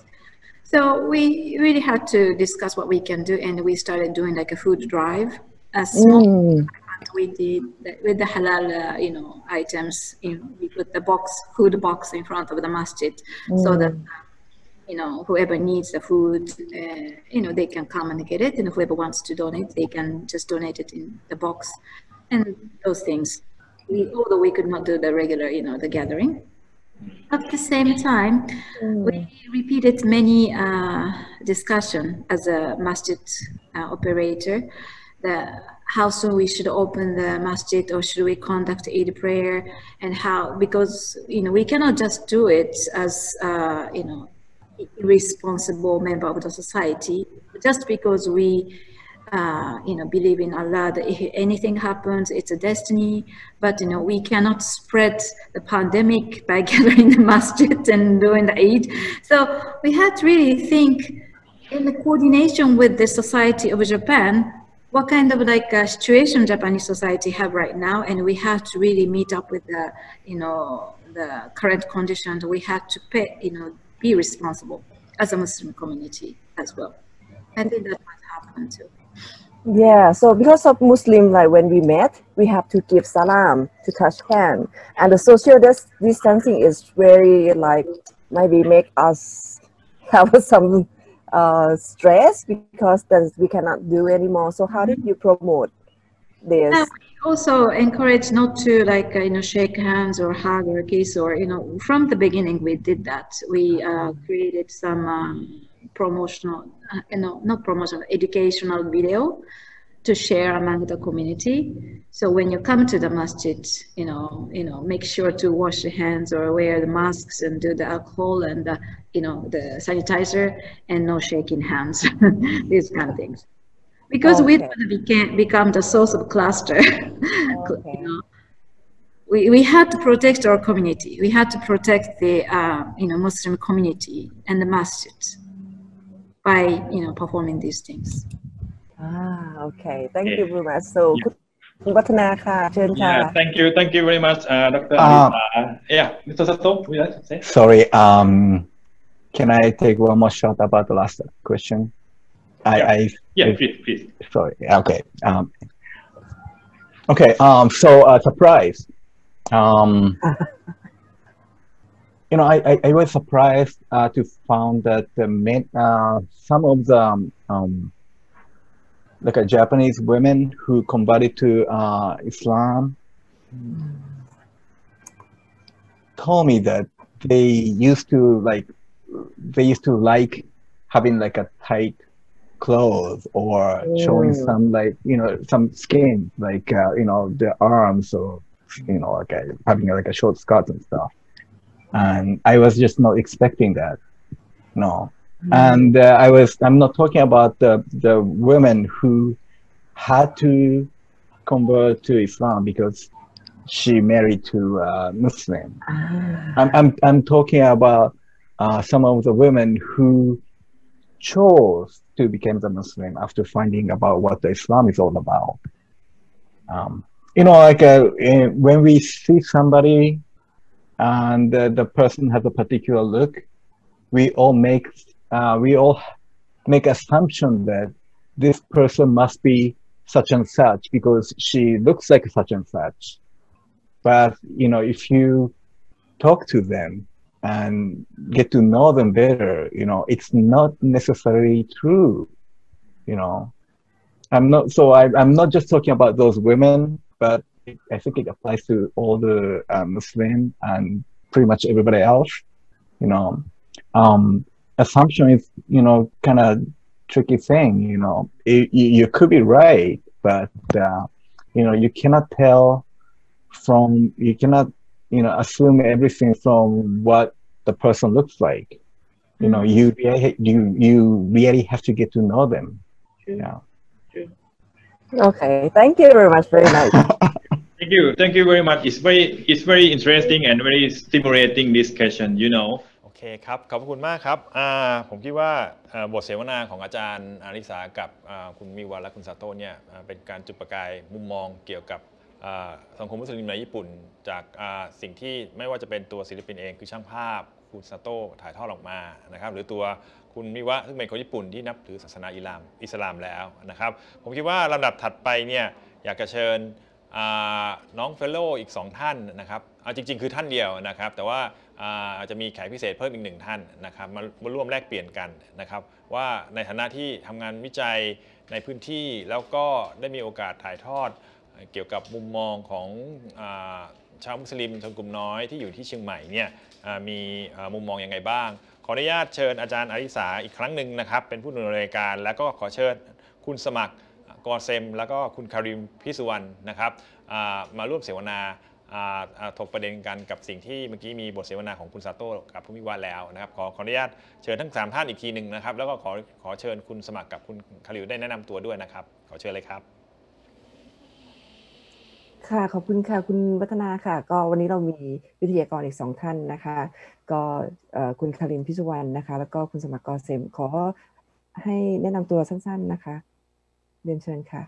so we really had to discuss what we can do, and we started doing like a food drive, a small. Mm. We did with the halal, uh, you know, items. You know, we put the box, food box, in front of the masjid, so that Mm. you know whoever needs the food, uh, you know, they can come and get it, and whoever wants to donate, they can just donate it in the box, and those things. We, although we could not do the regular, you know, the gathering. At the same time, Mm. we repeated many uh, discussion as a masjid uh, operator. The, how soon we should open the masjid, or should we conduct Eid prayer, and how, because you know we cannot just do it as uh, you know irresponsible member of the society just because we uh, you know believe in Allah that if anything happens it's a destiny, but you know we cannot spread the pandemic by gathering the masjid and doing the Eid. So we had to really think in the coordination with the society of Japan, what kind of like uh, situation Japanese society have right now, and we have to really meet up with the, you know, the current conditions. We have to pay, you know, be responsible as a Muslim community as well. I think that's what happened too. Yeah, so because of Muslim, like when we met, we have to give salam, to touch hand, and the social dis- distancing is very like maybe make us have some uh, stress because that we cannot do anymore. So how did you promote this? Yeah, we also encourage not to like uh, you know shake hands or hug or kiss, or you know from the beginning we did that. We uh, created some um, promotional, uh, you know, not promotional, educational video to share among the community. So when you come to the masjid, you know, you know, make sure to wash your hands or wear the masks and do the alcohol and the, you know, the sanitizer, and no shaking hands, these kind of things. Because Okay. we don't want to became, become the source of cluster. Okay. You know, we, we had to protect our community. We had to protect the, uh, you know, Muslim community and the masjid by, you know, performing these things. Ah, okay. Thank Okay. you very much. So, Yeah. คุณวัฒนาค่ะเชิญค่ะ Yeah, thank you, thank you very much, uh, Doctor Um, Alisa. Yeah, Mister Sato, would you like to say? Sorry. Um, can I take one more shot about the last question? I, Yeah. I Yeah, I- please, please. sorry. Okay. Um, okay. Um, so uh, surprise. Um, you know, I, I, I was surprised uh, to found that the men, uh, some of the um, um, like a Japanese women who converted to uh, Islam told me that they used to like they used to like having like a tight clothes or showing Mm. some like you know some skin like uh, you know their arms or you know like a, having like a short skirt and stuff, and I was just not expecting that. No. And uh, I was, I'm not talking about the, the women who had to convert to Islam because she married to a Muslim. I'm I'm I'm talking about uh, some of the women who chose to become the Muslim after finding about what the Islam is all about. Um, you know, like uh, when we see somebody and uh, the person has a particular look, we all make uh, we all make assumption that this person must be such and such because she looks like such and such. But you know, if you talk to them and get to know them better, you know, it's not necessarily true. You know, I'm not so I, I'm not just talking about those women, but it, I think it applies to all the uh, Muslim and pretty much everybody else. You know, um, assumption is, you know, kind of tricky thing. You know, it, you, you could be right, but uh, you know, you cannot tell from you cannot you know assume everything from what the person looks like. You know, you really, you you really have to get to know them. True. Yeah. True. Okay, thank you very much. Very nice. Thank you, thank you very much. It's very, it's very interesting and very stimulating discussion. You know. โอเคครับขอบคุณมากครับอ่าผมคิดว่าบทเสวนาของอาจารย์อาริสากับคุณมิวาและคุณซาโต้เนี่ยเป็นการจุดประกายมุมมองเกี่ยวกับสังคมมุสลิมในญี่ปุ่นจากสิ่งที่ไม่ว่าจะเป็นตัวศิลปินเองคือช่างภาพคุณซาโต้ถ่ายทอดออกมานะครับหรือตัวคุณมิวะซึ่งเป็นคนญี่ปุ่นที่นับถือศาสนาอิสลามอิสลามแล้วนะครับผมคิดว่าลำดับถัดไปเนี่ยอยากจะเชิญน้องเฟลโลอีกสองท่านนะครับเอาจริงๆคือท่านเดียวนะครับแต่ว่าอาจจะมีแขกพิเศษเพิ่มอีกหนึ่งท่านนะครับมามาร่วมแลกเปลี่ยนกันนะครับว่าในฐานะที่ทำงานวิจัยในพื้นที่แล้วก็ได้มีโอกาสถ่ายทอดเกี่ยวกับมุมมองของชาวมุสลิมชนกลุ่มน้อยที่อยู่ที่เชียงใหม่เนี่ยมีมุมมองยังไงบ้างขออนุญาตเชิญอาจารย์อาริสาอีกครั้งหนึ่งนะครับเป็นผู้ดำเนินรายการแล้วก็ขอเชิญคุณสมัครกอเซมแล้วก็คุณคาริมพิสุวรรณนะครับมาร่วมเสวนาถกประเด็นกันกับสิ่งที่เมื่อกี้มีบทเสวนาของคุณซาโต้กับผู้มิวาแล้วนะครับขอขออนุญาตเชิญทั้งสามท่านอีกทีหนึ่งนะครับแล้วก็ขอขอเชิญคุณสมัครกับคุณคาริมได้แนะนำตัวด้วยนะครับขอเชิญเลยครับค่ะขอบคุณค่ะคุณวัฒนาค่ะก็วันนี้เรามีวิทยากรอีกสองท่านนะคะก็คุณคาริมพิสุวรรณนะคะแล้วก็คุณสมัครกอเซมขอให้แนะนำตัวสั้นๆนะคะเรียนเชิญค่ะ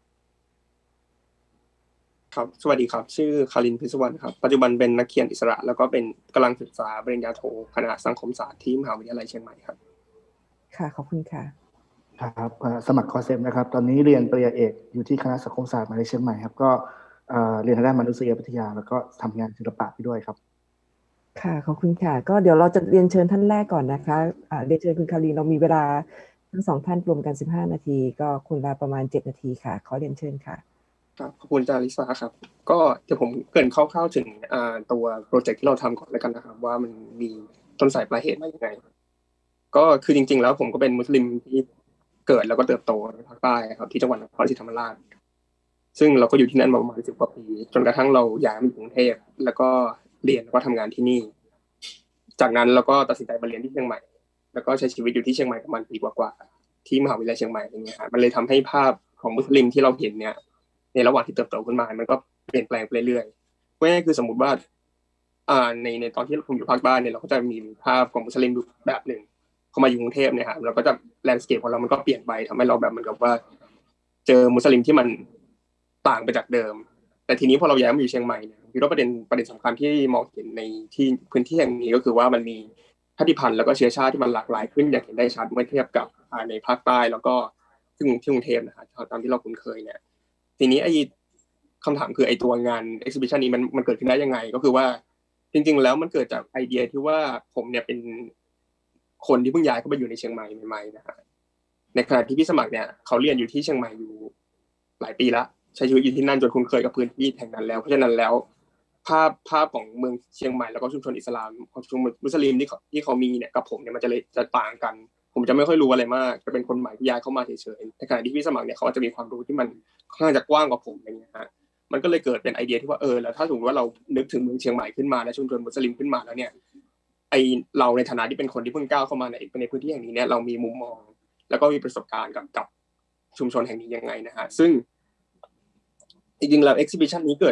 ครับสวัสดีครับชื่อคารินพิสุวรรณครับปัจจุบันเป็นนักเขียนอิสระแล้วก็เป็นกำลังศึกษาปริญญาโทคณะสังคมศาสตร์ที่มหาวิทยาลัยเชียงใหม่ครับค่ะขอบคุณค่ะครับสมัครกอเซมนะครับตอนนี้เรียนปริญญาเอกอยู่ที่คณะสังคมศาสตร์มหาวิทยาลัยเชียงใหม่ครับก็เรียนทางด้านมนุษยวิทยาแล้วก็ทำงานศิลปะไปด้วยครับค่ะขอบคุณค่ะก็เดี๋ยวเราจะเรียนเชิญท่านแรกก่อนนะคะเรียนเชิญคุณคารินเรามีเวลาทั้งสองท่านรวมกันสิบห้านาทีก็คนละประมาณเจ็ดนาทีค่ะขอเรียนเชิญค่ะครับขอบคุณอาจารย์ลิซ่าครับก็เดี๋ยวผมเกริ่นคร่าวๆถึงตัวโปรเจกต์ที่เราทำก่อนแล้วกันนะครับว่ามันมีต้นสายปลายเหตุมาอย่างไรก็คือจริงๆแล้วผมก็เป็นมุสลิมที่เกิดแล้วก็เติบโตในภาคใต้ครับที่จังหวัดนครศรีธรรมราชซึ่งเราก็อยู่ที่นั่นมาประมาณสิบกว่าปีจนกระทั่งเราย้ายมาอยู่กรุงเทพแล้วก็เรียนแล้วก็ทำงานที่นี่จากนั้นเราก็ตัดสินใจมาเรียนที่เชียงใหม่แล้วก็ใช้ชีวิตอยู่ที่เชียงใหม่ประมาณปีกว่าๆที่มหาวิทยาลัยเชียงใหม่อย่างเงี้ยครับมันเลยทำให้ภาพของมุสลิมที่เราเห็นเนี่ยในระหว่างที่เติบโตขึ้นมามันก็เปลี่ยนแปลงไปเรื่อยๆง่ายๆคือสมมุติว่าอ่าในในตอนที่ผมอยู่ภาคใต้เนี่ยเราก็จะมีภาพของมุสลิมแบบหนึ่งพอมาอยู่กรุงเทพเนี่ยครับเราก็จะแลนด์สเคปของเรามันก็เปลี่ยนไปทำให้เราแบบเหมือนกับว่าเจอมุสลิมที่มันต่างไปจากเดิมแต่ทีนี้พอเราย้ายมาอยู่เชียงใหม่เนี่ยคิดว่าประเด็นประเด็นสำคัญที่มองเห็นในที่พื้นที่แห่งนี้ก็คือว่ามันมีชาติพันธุ์แล้วก็เชื้อชาติที่มันหลากหลายขึ้นอย่างเห็นได้ชัดเมื่อเทียบกับในภาคใต้แล้วก็ที่ที่กรุงเทพนะครับตามที่เราคุ้นเคยเนี่ยทีนี้ไอ้คำถามคือไอ้ตัวงาน exhibition นี้มันมันเกิดขึ้นได้ยังไงก็คือว่าจริงๆแล้วมันเกิดจากไอเดียที่ว่าผมเนี่ยเป็นคนที่เพิ่งย้ายเข้าไปอยู่ในเชียงใหม่ใหม่ๆนะฮะในขณะที่พี่สมัครเนี่ยเขาเรียนอยู่ที่เชียงใหม่อยู่หลายปีละใช้ชีวิตอยู่ที่นั่นจนคุ้นเคยกับพื้นที่แห่งนั้นแล้วเพราะฉะนั้นแล้วภาพภาพของเมืองเชียงใหม่แล้วก็ชุมชนอิสลามของชุมชนมุสลิมที่เขาที่เขามีเนี่ยกับผมเนี่ยมันจะเลยจะต่างกันผมจะไม่ค่อยรู้อะไรมากจะเป็นคนใหม่ที่ย้ายเข้ามาเฉยๆในขณะที่พี่สมัครเนี่ยเขาจะมีความรู้ที่มันค่อนข้างจะกว้างกว่าผมอย่างเงี้ยฮะมันก็เลยเกิดเป็นไอเดียที่ว่าเออแล้วถ้าสมมติว่าเรานึกถึงเมืองเชียงใหม่ขึ้นมาและชุมชนมุสลิมขึ้นมาแล้วเนี่ยไอเราในฐานะที่เป็นคนที่เพิ่งก้าวเข้ามาในในพื้นที่แห่งนี้เนี่ยเรามีมุมมองแล้วก็มีประสบการณ์กับกับชุมชนแห่งนี้ยังไงนะฮะซึ่งจริงๆแล้ว exhibition นี้เกิด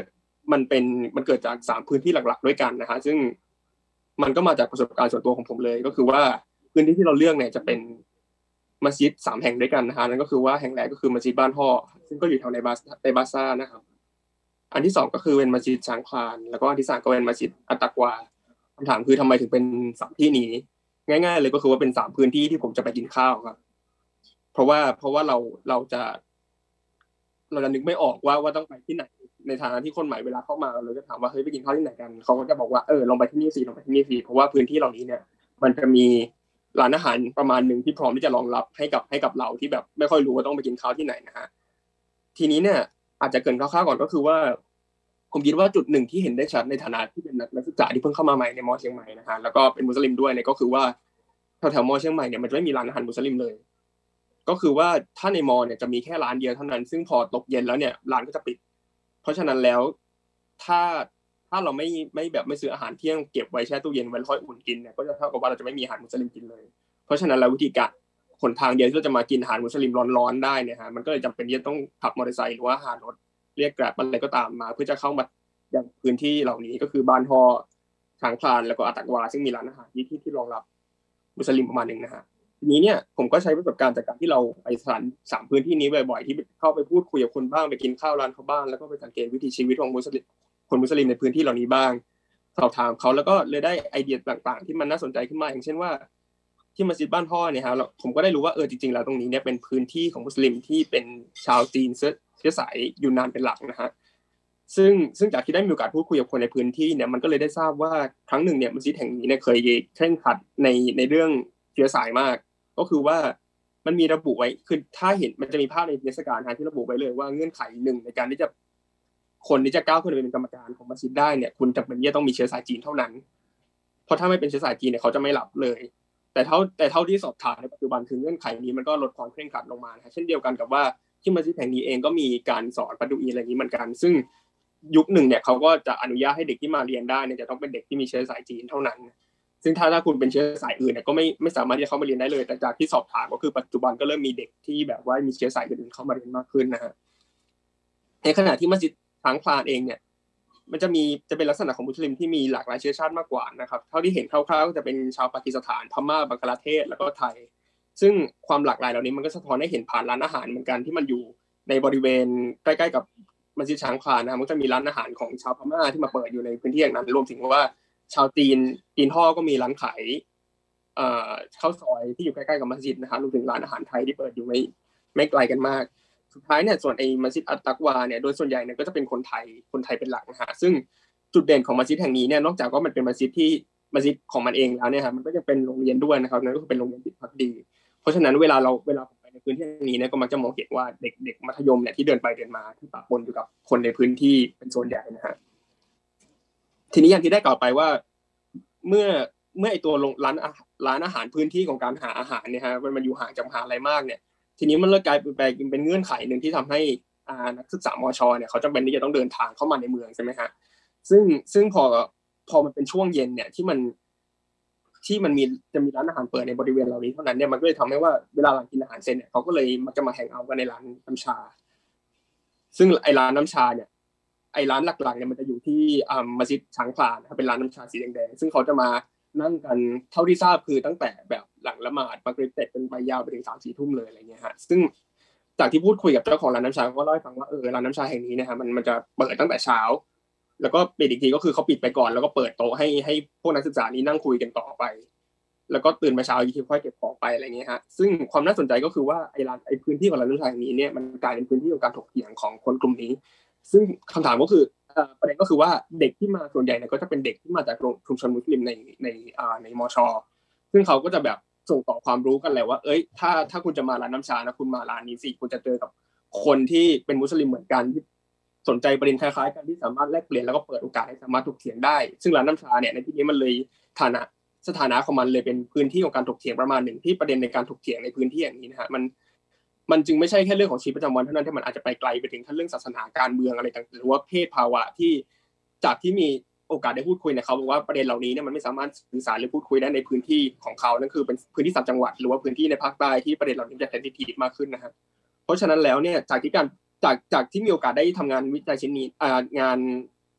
มันเป็นมันเกิดจากสามพื้นที่หลักๆด้วยกันนะฮะซึ่งมันก็มาจากประสบการณ์ส่วนตัวของผมเลยก็คือว่าพื้นที่ที่เราเลือกเนี่ยจะเป็นมัสยิดสามแห่งด้วยกันนะฮะนั่นก็คือว่าแห่งแรกก็คือมัสยิดบ้านห่อซึ่งก็อยู่แถวในบาในบาซ่านะครับอันที่สองก็คือเป็นมัสยิดช้างคลานแล้วก็อันที่สามก็เป็นมัสยิดอัตตะกวาคำถามคือทำไมถึงเป็นสามที่นี้ง่ายๆเลยก็คือว่าเป็นสามพื้นที่ที่ผมจะไปกินข้าวครับเพราะว่าเพราะว่าเราเราจะเราจะนึกไม่ออกว่าว่าต้องไปที่ไหนในฐานะที่คนใหม่เวลาเข้ามาเราจะถามว่าเฮ้ยไปกินข้าวที่ไหนกันเขาก็จะบอกว่าเออลองไปที่นี่สิลองไปที่นี่สิเพราะว่าพื้นที่เหล่านี้เนี่ยมันจะมีร้านอาหารประมาณนึงที่พร้อมที่จะรองรับให้กับให้กับเราที่แบบไม่ค่อยรู้ว่าต้องไปกินข้าวที่ไหนนะฮะทีนี้เนี่ยอาจจะเกริ่นคร่าวๆก่อนก็คือว่าผมคิดว่าจุดหนึ่งที่เห็นได้ชัดในฐานะที่เป็นนักศึกษาที่เพิ่งเข้ามาใหม่ในมอเชียงใหม่นะฮะแล้วก็เป็นมุสลิมด้วยเนี่ยก็คือว่าแถวๆมอเชียงใหม่เนี่ยมันจะไม่มีร้านอาหารมุสลิมเลยก็คือว่าถ้าในมอเนี่ยจะมีแค่ร้านเดียวเท่านั้นซึ่งพอตกเย็นแล้วเนี่ยร้านก็จะปิดเพราะฉะนั้นแล้วถ้าถ้าเราไม่ไม่แบบไม่ซื้ออาหารเที่ยงเก็บไว้แช่ตู้เย็นไว้ค่อยอุ่นกินเนี่ยก็จะเท่ากับว่าเราจะไม่มีอาหารมุสลิมกินเลยเพราะฉะนั้นแล้ววิธีการหนทางเดียวที่เราจะมากินอาหารมุสลิมร้อนๆได้เนี่ยฮะมันก็เลยจำเป็นที่จะต้องขับมอเตอร์ไซค์หรือว่าหารถเรียกแกร็บอะไรก็ตามมาเพื่อจะเข้ามาอย่างพื้นที่เหล่านี้ก็คือบ้านฮอช้างคลานแล้วก็อัตตะกวาซึ่งมีร้านอาหารที่ที่ที่รองรับมุสลิมประมาณนึงนะฮะทีนี้เนี่ยผมก็ใช้ประสบการณ์จากการที่เราไปสถานสามพื้นที่นี้บ่อยๆที่เข้าไปพูดคุยกับคนบ้างไปกินข้าวร้านเขาบ้างแล้วก็ไปสังเกตวิถีชีวิตของมุสลิมคนมุสลิมในพื้นที่เหล่านี้บ้างสอบถามเขาแล้วก็เลยได้ไอเดียต่างๆที่มันน่าสนใจขึ้นมาอย่างเช่นว่าที่มัสยิดบ้านห่อเนี่ยฮะผมก็ได้รู้ว่าเออจริงๆแล้วตรงนี้เนี่ยเป็นพื้นที่ของมุสลิมที่เป็นชาวจีนเชื้อสายยูนนานเป็นหลักนะฮะซึ่งซึ่งจากที่ได้มีโอกาสพูดคุยกับคนในพื้นที่เนี่ยมันก็เลยได้ทราบว่าครั้งหนึ่งเนี่ยมัสยิดแห่งนี้เนี่ยเคยเคร่งครัดในในเรื่องเชื้อสายมากก็คือว่ามันมีระบุไว้คือถ้าเห็นมันจะมีภาพในเทศกาลที่ระบุไว้เลยว่าเงื่อนไขหนึ่งในการที่จะคนที่จะก้าวขึ้นไปเป็นกรรมการของมัสยิดได้เนี่ยคุณจำเป็นที่จะต้องมีเชื้อสายจีนเท่านั้นเพราะถ้าไม่เป็นเชื้อสายจีนเนี่ยเขาจะไม่รับเลยแต่เท่าแต่เท่าที่สอบถามในปัจจุบันคือเงื่อนไขนี้มันก็ลดความเคร่งครัดลงมานะเช่นเดียวกันกับว่าที่มัสยิดแห่งนี้เองก็มีการสอนปาดูอีอะไรนี้เหมือนกันซึ่งยุคหนึ่งเนี่ยเขาก็จะอนุญาตให้เด็กที่มาเรียนได้เนี่ยจะต้องเป็นเด็กที่มีเชื้อสายจีนเท่านั้นซึ่งถ้าถ้าคุณเป็นเชื้อสายอื่นเนี่ยก็ไม่ไม่สามารถที่จะเข้ามาเรียนได้เลยแต่จากที่สอบถามก็คือปัจจุบันก็เริ่มมีเด็กที่แบบว่ามีเชื้อสายอื่นเข้ามาเรียนมากขึ้นนะฮะในขณะที่มัสยิดช้างคลานเองเนี่ยมันจะมีจะเป็นลักษณะของมุสลิมที่มีหลากหลายเชื้อชาติมากกว่านะครับเท่าที่เห็นคร่าวๆก็จะเป็นชาวปากีสถานพม่าบังกลาเทศแล้วก็ไทยซึ่งความหลากหลายเหล่านี้มันก็สะท้อนให้เห็นผ่านร้านอาหารเหมือนกันที่มันอยู่ในบริเวณใกล้ๆกับมัสยิดช้างคลานนะมันจะมีร้านอาหารของชาวพม่าที่มาเปิดอยู่ในพื้นที่อย่างนั้นรวมถึงว่าชาวจีนจีนห่อก็มีร้านขายเอ่อข้าวซอยที่อยู่ใกล้ๆกับมัสยิดนะครับรวมถึงร้านอาหารไทยที่เปิดอยู่ไม่ไม่ไกลกันมากสุดท้ายเนี่ยส่วนไอ้มัสยิดอัตตักวาเนี่ยโดยส่วนใหญ่เนี่ยก็จะเป็นคนไทยคนไทยเป็นหลักนะฮะซึ่งจุดเด่นของมัสยิดแห่งนี้เนี่ยนอกจากว่ามันเป็นมัสยิดที่มัสยิดของมันเองแล้วเนี่ยครับมันก็ยังเป็นโรงเรียนด้วยนะครับนั่นก็คือเป็นโรงเรียนที่พักดีเพราะฉะนั้นเวลาเราเวลาผมไปในพื้นที่นี้เนี่ยก็มักจะมองเห็นว่าเด็กเด็กมัธยมเนี่ยที่เดินไปเดินมาที่ปะปนอยู่กับคนในพื้นที่เป็นโซนใหญ่นะฮะทีนี้อย่างที่ได้กล่าวไปว่าเมื่อเมื่อไอตัวร้านร้านอาหารพื้นที่ของการหาอาหารเนี่ยฮะมันอยู่ห่างจากมหาลัยมากเนี่ยทีนี้มันเลยกลายเป็นเป็นเงื่อนไขหนึ่งที่ทำให้นักศึกษามช.เนี่ยเขาจำเป็นที่จะต้องเดินทางเข้ามาในเมืองใช่ไหมฮะซึ่งซึ่งพอพอมันเป็นช่วงเย็นเนี่ยที่มันที่มันมีจะมีร้านอาหารเปิดในบริเวณเหล่านี้เท่านั้นเนี่ยมันก็เลยทำให้ว่าเวลาหลังกินอาหารเสร็จเนี่ยเขาก็เลยมักจะมาแฮงเอาท์กันในร้านน้ำชาซึ่งไอ้ร้านน้ำชาเนี่ยไอ้ร้านหลักๆเนี่ยมันจะอยู่ที่อ่ามัสยิดช้างคลานเป็นร้านน้ำชาสีแดงๆซึ่งเขาจะมานั่งกันเท่าที่ทราบคือตั้งแต่แบบหลังละหมาดมักริบเสร็จเป็นไปยาวไปถึง สามถึงสี่ ทุ่มเลยอะไรเงี้ยฮะซึ่งจากที่พูดคุยกับเจ้าของร้านน้ำชาก็เล่าให้ฟังว่าเออร้านน้ำชาแห่งนี้นะฮะมันมันจะเปิดตั้งแต่เช้าแล้วก็ปิดอีกทีก็คือเขาปิดไปก่อนแล้วก็เปิดโต๊ะให้ให้พวกนักศึกษานี้นั่งคุยกันต่อไปแล้วก็ตื่นมาเช้าอีกทีค่อยเก็บของไปอะไรเงี้ยฮะซึ่งความน่าสนใจก็คือว่าไอ้ร้านไอ้พื้นที่ของร้านน้ำชาแห่งนี้เนี่ยมันกลายเป็นพื้นที่ของการถกเถียงของคนกลุ่มนี้ซึ่งคำถามก็คือประเด็นก็คือว่าเด็กที่มาส่วนใหญ่เนี่ยก็จะเป็นเด็กที่มาจากชุมชนมุสลิมในในอ่าในมช.ซึ่งเขาก็จะแบบส่งต่อความรู้กันแหละว่าเอ้ยถ้าถ้าคุณจะมาร้านน้ำชานะคุณมาร้านนี้สิคุณจะเจอกับคนที่เป็นมุสลิมเหมือนกันที่สนใจประเด็นคล้ายๆกันที่สามารถแลกเปลี่ยนแล้วก็เปิดโอกาสให้สามารถถกเถียงได้ซึ่งร้านน้ำชาเนี่ยในที่นี้มันเลยฐานะสถานะของมันเลยเป็นพื้นที่ของการถกเถียงประมาณหนึ่งที่ประเด็นในการถกเถียงในพื้นที่อย่างนี้นะฮะมันมันจึงไม่ใช่แค่เรื่องของชีวิตประจำวันเท่านั้นที่มันอาจจะไปไกลไปถึงขั้นเรื่องศาสนาการเมืองอะไรต่างๆหรือว่าเพศภาวะที่จากที่มีโอกาสได้พูดคุยเนี่ยเขาบอกว่าประเด็นเหล่านี้เนี่ยมันไม่สามารถสื่อสารหรือพูดคุยได้ในพื้นที่ของเขานั่นคือเป็นพื้นที่สามจังหวัดหรือว่าพื้นที่ในภาคใต้ที่ประเด็นเหล่านี้จะเซนซิทีฟมากขึ้นนะฮะเพราะฉะนั้นแล้วเนี่ยจากที่การจากจากที่มีโอกาสได้ทำงานวิจัยชิ้นนี้อ่างาน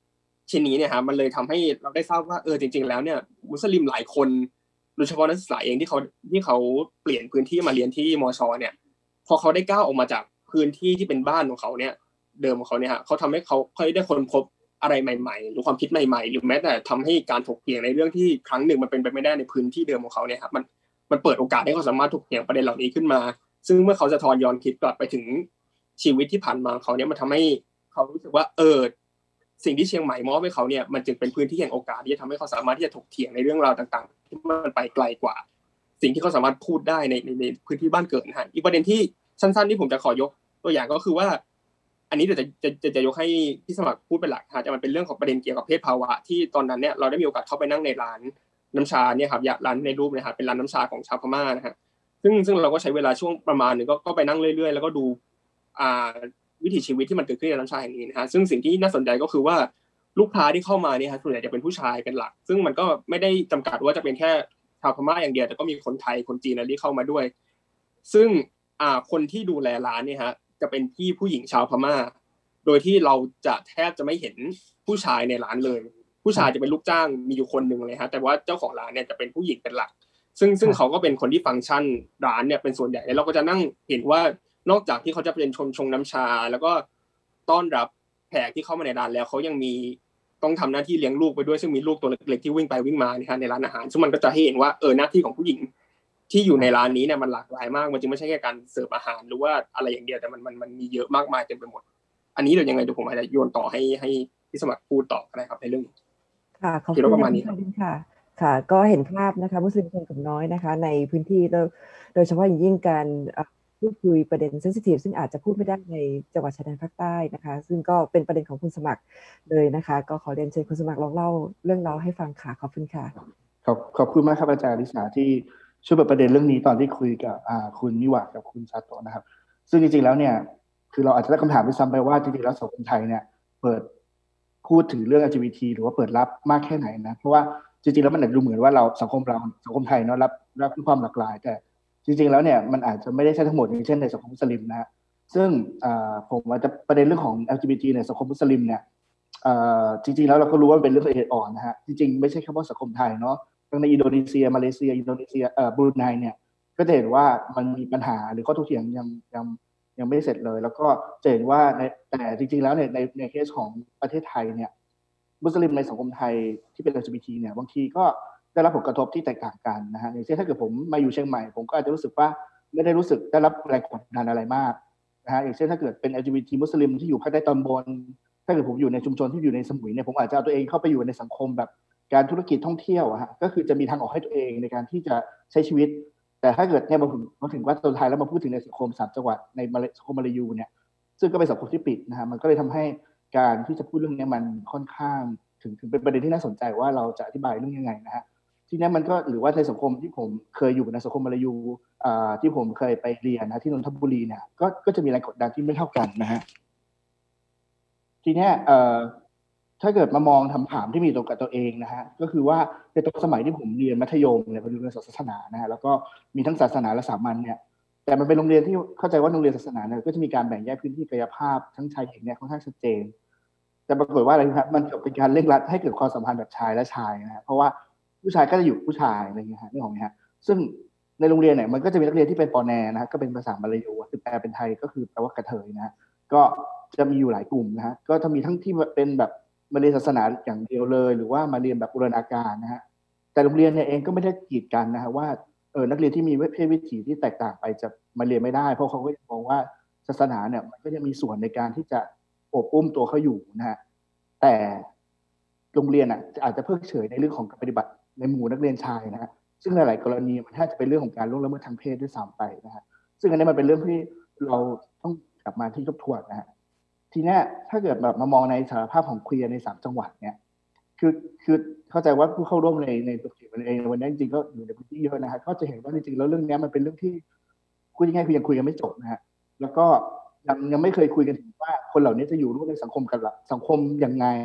ชิ้นนี้เนี่ยฮะมันเลยทำให้เราได้ทราบว่าเออจริงๆแล้วเนี่ยมุสลิมหลายคนโดยเฉพาะนักศึกษาเองที่เขาที่เขาเปลี่ยนพื้นที่มาเรียนที่มชเนี่ยพอเขาได้ก้าวออกมาจากพื้นที่ที่เป็นบ้านของเขาเนี่ยเดิมของเขาเนี่ยฮะเขาทำให้เขาเขาได้ค้นพบอะไรใหม่ๆหรือความคิดใหม่ๆหรือแม้แต่ทำให้การถกเถียงในเรื่องที่ครั้งหนึ่งมันเป็นไปไม่ได้ในพื้นที่เดิมของเขาเนี่ยครับมันมันเปิดโอกาสให้เขาสามารถถกเถียงประเด็นเหล่านี้ขึ้นมาซึ่งเมื่อเขาจะทอนย้อนคิดกลับไปถึงชีวิตที่ผ่านมาเขาเนี่ยมันทำให้เขารู้สึกว่าเออสิ่งที่เชียงใหม่มอบให้เขาเนี่ยมันจึงเป็นพื้นที่แห่งโอกาสที่จะทำให้เขาสามารถที่จะถกเถียงในเรื่องราวต่างๆที่มันไปไกลกว่าสิ่งที่เขาสามารถพูดได้ในในในพื้นที่บ้านเกิดนะฮะอีกประเด็นที่สั้นๆที่ผมจะขอยกตัวอย่างก็คือว่าอันนี้เดี๋ยวจะจะจะจะยกให้พี่สมัครพูดเป็นหลักฮะจะมันเป็นเรื่องของประเด็นเกี่ยวกับเพศภาวะที่ตอนนั้นเนี่ยเราได้มีโอกาสเข้าไปนั่งในร้านน้ำชาเนี่ยครับร้านในรูปนะฮะเป็นร้านน้ำชาของชาวพม่านะฮะซึ่งซึ่งเราก็ใช้เวลาช่วงประมาณนึงก็ก็ไปนั่งเรื่อยๆแล้วก็ดูอ่าวิถีชีวิตที่มันเกิดขึ้นในน้ำชาแห่งนี้นะฮะซึ่งสิ่งที่น่าสนใจก็คือว่าลูกค้าที่เข้ามาเนี่ยฮะส่วนใหญ่จะเป็นผู้ชายเป็นหลักซึ่งมันก็ไม่ได้จำกัดว่าจะเป็นแค่ชาวพม่าอย่างเดียวแต่ก็มีคนไทยคนจีนอะไรที่เข้ามาด้วยซึ่งอ่าคนที่ดูแลร้านเนี่ยฮะจะเป็นพี่ผู้หญิงชาวพม่าโดยที่เราจะแทบจะไม่เห็นผู้ชายในร้านเลยผู้ชายจะเป็นลูกจ้างมีอยู่คนนึงเลยฮะแต่ว่าเจ้าของร้านเนี่ยจะเป็นผู้หญิงเป็นหลักซึ่งซึ่งเขาก็เป็นคนที่ฟังก์ชันร้านเนี่ยเป็นส่วนใหญ่แล้วเราก็จะนั่งเห็นว่านอกจากที่เขาจะเป็นชงชงน้ำชาแล้วก็ต้อนรับแขกที่เข้ามาในร้านแล้วเขายังมีต้องทำหน้าที่เลี้ยงลูกไปด้วยซึ่งมีลูกตัวเล็กๆที่วิ่งไปวิ่งมาเนี่ยฮะในร้านอาหารซึ่งมันก็จะให้เห็นว่าเออหน้าที่ของผู้หญิงที่อยู่ในร้านนี้เนี่ยมันหลากหลายมากมันจึงไม่ใช่แค่การเสิร์ฟอาหารหรือว่าอะไรอย่างเดียวแต่มันมันมันมีเยอะมากมายเต็มไปหมดอันนี้เดี๋ยวยังไงเดี๋ยวผมอาจจะโยนต่อให้ให้พี่สมัครพูดต่อก็ได้ครับในเรื่องค่ะขอบคุณประมาณนี้ค่ะค่ะก็เห็นภาพนะคะมุสลิมคนกลุ่มน้อยนะคะในพื้นที่โดยเฉพาะอย่างยิ่งการพูดคุยประเด็นเซนซิทีฟซึ่งอาจจะพูดไม่ได้ในจังหวัดชายแดนภาคใต้นะคะซึ่งก็เป็นประเด็นของคุณสมัครเลยนะคะก็ขอเรียนเชิญคุณสมัครลองเล่าเรื่องเราให้ฟังค่ะขอบคุณค่ะขอบขอบคุณมากครับอาจารย์ลิสาที่ช่วยเปิดประเด็นเรื่องนี้ตอนที่คุยกับคุณมิวะกับคุณซาโตะนะครับซึ่งจริงๆแล้วเนี่ยคือเราอาจจะได้คำถามไปซ้ำไปว่าจริงๆแล้วสังคมไทยเนี่ยเปิดพูดถึงเรื่อง แอล จี บี ที หรือว่าเปิดรับมากแค่ไหนนะเพราะว่าจริงๆแล้วมันอาจจะดูเหมือนว่าเราสังคมเราสังคมไทยเนาะรับรับความหลากหลายแต่จริงๆแล้วเนี่ยมันอาจจะไม่ได้ใช่ทั้งหมดอย่างเช่นในสังคมมุสลิมนะฮะซึ่งผมอาจจะประเด็นเรื่องของ แอล จี บี ที ในสังคมมุสลิมเนี่ยจริงๆแล้วเราก็รู้ว่าเป็นเรื่องละเอียดอ่อนนะฮะจริงๆไม่ใช่แค่ว่าสังคมไทยเนาะทั้งในอินโดนีเซียมาเลเซียอินโดนีเซียเอ่อบรูไนเนี่ยก็จะเห็นว่ามันมีปัญหาหรือข้อถกเถียงยังยังยังไม่เสร็จเลยแล้วก็จะเห็นว่าในแต่จริงๆแล้วเนี่ยในในเคสของประเทศไทยเนี่ยมุสลิมในสังคมไทยที่เป็น แอล จี บี ที เนี่ยบางทีก็ได้รับผลกระทบที่แตกต่างกันนะฮะอย่างเช่นถ้าเกิดผมมาอยู่เชียงใหม่ผมก็อาจจะรู้สึกว่าไม่ได้รู้สึกได้รับแรงกดดันอะไรมากนะฮะอย่างเช่นถ้าเกิดเป็น แอล จี บี ที มุสลิมที่อยู่ภาคใต้ตอนบนถ้าเกิดผมอยู่ในชุมชนที่อยู่ในสมุยเนี่ยผมอาจจะเอาตัวเองเข้าไปอยู่ในสังคมแบบการธุรกิจท่องเที่ยวอะฮะก็คือจะมีทางออกให้ตัวเองในการที่จะใช้ชีวิตแต่ถ้าเกิดเนี่ยมาถึงมาถึงว่าสุดท้ายแล้วมาพูดถึงในสังคมสามจังหวัดในสังคมมาลายูเนี่ยซึ่งก็เป็นสังคมที่ปิดนะฮะมันก็เลยทำให้การที่จะพูดเรื่องนี้มันค่อนข้างถึงถึงเป็นประเด็นที่น่าสนใจว่าเราจะอธิบายเรื่องยังไงนะฮะทีนี้มันก็หรือว่าในสังคมที่ผมเคยอยู่ในสังคมมาลายูที่ผมเคยไปเรียนนะที่นนทบุรีเนี่ยก็ก็จะมีแรงกดดันที่ไม่เท่ากันนะฮะทีนี้ถ้าเกิดมามองคำถามที่มีตัวกับตัวเองนะฮะก็คือว่าในตอนสมัยที่ผมเรียนมัธยมเนี่ยเป็นโรงเรียนศาสนานะฮะแล้วก็มีทั้งศาสนาและสามัญเนี่ยแต่มันเป็นโรงเรียนที่เข้าใจว่าโรงเรียนศาสนาเนี่ยก็จะมีการแบ่งแยกพื้นที่กายภาพทั้งชายหญิงเนี่ยค่อนข้างชัดเจนแต่ปรากฏว่าอะไรครับมันเป็นการเร่งรัดให้เกิดความสัมพันธ์แบบชายและชายนะฮะเพราะว่าผู้ชายก็จะอยู่ผู้ชายอะไรอย่างเงี้ยฮะนี่ของเนี้ยซึ่งในโรงเรียนเนี่ยมันก็จะมีนักเรียนที่เป็นปอแนนะฮะก็เป็นภาษามาลายูคือแปลเป็นไทยก็คือแปลว่ากระเทยนะฮะก็จะมีอยู่หลายกลุ่มนะฮะก็จะมีทั้งที่เป็นแบบมาเรียนศาสนาอย่างเดียวเลยหรือว่ามาเรียนแบบบูรณาการนะฮะแต่โรงเรียนเนี่ยเองก็ไม่ได้กีดกันนะฮะว่าเออนักเรียนที่มีเพศวิถีที่แตกต่างไปจะมาเรียนไม่ได้เพราะเขาก็มองว่าศาสนาเนี่ยมันก็จะมีส่วนในการที่จะโอบอุ้มตัวเขาอยู่นะฮะแต่โรงเรียนอ่ะอาจจะเพิกเฉยในเรื่องของการปฏิบัติในหมู่นักเรียนชายนะฮะซึ่งหลายๆกรณีมันแทบจะเป็นเรื่องของการล่วงละเมิดทางเพศด้วยซ้ำไปนะฮะซึ่งอันนี้มันเป็นเรื่องที่เราต้องกลับมาที่ทบทวนนะฮะทีนี้ถ้าเกิดแบบมามองในสารภาพของเคลียร์ในสามจังหวัดเนี่ยคือคือเข้าใจว่าผู้เข้าร่วมในในตัวเองในวันนี้จริงๆก็อยู่ในพื้นที่เยอะนะฮะก็จะเห็นว่าจริงๆแล้วเรื่องนี้มันเป็นเรื่องที่คุยง่ายๆคือยังคุยกันไม่จบนะฮะแล้วก็ยังยังไม่เคยคุยกันถึงว่าคนเหล่านี้จะอยู่ร่วมในสังคมกันละสังคมยังไง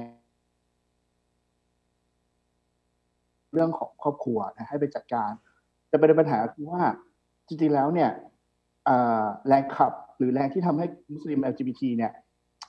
เรื่องของครอบครัวนะให้ไปจัดการแต่ประเด็นปัญหาคือว่าจริงๆแล้วเนี่ยแรงขับหรือแรงที่ทำให้มุสลิม แอล จี บี ที เนี่ย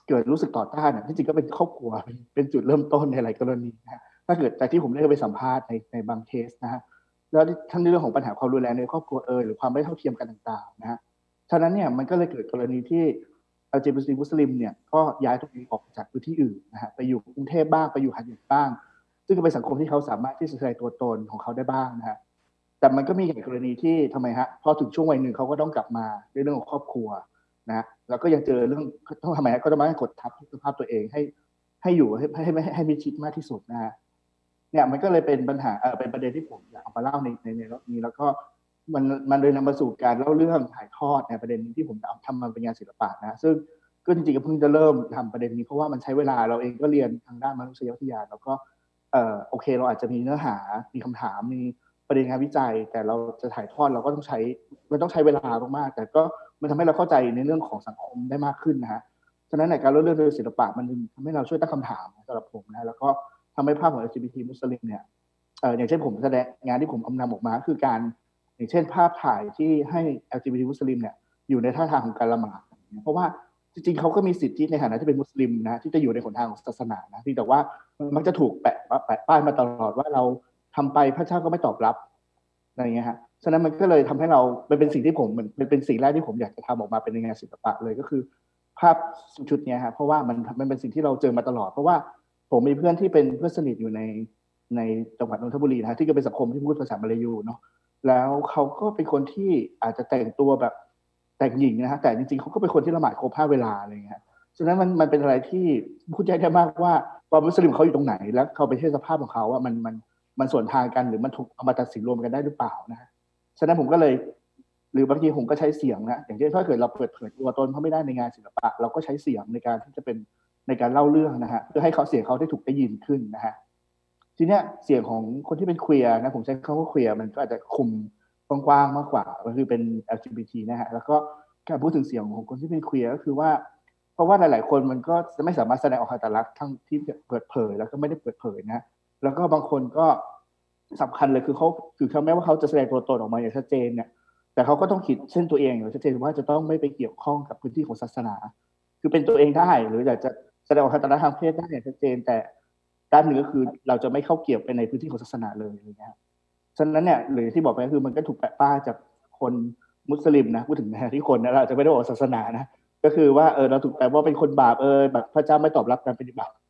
เกิดรู้สึกต่อต้านเนี่ยที่จริงก็เป็นครอบครัวเป็นจุดเริ่มต้นในหลายกรณีนะถ้าเกิดแต่ที่ผมได้ไปสัมภาษณ์ในในบางเคสนะฮะแล้วทั้งในเรื่องของปัญหาความรุนแรงในครอบครัวเอยหรือความไม่เท่าเทียมกันต่างๆนะฮะฉะนั้นเนี่ยมันก็เลยเกิดกรณีที่ แอล จี บี ที มุสลิมเนี่ยก็ย้ายตัวเองออกจากพื้นที่อื่นนะฮะไปอยู่กรุงเทพบ้างไปอยู่หาดใหญ่บ้างซึ่งก็เป็นสังคมที่เขาสามารถที่จะแสดงตัวตนของเขาได้บ้างนะฮะแต่มันก็มีกรณีที่ทำไมฮะพอถึงช่วงวัยหนึ่งเขาก็ต้องกลับมาในเรื่องของครอบครัวนะแล้วก็ยังเจอเรื่องต้องทำไมฮะก็ต้องมากดทับสภาพตัวเองให้ให้อยู่ให้ให้ให้ให้มิดชิดมากที่สุดนะฮะเนี่ยมันก็เลยเป็นปัญหาเออเป็นประเด็นที่ผมอยากเอามาเล่าในในในรอบนี้แล้วก็มันมันเลยนำมาสู่การเล่าเรื่องถ่ายทอดในประเด็นที่ผมทำมาเป็นงานศิลปะนะซึ่งก็จริงๆก็เพิ่งจะเริ่มทำประเด็นนี้เพราะว่ามันใช้เวลาเราเองก็เรียนทางด้านมนุษยวิทยาแล้วก็เออโอเคเราอาจจะมีเนื้อหามีคำถามมีประเด็นงานวิจัยแต่เราจะถ่ายทอดเราก็ต้องใช้มันต้องใช้เวลามากๆแต่ก็มันทำให้เราเข้าใจในเรื่องของสังคมได้มากขึ้นนะฮะฉะนั้นในการเล่าเรื่องโดยศิลปะมันทำให้เราช่วยตั้งคำถามสำหรับผมนะแล้วก็ทำให้ภาพของ แอล จี บี ที มุสลิมเนี่ยเอออย่างเช่นผมแสดงงานที่ผมนำออกมาคือการอย่างเช่นภาพถ่ายที่ให้ แอล จี บี ที มุสลิมเนี่ยอยู่ในท่าทางของการละหมาดเพราะว่าจริงๆเขาก็มีสิทธิในฐานะที่เป็นมุสลิมนะที่จะอยู่ในหนทางของศาสนานะที่แต่ว่ามันมักจะถูกแปะแปะป้ายมาตลอดว่าเราทำไปพระเจ้าก็ไม่ตอบรับอะไรเงี้ยฮะฉะนั้นมันก็เลยทำให้เรามันเป็นสิ่งที่ผมมันเป็นเป็นสิ่งแรกที่ผมอยากจะทำออกมาเป็นงานศิลปะเลยก็คือภาพชุดนี้ฮะเพราะว่ามันมันเป็นสิ่งที่เราเจอมาตลอดเพราะว่าผมมีเพื่อนที่เป็นเพื่อนสนิทอยู่ในในจังหวัดนนทบุรีนะที่ก็เป็นสังคมที่พูดภาษามลายูเนาะแล้วเขาก็เป็นคนที่อาจจะแต่งตัวแบบแต่งหญิงนะฮะแต่จริงๆเขาก็เป็นคนที่ละหมาดครบห้าเวลาอะไรเงี้ยฉะนั้นมันมันเป็นอะไรที่พูดได้มากว่าความมุสลิมเขาอยู่ตรงไหนแล้วเขาไปเทียบสภาพของเขาว่ามันมันมันส่วนทางกันหรือมันถูกเอามาตัดสินรวมกันได้หรือเปล่านะฉะนั้นผมก็เลยหรือบางทีผมก็ใช้เสียงนะอย่างเช่นถ้าเกิดเราเปิดเผยตัวตนเขาไม่ได้ในงานศิลปะเราก็ใช้เสียงในการที่จะเป็นในการเล่าเรื่องนะฮะเพื่อให้เขาเสียงเขาได้ถูกได้ยินขึ้นนะฮะทีเนี้ยเสียงของคนที่เป็นเคลียร์นะผมใช้คำว่าเคลียร์มันก็อาจจะคุมกว้างๆมากกว่าก็คือเป็น แอล จี บี ที นะฮะแล้วก็การพูดถึงเสียงของคนที่เป็นเคลียร์ก็คือว่าเพราะว่าหลายๆคนมันก็จะไม่สามารถแสดงออกอัตลักษณ์ทั้งที่เปิดเผยแล้วก็ไม่ได้เปิดเผยนะแล้วก็บางคนก็สำคัญเลยคือเขาคือเขาแม้ว่าเขาจะแสดงตัวตนออกมาอย่างชัดเจนเนี่ยแต่เขาก็ต้องขีดเส้นตัวเองอย่างชัดเจนว่าจะต้องไม่ไปเกี่ยวข้องกับพื้นที่ของศาสนาคือเป็นตัวเองได้หรืออยากจะแสดงออกอัตลักษณ์ทางเพศได้อย่างชัดเจนแต่ด้านหนึ่งก็คือเราจะไม่เข้าเกี่ยวไปในพื้นที่ของศาสนาเลยอะไรเงี้ยฉะนั้นเนี่ยหรือที่บอกไปก็คือมันก็ถูกแปะป้ายจากคนมุสลิมนะพูดถึงนะที่คนนะเราจะไม่ได้บอกศาสนานะก็คือว่าเออเราถูกแปลว่าเป็นคนบาปเออแบบพระเจ้าไม่ตอบรับการปฏิบัติ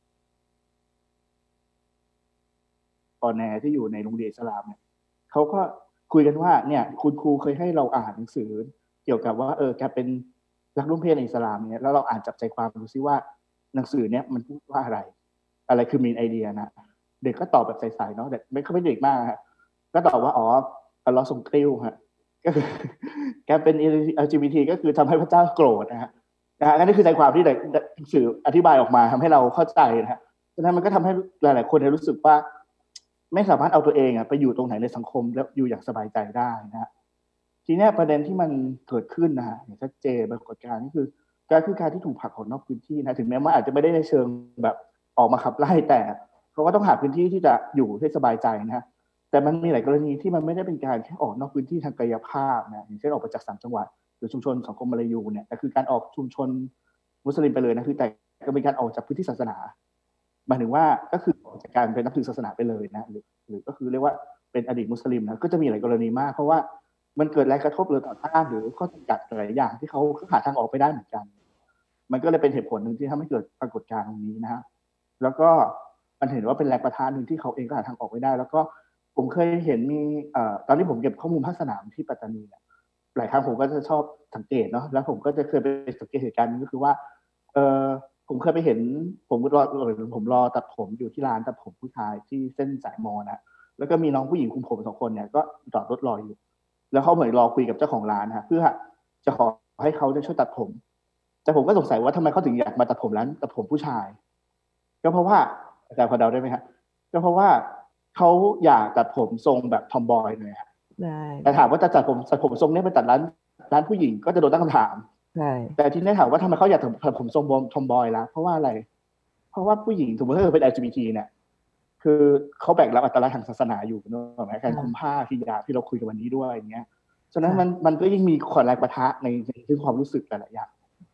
ตอนแนที่อยู่ในโรงเรียนอิสลามเนี่ยเขาก็คุยกันว่าเนี่ยคุณครูเคยให้เราอ่านหนังสือเกี่ยวกับว่าเออแกเป็นรักร่วมเพศในอิสลามเนี่ยแล้วเราอ่านจับใจความดูซิว่าหนังสือเนี่ยมันพูดว่าอะไรอะไรคือมีนไอเดียนะเด็กก็ตอบแบบใสๆเนาะแต่ไม่เขาไม่เด็กมากฮะก็ตอบว่าอ๋ออัลเลาะห์ทรงกริ้วฮะก็คือแกเป็น แอล จี บี ที ก็คือทำให้พระเจ้าโกรธนะฮะนะฮะนั่นคือใจความที่หนังสืออธิบายออกมาทำให้เราเข้าใจนะฮะฉะนั้นมันก็ทำให้หลายๆคนรู้สึกว่าไม่สามารถเอาตัวเองไปอยู่ตรงไหนในสังคมแล้วอยู่อย่างสบายใจได้นะฮะทีนี้ประเด็นที่มันเกิดขึ้นนะฮะอย่างชัดเจนปรากฏการณ์นี่คือการคือการที่ถูกผลักออกนอกพื้นที่นะถึงแม้ว่าอาจจะไม่ได้ในเชิงแบบออกมาขับไล่แต่เขาก็ต้องหาพื้นที่ที่จะอยู่ให้สบายใจนะฮะแต่มันมีหลายกรณีที่มันไม่ได้เป็นการแค่ออกนอกพื้นที่ทางกายภาพนะอย่างเช่นออกไปจากสามจังหวัดหรือชุมชนสังคมมลายูเนี่ยแต่คือการออกชุมชนมุสลิมไปเลยนะคือแต่ก็เป็นการออกจากพื้นที่ศาสนาหมายถึงว่าก็คือออกจากการเป็นนับถือศาสนาไปเลยนะหรือหรือก็คือเรียกว่าเป็นอดีตมุสลิมนะก็จะมีหลายกรณีมากเพราะว่ามันเกิดแรงกระทบหรือต่อต้านหรือข้อจำกัดหลายอย่างที่เขาหาทางออกไม่ได้เหมือนกันมันก็เลยเป็นเหตุผลหนึ่งที่ทำให้เกิดปรากฏการณ์ตรงนี้นะฮะแล้วก็มันเห็นว่าเป็นแรงประทะหนึ่งที่เขาเองก็หาทางออกไม่ได้แล้วก็ผมเคยเห็นมีเอ่อตอนที่ผมเก็บข้อมูลภาคสนามที่ปัตตานีเนี่ยหลายครั้งผมก็จะชอบสังเกตเนาะแล้วผมก็จะเคยไปสังเกตเหตุการณ์นึงก็คือว่าเออผมเคยไปเห็นผมรอผมรอตัดผมอยู่ที่ร้านตัดผมผู้ชายที่เส้นสายมอนะแล้วก็มีน้องผู้หญิงคุมผมสองคนเนี่ยก็จอดรถรออยู่แล้วเขาเหมือนรอคุยกับเจ้าของร้านฮะเพื่อจะขอให้เขาช่วยตัดผมแต่ผมก็สงสัยว่าทำไมเขาถึงอยากมาตัดผมร้านตัดผมผู้ชายก็เพราะว่าอาจารย์พอเดาได้ไหมฮะก็เพราะว่าเขาอยากตัดผมทรงแบบทอมบอยเลยฮะแต่ถามว่าจะตัดผมตัดผมทรงนี้ไปตัดร้านร้านผู้หญิงก็จะโดนตั้งคำถามแต่ที่ได้ถามว่าทำไมเขาอยากตัดผมทรงทอมบอยล่ะเพราะว่าอะไรเพราะว่าผู้หญิงสมมติถ้าเกิดเป็น แอล จี บี ที เนี่ยคือเขาแบกรับอัตลักษณ์ทางศาสนาอยู่เนอะแม้การคุมผ้าที่ยาที่เราคุยกันวันนี้ด้วยอย่างเงี้ยฉะนั้นมันมันก็ยิ่งมีขอแรงปะทะในในเรื่องความรู้สึกหลายๆอย่าง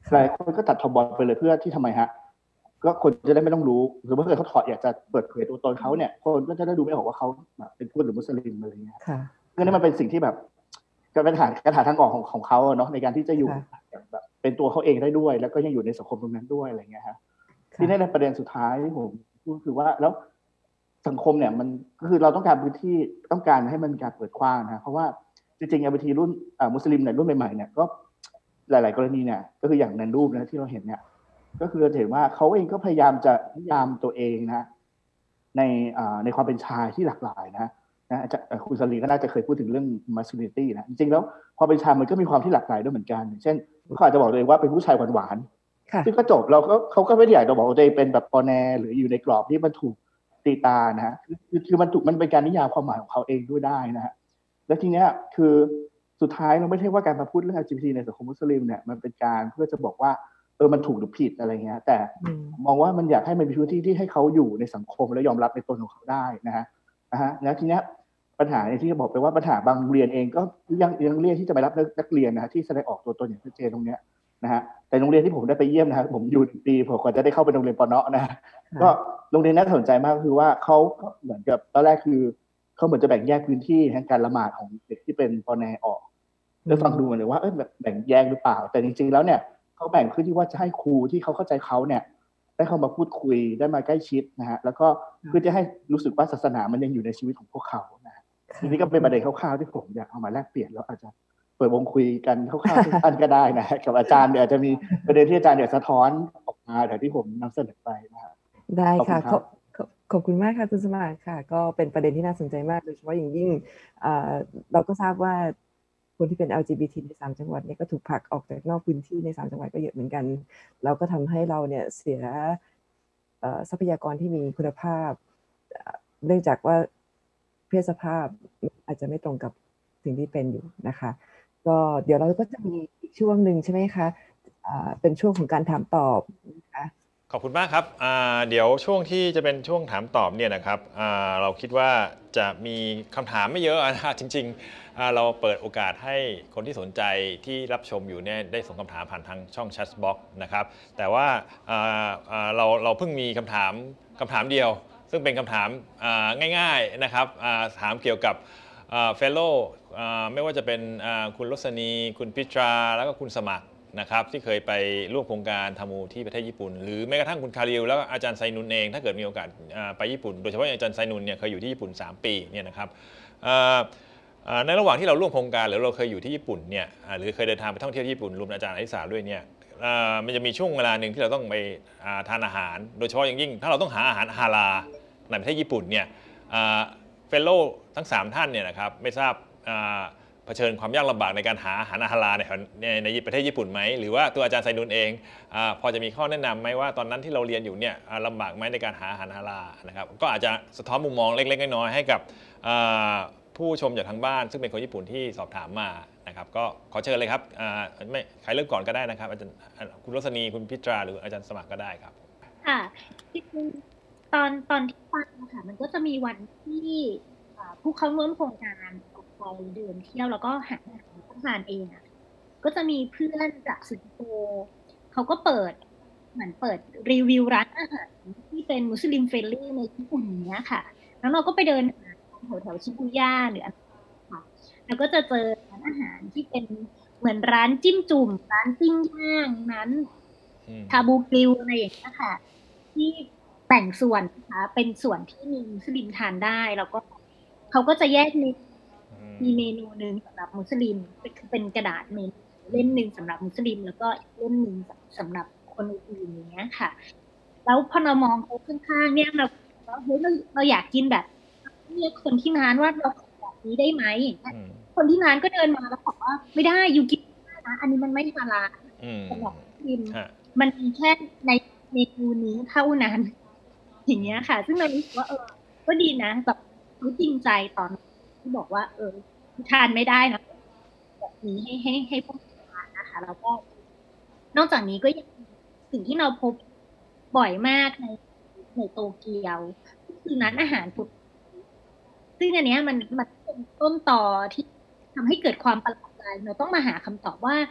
หลายคนก็ตัดทอมบอยไปเลยเพื่อที่ทำไมฮะก็คนจะได้ไม่ต้องรู้หรือว่าถ้าเกิดเขาถอดอยากจะเปิดเผยตัวตนเขาเนี่ยคนก็จะได้ดูไม่ออกว่าเขาเป็นพุทธหรือมุสลิมอะไรเงี้ยค่ะก็นี่มันเป็นสิ่งที่แบบการเป็นหาการหาทางออกของของเขาเนาะในการที่จะอยู่แบบเป็นตัวเขาเองได้ด้วยแล้วก็ยังอยู่ในสังคมตรงนั้นด้วยอะไรเงี้ยฮะที่ในประเด็นสุดท้ายที่ผมพูดคือว่าแล้วสังคมเนี่ยมันก็คือเราต้องการพื้นที่ต้องการให้มันการเปิดกว้างนะเพราะว่าจริงๆ แอล จี บี ที รุ่นมุสลิมเนี่ยรุ่นใหม่ๆเนี่ยก็หลายๆกรณีเนี่ยก็คืออย่างในรูปนะที่เราเห็นเนี่ยก็คือเห็นว่าเขาเองก็พยายามจะนิยามตัวเองนะในในความเป็นชายที่หลากหลายนะนะคุณสลีก็น่าจะเคยพูดถึงเรื่อง masculinity นะจริงๆแล้วพอเป็นชายมันก็มีความที่หลากหลายด้วยเหมือนกันเช่นเขาอาจจะบอกตัวเองว่าเป็นผู้ชายหวานๆซึ่งก็จบเราก็เขาก็ไม่ได้อยากจะบอกว่าตัวเองเป็นแบบปอแนหรืออยู่ในกรอบที่มันถูกตีตานะฮะคือคือมันถูกมันเป็นการนิยามความหมายของเขาเองด้วยได้นะฮะและทีเนี้ยคือสุดท้ายเราไม่ใช่ว่าการมาพูดเรื่อง แอล จี บี ที ในสังคมมุสลิมเนี่ยมันเป็นการเพื่อจะบอกว่าเออมันถูกหรือผิดอะไรเงี้ยแต่มองว่ามันอยากให้มันมีพื้นที่ที่ให้เขาอยู่ในสังคมและยอมรับในตนของเขาได้นะฮะนะฮะแล้วทีเนี้ยปัญหาที่จะบอกไปว่าปัญหาบางโรงเรียนเองก็ยังยังเรียกที่จะไปรับนักเรียนนะฮะที่แสดงออกตัวตนอย่างชัดเจนตรงเนี้ยนะฮะแต่โรงเรียนที่ผมได้ไปเยี่ยมนะฮะผมอยู่หนึ่งปีผมกว่าจะได้เข้าไปโรงเรียนปน.นะก็โรงเรียนน่าสนใจมากคือว่าเขาเหมือนกับตอนแรกคือเขาเหมือนจะแบ่งแยกพื้นที่ทางการละหมาดของเด็กที่เป็นปน.ออกแล้วฟังดูเหมือนว่าเออแบ่งแยกหรือเปล่าแต่จริงๆแล้วเนี่ยเขาแบ่งขึ้นที่ว่าจะให้ครูที่เขาเข้าใจเขาเนี่ยได้เข้ามาพูดคุยได้มาใกล้ชิดนะฮะแล้วก็เพื่อจะให้รู้สึกว่าศาสนามันยังอยู่ในชีวิตของพวกเขานะทีนี้ก็เป็นประเด็นคร่าวๆที่ผมอยากเอามาแลกเปลี่ยนแล้วอาจจะเปิดวงคุยกันคร่าวๆสั้นก็ได้นะกับอาจารย์เดี๋ยวอาจจะมีประเด็นที่อาจารย์อยากสะท้อนออกมาแต่ที่ผมนำเสนอไปนะครับได้ค่ะขอบคุณมากค่ะคุณสมานค่ะก็เป็นประเด็นที่น่าสนใจมากโดยเฉพาะอย่างยิ่งเราก็ทราบว่าคนที่เป็น แอล จี บี ที ในสามจังหวัดเนี่ยก็ถูกผลักออกจากนอกพื้นที่ในสามจังหวัดก็เยอะเหมือนกันเราก็ทำให้เราเนี่ยเสียทรัพยากรที่มีคุณภาพเนื่องจากว่าเพศสภาพอาจจะไม่ตรงกับสิ่งที่เป็นอยู่นะคะก็เดี๋ยวเราก็จะมีอีกช่วงหนึ่งใช่ไหมคะเป็นช่วงของการถามตอบนะคะขอบคุณมากครับเดี๋ยวช่วงที่จะเป็นช่วงถามตอบเนี่ยนะครับเราคิดว่าจะมีคำถามไม่เยอะนะจริงๆเราเปิดโอกาสให้คนที่สนใจที่รับชมอยู่เนี่ยได้ส่งคำถามผ่านทางช่อง Chat Box นะครับแต่ว่าเราเราเพิ่งมีคำถามคำถามเดียวซึ่งเป็นคำถามง่ายๆนะครับถามเกี่ยวกับเฟลโลไม่ว่าจะเป็นคุณรสนีคุณพิตราแล้วก็คุณสมัครนะครับที่เคยไปร่วมโครงการทามูที่ประเทศญี่ปุ่นหรือแม้กระทั่งคุณคาริลแล้วก็อาจารย์ไซนุนเองถ้าเกิดมีโอกาสไปญี่ปุ่นโดยเฉพาะอาจารย์ไซนุนเนี่ยเคยอยู่ที่ญี่ปุ่นสามปีเนี่ยนะครับในระหว่างที่เราร่วมโครงการหรือเราเคยอยู่ที่ญี่ปุ่นเนี่ยหรือเคยเดินทางไปท่องเที่ยวญี่ปุ่นรวมอาจารย์อลิสาด้วยเนี่ยมันจะมีช่วงเวลาหนึ่งที่เราต้องไปทานอาหารโดยเฉพาะอย่างยิ่งถ้าเราต้องหาอาหารฮาลาลในประเทศญี่ปุ่นเนี่ยเฟลโลทั้งสามท่านเนี่ยนะครับไม่ทราบเผชิญความยากลำบากในการหาอาหารฮาลาลในในประเทศญี่ปุ่นไหมหรือว่าตัวอาจารย์ไซนุนเองอพอจะมีข้อแนะนำไหมว่าตอนนั้นที่เราเรียนอยู่เนี่ยลำบากไหมในการหาอาหารฮาลาลนะครับก็อาจจะสะท้อนมุมมองเล็กๆน้อยๆให้กับผู้ชมจากทางบ้านซึ่งเป็นคนญี่ปุ่นที่สอบถามมานะครับก็ขอเชิญเลยครับไม่ใครเริ่มก่อนก็ได้นะครับอาจารย์คุณรสนีคุณพิตราหรืออาจารย์สมัครก็ได้ครับค่ะตอนตอนที่ฟังค่ะมันก็จะมีวันที่ผู้เข้าร่วมโครงการไปเดินเที่ยวแล้วก็หาอาหารทานเองอ่ะก็จะมีเพื่อนจากสิงคโปร์เขาก็เปิดเหมือนเปิดรีวิวร้านอาหารที่เป็นมุสลิมเฟรนลี่ในญี่ปุ่นเนี้ยค่ะแล้วเราก็ไปเดินแถวแถวชิบูย่าหรืออะไรค่ะแล้วก็จะเจอร้านอาหารที่เป็นเหมือนร้านจิ้มจุ่มร้านปิ้งย่างนั้นชาบูกริลอะไรอย่างเงี้ยค่ะที่แบ่งส่วนนะคะเป็นส่วนที่มีมุสลิมทานได้แล้วก็เขาก็จะแยกมีมีเมนูหนึ่งสำหรับมุสลิมคือเป็นกระดาษเมนูเล่มหนึ่งสำหรับมุสลิมแล้วก็เล่มหนึ่งสำหรับคนอื่นอย่างเงี้ยค่ะแล้วพอเรามองเขาข้างๆเนี่ยเราเฮ้ยเราเราอยากกินแบบเรียกคนที่ร้านว่าเราแบบนี้ได้ไหมอย่างเงี้ยคนที่ร้านก็เดินมาแล้วบอกว่าไม่ได้อยู่กินนะอันนี้มันไม่ฮาลาลสำหรับมุสลิมมันมีแค่ในเมนูนี้เท่านั้นอย่างเงี้ยค่ะซึ่งเรารู้สึกว่าเออก็ดีนะแบบเขาจริงใจตอนที่บอกว่าเออทานไม่ได้นะแบบนี้ให้ให้ให้พวกทานนะคะแล้วก็นอกจากนี้ก็ยังสิ่งที่เราพบบ่อยมากในในโตเกียวคือร้านอาหารฟุตซึ่งอันนี้มันมันเป็นต้นตอที่ทำให้เกิดความประหลาดใจเราต้องมาหาคำตอบว่า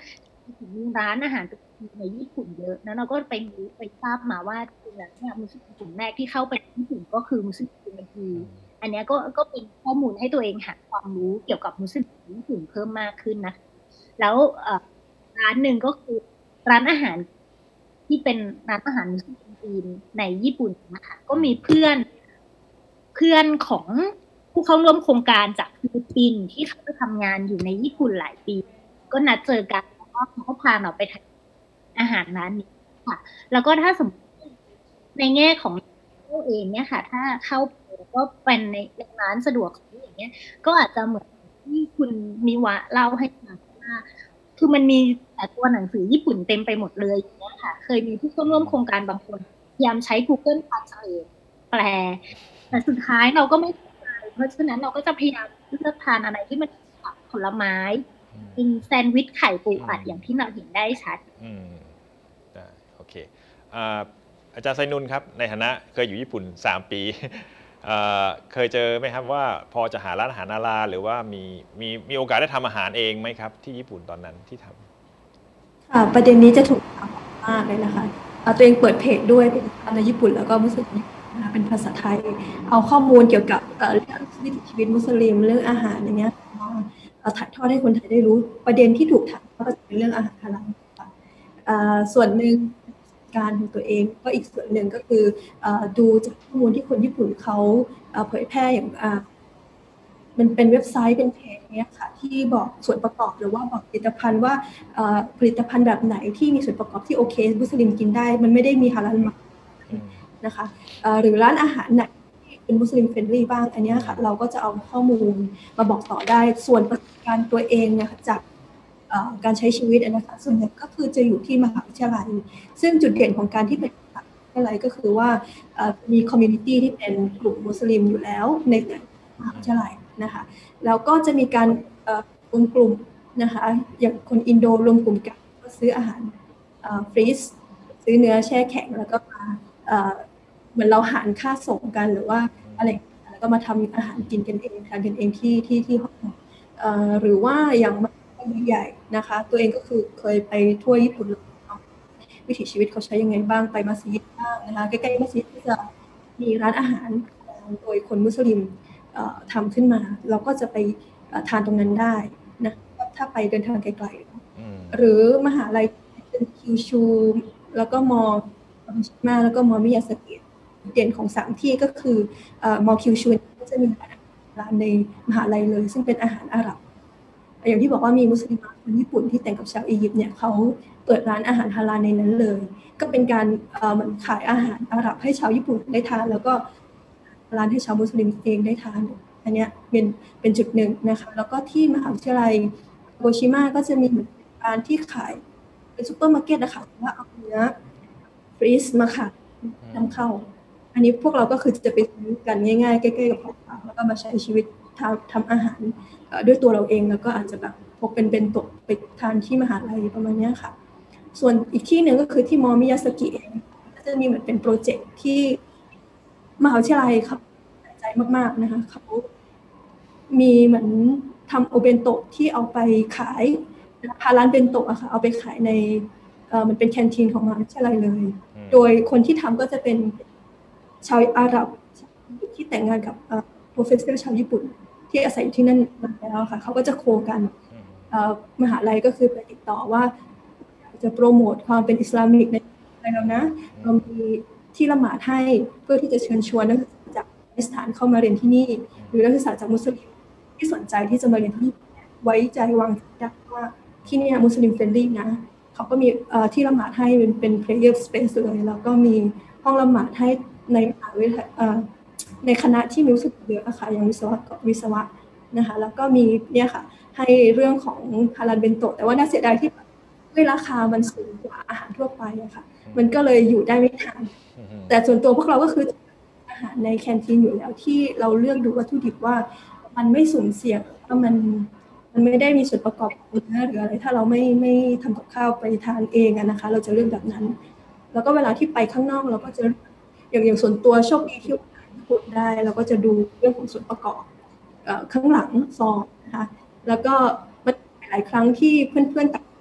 ถึงมีร้านอาหารในญี่ปุ่นเยอะแล้วเราก็ไปรู้ไปทราบมาว่าจริงๆแล้วเนี่ยมุสลิมกลุ่มแรกที่เข้าไปญี่ปุ่นก็คือมุสลิมตุรกีอันนี้ก็ก็เป็นข้อมูลให้ตัวเองหาความรู้เกี่ยวกับมุสลิมญี่ปุ่นเพิ่มมากขึ้นนะแล้วร้านหนึ่งก็คือร้านอาหารที่เป็นร้านอาหารมุสลิมจีนในญี่ปุ่นนะคะก็มีเพื่อนเพื่อนของผู้เข้าร่วมโครงการจากฟิลิปปินส์ที่เขาไปทำงานอยู่ในญี่ปุ่นหลายปีก็นัดเจอกันแล้วก็เขาพาเราไปทานอาหารร้านนี้ค่ะแล้วก็ถ้าสมมติในแง่ของตัวเองเนี่ยค่ะถ้าเข้าไปก็เป็นในร้านสะดวกซื้ออย่างเงี้ยก็อาจจะเหมือนที่คุณมิวะเล่าให้ฟังว่าคือมันมีแต่ตัวหนังสือญี่ปุ่นเต็มไปหมดเลยอย่างเงี้ยค่ะเคยมีผู้เข้าร่วมโครงการบางคนพยายามใช้ Google Translate แปลแต่สุดท้ายเราก็ไม่เพราะฉะนั้นเราก็จะพยายามเลือกทานอะไรที่มันผลไม้เป็นแซนด์วิชไข่ปูอัดอย่างที่เราเห็นได้ชัดอืมได้โอเคอาจารย์ไซนุนครับในฐานะเคยอยู่ญี่ปุ่นสามปีเคยเจอไหมครับว่าพอจะหาร้านอาหารอาราหรือว่ามีมีมีโอกาสได้ทำอาหารเองไหมครับที่ญี่ปุ่นตอนนั้นที่ทำค่ะประเด็นนี้จะถูกถามมากเลยนะคะตัวเองเปิดเพจด้วยเป็นในญี่ปุ่นแล้วก็มุสลิมเป็นภาษาไทยเอาข้อมูลเกี่ยวกับเรื่องวิถีชีวิตมุสลิมเรื่องอาหารอย่างเงี้ยมาถ่ายทอดให้คนไทยได้รู้ประเด็นที่ถูกถามก็จะเป็นเรื่องอาหารฮาลาลส่วนหนึ่งการของตัวเองก็อีกส่วนหนึ่งก็คือดูจากข้อมูลที่คนญี่ปุ่นเขาเผยแพร่อย่างมันเป็นเว็บไซต์เป็นเพจเนี้ยค่ะที่บอกส่วนประกอบหรือว่าบอกผลิตภัณฑ์ว่าผลิตภัณฑ์แบบไหนที่มีส่วนประกอบที่โอเคมุสลิมกินได้มันไม่ได้มีฮาลาลมานะคะหรือร้านอาหารไหนที่เป็นมุสลิมเฟรนลี่บ้างอันนี้ค่ะเราก็จะเอาข้อมูลมาบอกต่อได้ส่วนประสบการณ์ตัวเองเนี่ยจากการใช้ชีวิตนะคะส่วนใหญ่ก็คือจะอยู่ที่มหาวิทยาลัยซึ่งจุดเด่นของการที่เป็นมหาวิทยาลัยก็คือว่ามีคอมมูนิตี้ที่เป็นกลุ่มมุสลิมอยู่แล้วในมหาวิทยาลัยนะคะแล้วก็จะมีการรวมกลุ่มนะคะอย่างคนอินโดรวมกลุ่มกันก็ซื้ออาหารฟรีซซื้อเนื้อแช่แข็งแล้วก็มาเหมือนเราหารค่าส่งกันหรือว่าอะไรแล้วก็มาทำอาหารกินกันเองทานกันเองที่ที่ที่ห้องหรือว่าอย่างใหญ่นะคะตัวเองก็คือเคยไปทั่วญี่ปุ่นวิถีชีวิตเขาใช้ยังไงบ้างไปมัสยิดบ้างนะคะใกล้ๆมัสยิดก็จะมีร้านอาหารโดยคนมุสลิมทำขึ้นมาเราก็จะไปทานตรงนั้นได้นะถ้าไปเดินทางไกลๆหรือมหาลัยเป็นคิวชูแล้วก็มอมาแล้วก็มอมิยาสกิเด่นของสามที่ก็คือมอคิวชูก็จะมีร้านในมหาลัยเลยซึ่งเป็นอาหารอาหรับอย่างที่บอกว่ามีมุสลิมคนญี่ปุ่นที่แต่งกับชาวอียิปต์เนี่ยเขาเปิดร้านอาหารฮาลาลในนั้นเลยก็เป็นการเหมือนขายอาหารอาหรับให้ชาวญี่ปุ่นได้ทานแล้วก็ร้านให้ชาวมุสลิมเองได้ทานอันนี้เป็นเป็นจุดหนึ่งนะคะแล้วก็ที่มหาวิทยาลัยโกชิมะก็จะมีร้านที่ขายเป็นซุปเปอร์มาร์เก็ตนะคะว่าเอาเนื้อฟรีซมาค่ะนำเข้าอันนี้พวกเราก็คือจะไปซื้อกันง่ายๆใกล้ๆกับของฝากแล้วก็มาใช้ชีวิตทำทำอาหารด้วยตัวเราเองแล้วก็อาจจะแบบพกเป็นเป็นตกไปทานที่มหาลัยประมาณนี้ค่ะส่วนอีกที่หนึ่งก็คือที่มอมิยาสกิเองก็จะมีเหมือนเป็นโปรเจกต์ที่มหาวิทยาลัยครับใจมากๆนะคะเขามีเหมือนทำโอเบนโตะที่เอาไปขายพาร้านเบนโตะอะค่ะเอาไปขายในเอ่อมันเป็นแคนทีนของมหาวิทยาลัยเลยโดยคนที่ทำก็จะเป็นชาวอาหรับที่แต่งงานกับโปรเฟสเซอร์ชาวญี่ปุ่นที่อาศัยอยู่ที่นั่นมาแล้วค่ะเขาก็จะโคกันมหาลัยก็คือไปติดต่อว่าจะโปรโมทความเป็นอิสลามิกในอะไรแล้วนะเรามีที่ละหมาดให้เพื่อที่จะเชิญชวนนักศึกษาจากอิสถานเข้ามาเรียนที่นี่หรือนักศึกษาจากมุสลิมที่สนใจที่จะมาเรียนที่นี่ไว้ใจวางใจว่าที่นี่มุสลิมเฟรนลี่นะเขาก็มีที่ละหมาดให้เป็นเป็น prayer space เลยแล้วก็มีห้องละหมาดให้ในมหาวิทยาลัยในคณะที่มีรู้สึกเยอะอะค่ะอย่างวิศวะกับวิศวะนะคะแล้วก็มีเนี่ยค่ะให้เรื่องของฮาลาลเบนโตะแต่ว่าน่าเสียดายที่ด้วยราคามันสูงกว่าอาหารทั่วไปอะค่ะมันก็เลยอยู่ได้ไม่นานแต่ส่วนตัวพวกเราก็คืออาหารในแคนทีนอยู่แล้วที่เราเลือกดูวัตถุดิบว่ามันไม่สุ่มเสี่ยงว่ามันมันไม่ได้มีส่วนประกอบเนื้อหรืออะไรถ้าเราไม่ไม่ทำกับข้าวไปทานเองอะนะคะเราจะเลือกแบบนั้นแล้วก็เวลาที่ไปข้างนอกเราก็จะอย่างอย่างส่วนตัวโชคดีที่พูดได้เราก็จะดูเรื่องของส่วนประกอบข้างหลังซองนะคะแล้วก็มันหลายครั้งที่เพื่อนๆต่างชาติ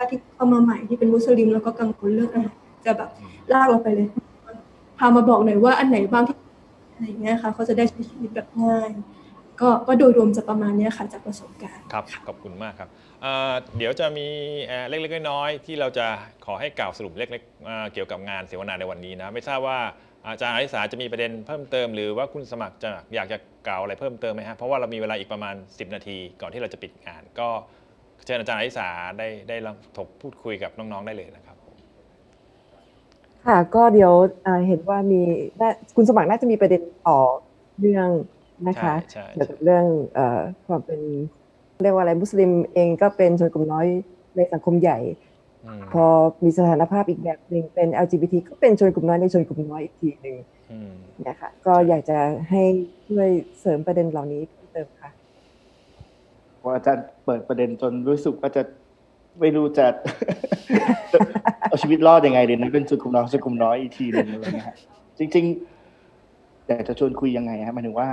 ที่เข้ามาใหม่ที่เป็นมุสลิมแล้วก็กังวลเรื่องอาหารจะแบบลากเราไปเลยพามาบอกหน่อยว่าอันไหนบ้างที่อะไรอย่างเงี้ยค่ะเขาจะได้ใช้ชีวิตแบบง่ายก็ก็โดยรวมจะประมาณนี้ค่ะจากประสบการณ์ครับขอบคุณมากครับเดี๋ยวจะมีเล็กๆน้อยๆที่เราจะขอให้กล่าวสรุปเล็กๆเกี่ยวกับงานเสวนาในวันนี้นะไม่ทราบว่าอาจารย์อลิสาจะมีประเด็นเพิ่มเติมหรือว่าคุณสมัครจะอยากจะกล่าวอะไรเพิ่มเติมไหมฮะเพราะว่าเรามีเวลาอีกประมาณสิบนาทีก่อนที่เราจะปิดงานก็เชิญอาจารย์อลิสาได้ได้ลองถกพูดคุยกับน้องๆได้เลยนะครับค่ะก็เดี๋ยวเห็นว่ามีคุณสมัครน่าจะมีประเด็นต่อเรื่องนะคะเกี่ยวกับเรื่องความเป็นเรียกว่าอะไรมุสลิมเองก็เป็นชนกลุ่มน้อยในสังคมใหญ่พอมีสถานภาพอีกแบบหนึ่งเป็น แอล จี บี ที ก็เป็นชนกลุ่มน้อยในชนกลุ่มน้อยอีกทีหนึ่งนะคะก็อยากจะให้ช่วยเสริมประเด็นเหล่านี้เพิ่มเติมค่ะว่าอาจารย์เปิดประเด็นจนรู้สึกว่าจะไม่รู้จะเอาชีวิตรอดยังไงดีนะเป็นชนกลุ่มน้อยชนกลุ่มน้อยอีกทีหนึ่งอะไรเงี้ยจริงๆอยากจะชวนคุยยังไงฮะหมายถึงว่า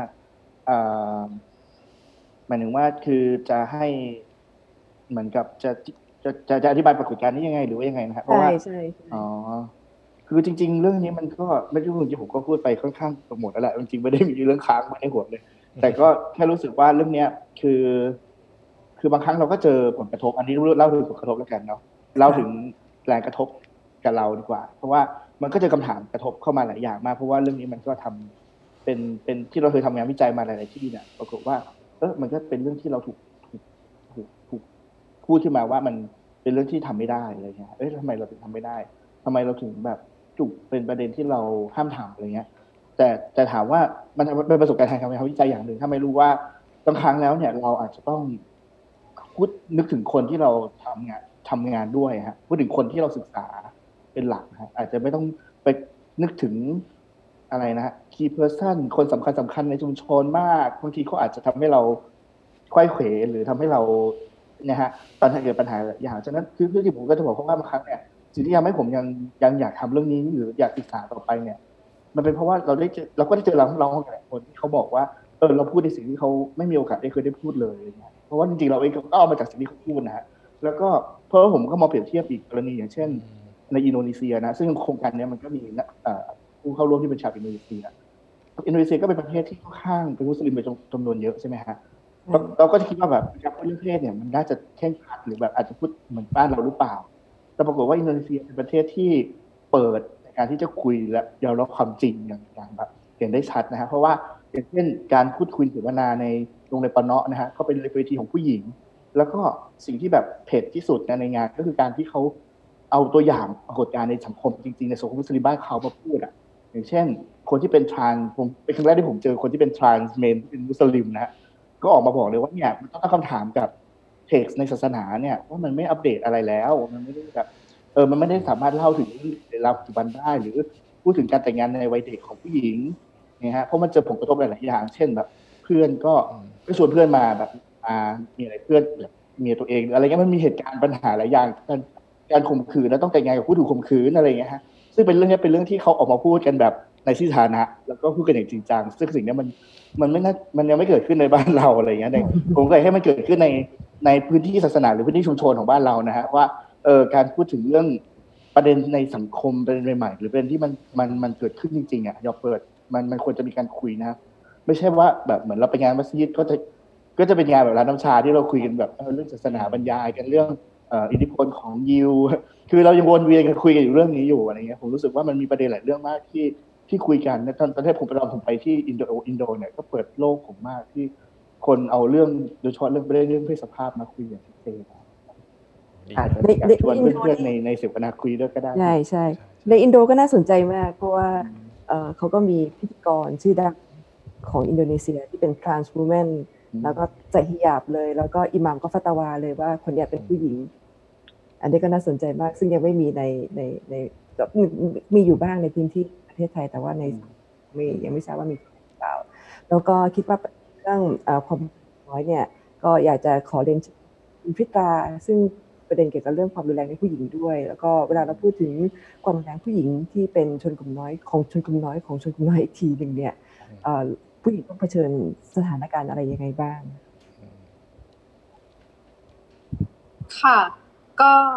หมายถึงว่าคือจะให้เหมือนกับจะจะจะจะอธิบายปรากฏการณ์นี้ยังไงหรือว่ายังไงนะครับเพราะว่าอ๋อคือจริงๆเรื่องนี้มันก็ไม่รู้จริงๆผมก็พูดไปค่อนข้างหมดแล้วแหละจริงๆไม่ได้มีเรื่องค้างไว้ในหัวเลยแต่ก็แค่รู้สึกว่าเรื่องนี้คือคือบางครั้งเราก็เจอผลกระทบอันนี้เล่าถึงผลกระทบแล้วกันเนาะเล่าถึงแรงกระทบกับเราดีกว่าเพราะว่ามันก็เจอคำถามกระทบเข้ามาหลายอย่างมากเพราะว่าเรื่องนี้มันก็ทำเป็นเป็นที่เราเคยทำงานวิจัยมาหลายๆที่เนี่ยปรากฏว่าเออมันก็เป็นเรื่องที่เราถูกถูกถูกพูดขึ้นมาว่ามันเป็นเรื่องที่ทำไม่ได้อะไรเงี้ยเอ๊ะทำไมเราถึงทำไม่ได้ทำไมเราถึงแบบจุกเป็นประเด็นที่เราห้ามทำอะไรเงี้ยแต่แต่ถามว่ามันเป็นประสบการณ์ทางการวิจัยอย่างหนึ่งถ้าไม่รู้ว่าบางครั้งแล้วเนี่ยเราอาจจะต้องพูดนึกถึงคนที่เราทำงานทำงานด้วยฮะพูดถึงคนที่เราศึกษาเป็นหลักฮะอาจจะไม่ต้องไปนึกถึงอะไรนะฮะ key person คนสำคัญสำคัญในชุมชนมากบางทีเขาอาจจะทำให้เราควยเขวหรือทำให้เราเนี่ยฮะตอนเกิดปัญหาอย่างฉะนั้นคือคือที่ผมก็จะบอกเพราะว่าบางครั้งเนี่ยสิ่งที่ทำให้ผมยังยังอยากทำเรื่องนี้หรืออยากศึกษาต่อไปเนี่ยมันเป็นเพราะว่าเราได้เจอเราก็ได้เจอเราเราหลายคนที่เขาบอกว่าเออเราพูดในสิ่งที่เขาไม่มีโอกาสได้เคยได้พูดเลยนะเพราะว่าจริงๆเราเองก็เอามาจากสิ่งที่เขาพูดนะฮะแล้วก็เพราะว่าผมก็มาเปรียบเทียบอีกกรณีอย่างเช่นในอินโดนีเซียนะซึ่งโครงการนี้มันก็มีผู้เข้าร่วมที่เป็นชาวอินโดนีเซียอินโดนีเซียก็เป็นประเทศที่ค่อนข้างเป็นมุสลิมเป็นจำนวนเยอะใช่ไหมฮะเราก็จะคิดว่าแบบการพูดเรื่องเพศเนี่ยมันน่าจะเคร่งครัดหรือแบบอาจจะพูดเหมือนบ้านเราหรือเปล่าแต่ปรากฏว่าอินโดนีเซียเป็นประเทศที่เปิดในการที่จะคุยและยอมรับความจริงอย่างอย่างแบบเห็นได้ชัดนะฮะเพราะว่าอย่างเช่นการพูดคุยเสวนาในโรงเรียนปนนะฮะก็เป็นเวทีของผู้หญิงแล้วก็สิ่งที่แบบเผ็ดที่สุดในงานก็คือการที่เขาเอาตัวอย่างปรากฏการณ์ในสังคมจริงๆในสังคมมุสลิมบ้านเขามาพูดอ่ะอย่างเช่นคนที่เป็นทรานผมเป็นครั้งแรกที่ผมเจอคนที่เป็นทรานส์เมนเป็นมุสลิมนะฮะก็ออกมาบอกเลยว่าเนี่ยมันต้องตั้งคำถามกับเท็กซ์ในศาสนาเนี่ยว่ามันไม่อัปเดตอะไรแล้วมันไม่ได้แบบเออมันไม่ได้สามารถเล่าถึงเวลาปัจจุบันได้หรือพูดถึงการแต่งงานในวัยเด็กของผู้หญิงเนี่ยฮะเพราะมันเจอผลกระทบหลายๆอย่างเช่นแบบเพื่อนก็ก็ชวนเพื่อนมาแบบอ่ามีอะไรเพื่อนแบบเมียตัวเองอะไรเงี้ยมันมีเหตุการณ์ปัญหาหลายอย่างการการข่มขืนแล้วต้องแต่งงานกับผู้ถูกข่มขืนอะไรเงี้ยฮะซึ่งเป็นเรื่องนี้เป็นเรื่องที่เขาออกมาพูดกันแบบในที่สาธารณะแล้วก็พูดกันอย่างจริงจังซึ่งสิ่งนี้มันมันไม่น่ามันยังไม่เกิดขึ้นในบ้านเราอะไรเงี้ยผมก็อยากให้มันเกิดขึ้นในในพื้นที่ศาสนาหรือพื้นที่ชุมชนของบ้านเรานะฮะว่าเออการพูดถึงเรื่องประเด็นในสังคมประเด็นใหม่ๆหรือประเด็นที่มันมันมันเกิดขึ้นจริงๆอ่ะยอมเปิดมันมันควรจะมีการคุยนะไม่ใช่ว่าแบบเหมือนเราไปงานมัสยิดก็จะก็จะเป็นงานแบบร้านน้ำชาที่เราคุยกันแบบเรื่องศาสนาบรรยายกันเรื่องอิทธิพลของยิวคือเรายังวนเวียนกันคุยกันอยู่เรื่องนี้อยู่อะไรเงี้ยผมรู้สึกว่ามันมีประเด็นหลายเรื่องมากที่ที่คุยกันตอนตอนที่ผมไปลองผมไปที่อินโดอินโดเนี่ยก็เปิดโลกผมมากที่คนเอาเรื่องโดยเฉพาะเรื่องประเด็นเรื่องเพศสภาพมาคุยอย่างชัดเจนอาจจะชวนเพื่อนๆในในเสวนาคุยด้วยก็ได้ใช่ใช่ในอินโดก็น่าสนใจมากเพราะว่าเขาก็มีพิธีกรชื่อดังของอินโดนีเซียที่เป็น trans woman แล้วก็ใส่ฮิญาบเลยแล้วก็อิหม่ามก็ฟัตวาเลยว่าคนนี้เป็นผู้หญิงอันนี้ก็น่าสนใจมากซึ่งยังไม่มีในในในมีอยู่บ้างในพื้นที่ประเทศไทยแต่ว่าในไม่ยังไม่ทราบว่ามีหรือเปล่าแล้วก็คิดว่าเรื่องความน้อยเนี่ยก็อยากจะขอเรียนคุณพิตราซึ่งประเด็นเกี่ยวกับเรื่องความรุนแรงในผู้หญิงด้วยแล้วก็เวลาเราพูดถึงความรุนแรงผู้หญิงที่เป็นชนกลุ่มน้อยของชนกลุ่มน้อยของชนกลุ่มน้อยอีกทีหนึ่งเนี่ยผู้หญิงต้องเผชิญสถานการณ์อะไรยังไงบ้างค่ะก็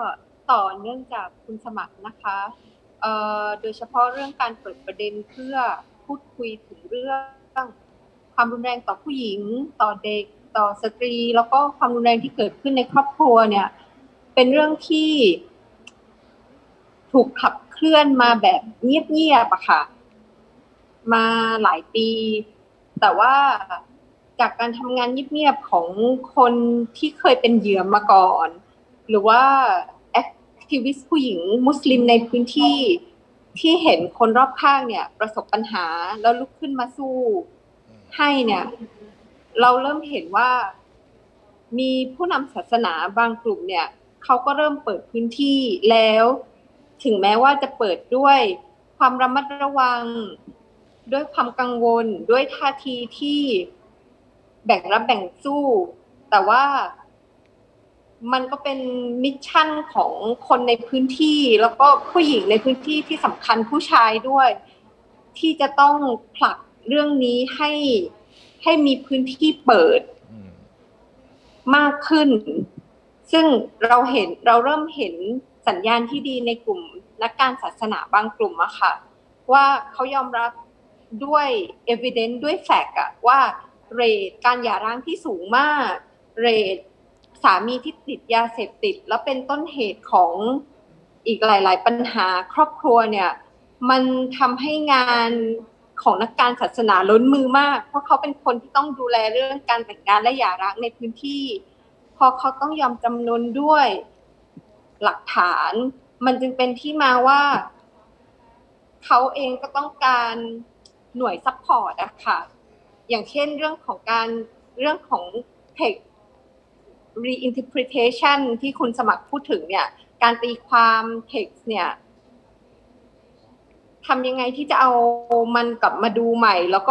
ต่อเนื่องจากคุณสมัครนะคะโดยเฉพาะเรื่องการเปิดประเด็นเพื่อพูดคุยถึงเรื่องความรุนแรงต่อผู้หญิงต่อเด็กต่อสตรีแล้วก็ความรุนแรงที่เกิดขึ้นในครอบครัวเนี่ยเป็นเรื่องที่ถูกขับเคลื่อนมาแบบเงียบๆอะค่ะมาหลายปีแต่ว่าจากการทำงานเงียบๆของคนที่เคยเป็นเหยื่อมาก่อนหรือว่าแอคทิวิสต์ผู้หญิงมุสลิมในพื้นที่ที่เห็นคนรอบข้างเนี่ยประสบปัญหาแล้วลุกขึ้นมาสู้ให้เนี่ยเราเริ่มเห็นว่ามีผู้นำศาสนาบางกลุ่มเนี่ยเขาก็เริ่มเปิดพื้นที่แล้วถึงแม้ว่าจะเปิดด้วยความระมัดระวังด้วยความกังวลด้วยท่าทีที่แบ่งรับแบ่งสู้แต่ว่ามันก็เป็นมิชชั่นของคนในพื้นที่แล้วก็ผู้หญิงในพื้นที่ที่สำคัญผู้ชายด้วยที่จะต้องผลักเรื่องนี้ให้ให้มีพื้นที่เปิดมากขึ้นซึ่งเราเห็นเราเริ่มเห็นสัญญาณที่ดีในกลุ่มนักการศาสนาบางกลุ่มอะค่ะว่าเขายอมรับด้วย evidence ด้วย fact อะว่าเรทการหย่าร้างที่สูงมากเรทสามีที่ติดยาเสพติดแล้วเป็นต้นเหตุของอีกหลายๆปัญหาครอบครัวเนี่ยมันทำให้งานของนักการศาสนาล้นมือมากเพราะเขาเป็นคนที่ต้องดูแลเรื่องการแต่งงานและหย่าร้างในพื้นที่พอเขาต้องยอมจำนนด้วยหลักฐานมันจึงเป็นที่มาว่าเขาเองก็ต้องการหน่วยซัพพอร์ตอะค่ะอย่างเช่นเรื่องของการเรื่องของ text reinterpretation ที่คุณสมัครพูดถึงเนี่ยการตีความ text เนี่ยทำยังไงที่จะเอามันกลับมาดูใหม่แล้วก็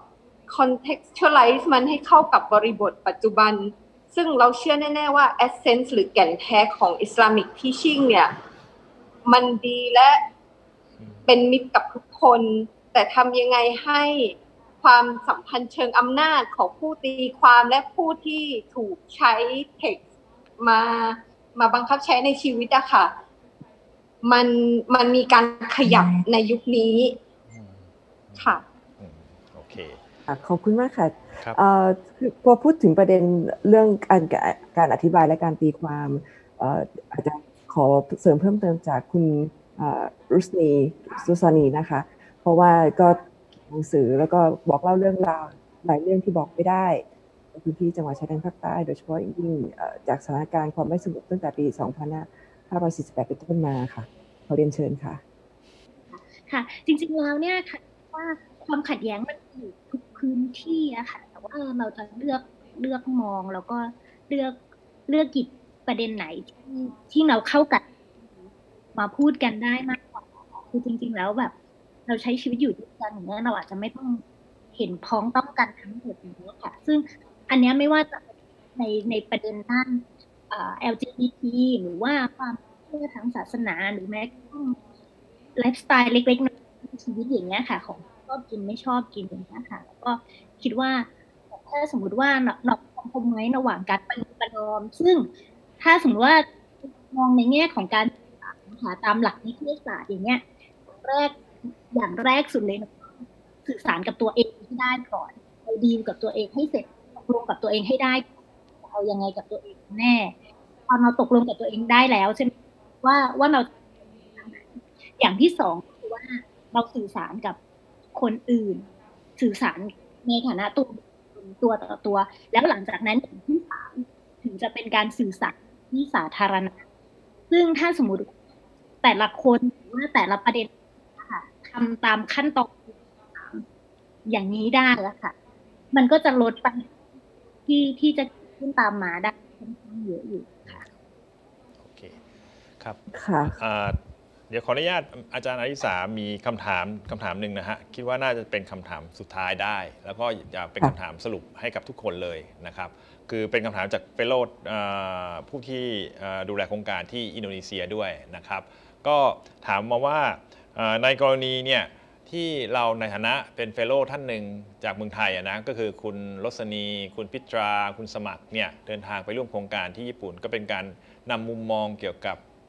contextualize มันให้เข้ากับบริบทปัจจุบันซึ่งเราเชื่อแน่ๆว่า essence หรือแก่นแท้ของ Islamic teaching เนี่ยมันดีและเป็นมิตรกับทุกคนแต่ทำยังไงให้ความสัมพันธ์เชิงอำนาจของผู้ตีความและผู้ที่ถูกใช้ text มามาบังคับใช้ในชีวิตอะค่ะมันมันมีการขยับในยุคนี้ค่ะโอเคขอบคุณมากค่ะคือพอพูดถึงประเด็นเรื่องการการอธิบายและการตีความอาจจะขอเสริมเพิ่มเติมจากคุณรุสนีสุสานีนะคะเพราะว่าก็หนังสือแล้วก็บอกเล่าเรื่องราวหลายเรื่องที่บอกไม่ได้ในพื้นที่จังหวัดชายแดนภาคใต้โดยเฉพาะยิ่งจากสถานการณ์ความไม่สงบตั้งแต่ปีสองพันห้าร้อยสี่สิบแปดเป็นต้นมาค่ะขอเรียนเชิญค่ะค่ะจริงๆแล้วเนี่ยค่ะว่าความขัดแย้งมันอยู่ทุกพื้นที่อะค่ะแต่ว่าเราจะเลือกเลือกมองแล้วก็เลือกเลือกหยิบประเด็นไหนที่ที่เราเข้ากันมาพูดกันได้มากกว่าคือจริงๆแล้วแบบเราใช้ชีวิตอยู่ด้วยกันอย่างนี้เราอาจจะไม่ต้องเห็นพ้องต้องกันทั้งหมดอย่างนี้ค่ะซึ่งอันนี้ไม่ว่าจะในในประเด็นด้านแอล จี บี ที หรือว่าความเชื่อทางศาสนาหรือแม้กระทั่งไลฟ์สไตล์เล็กๆในชีวิตอย่างเงี้ยค่ะของชอบกินไม่ชอบกินอย่างเงี้ยค่ะแล้วก็คิดว่าถ้าสมมติว่าเราคอมไว้ระหว่างการประนอมซึ่งถ้าสมมติว่ามองในแง่ของการหาตามหลักนิเทศศาสตร์อย่างเงี้ยแรกอย่างแรกสุดเลยสื่อสารกับตัวเองให้ได้ก่อนเอาดีลกับตัวเองให้เสร็จตกลงกับตัวเองให้ได้เอายังไงกับตัวเองแน่พอเราตกลงกับตัวเองได้แล้วใช่ไหมว่าว่าเราอย่างที่สองคือว่าเราสื่อสารกับคนอื่นสื่อสารในฐานะตัวตัวต่อตัวแล้วหลังจากนั้นอย่างที่สามถึงจะเป็นการสื่อสารที่สาธารณะซึ่งถ้าสมมติแต่ละคนหรือว่าแต่ละประเด็นทำตามขั้นตอนอย่างนี้ได้แล้วค่ะมันก็จะลดปัญหาที่ที่จะขึ้นตามมาได้ค่อนข้างเยอะอยู่ค่ะโอเคครับค่ะเดี๋ยวขออนุญาตอาจารย์อาริสามีคำถามคำถามหนึ่งนะฮะคิดว่าน่าจะเป็นคำถามสุดท้ายได้แล้วก็จะเป็นคำถามสรุปให้กับทุกคนเลยนะครับคือเป็นคำถามจากเฟลโลผู้ที่ดูแลโครงการที่อินโดนีเซียด้วยนะครับก็ถามมาว่าในกรณีเนี่ยที่เราในฐานะเป็นเฟลโลท่านหนึ่งจากเมืองไทยนะก็คือคุณรสนีคุณพิตราคุณสมัครเนี่ยเดินทางไปร่วมโครงการที่ญี่ปุ่นก็เป็นการนำมุมมองเกี่ยวกับ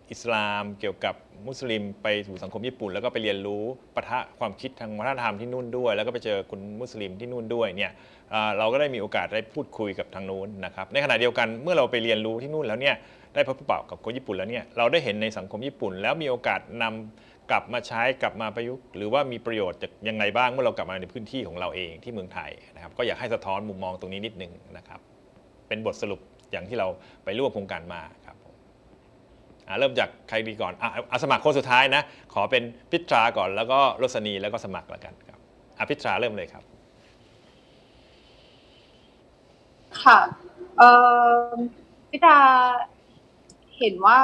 อิสลามเกี่ยวกับมุสลิมไปสู่สังคมญี่ปุ่นแล้วก็ไปเรียนรู้ปะทะความคิดทางวัฒนธรรมที่นู่นด้วยแล้วก็ไปเจอคุณมุสลิมที่นู่นด้วยเนี่ยเราก็ได้มีโอกาสได้พูดคุยกับทางนู้นนะครับในขณะเดียวกันเมื่อเราไปเรียนรู้ที่นู่นแล้วเนี่ยได้พบปะกับคนญี่ปุ่นแล้วเนี่ยเราได้เห็นในสังคมญี่ปุ่นแล้วมีโอกาสนำกลับมาใช้กลับมาประยุกต์หรือว่ามีประโยชน์จากยังไงบ้างเมื่อเรากลับมาในพื้นที่ของเราเองที่เมืองไทยนะครับก็อยากให้สะท้อนมุมมองตรงนี้นิดนึงนะครับเป็นบทสรุปอย่างที่เราไปร่วมโครงการมาครับเริ่มจากใครดีก่อนอ่ะสมัครคนสุดท้ายนะขอเป็นพิตราก่อนแล้วก็รสนีแล้วก็สมัครแล้วกันครับอ่ะพิตราเริ่มเลยครับค่ะเอ่อพิตราเห็นว่า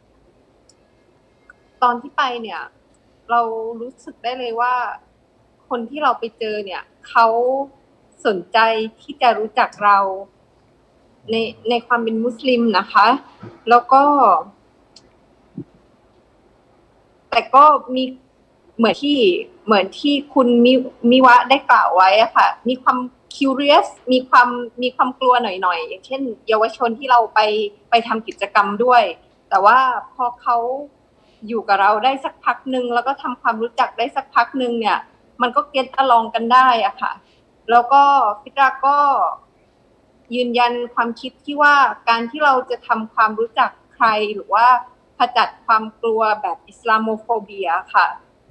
ตอนที่ไปเนี่ยเรารู้สึกได้เลยว่าคนที่เราไปเจอเนี่ยเขาสนใจที่จะรู้จักเราในในความเป็นมุสลิมนะคะแล้วก็แต่ก็มีเหมือนที่เหมือนที่คุณมิมิวะได้กล่าวไว้อะค่ะมีความ curious มีความมีความกลัวหน่อยๆอย่างเช่นเยาวชนที่เราไปไปทำกิจกรรมด้วยแต่ว่าพอเขาอยู่กับเราได้สักพักนึงแล้วก็ทำความรู้จักได้สักพักนึงเนี่ยมันก็เก็ตอลองกันได้อะค่ะแล้วก็พิตราก็ยืนยันความคิดที่ว่าการที่เราจะทำความรู้จักใครหรือว่าขจัดความกลัวแบบอิสลามโฟเบียค่ะ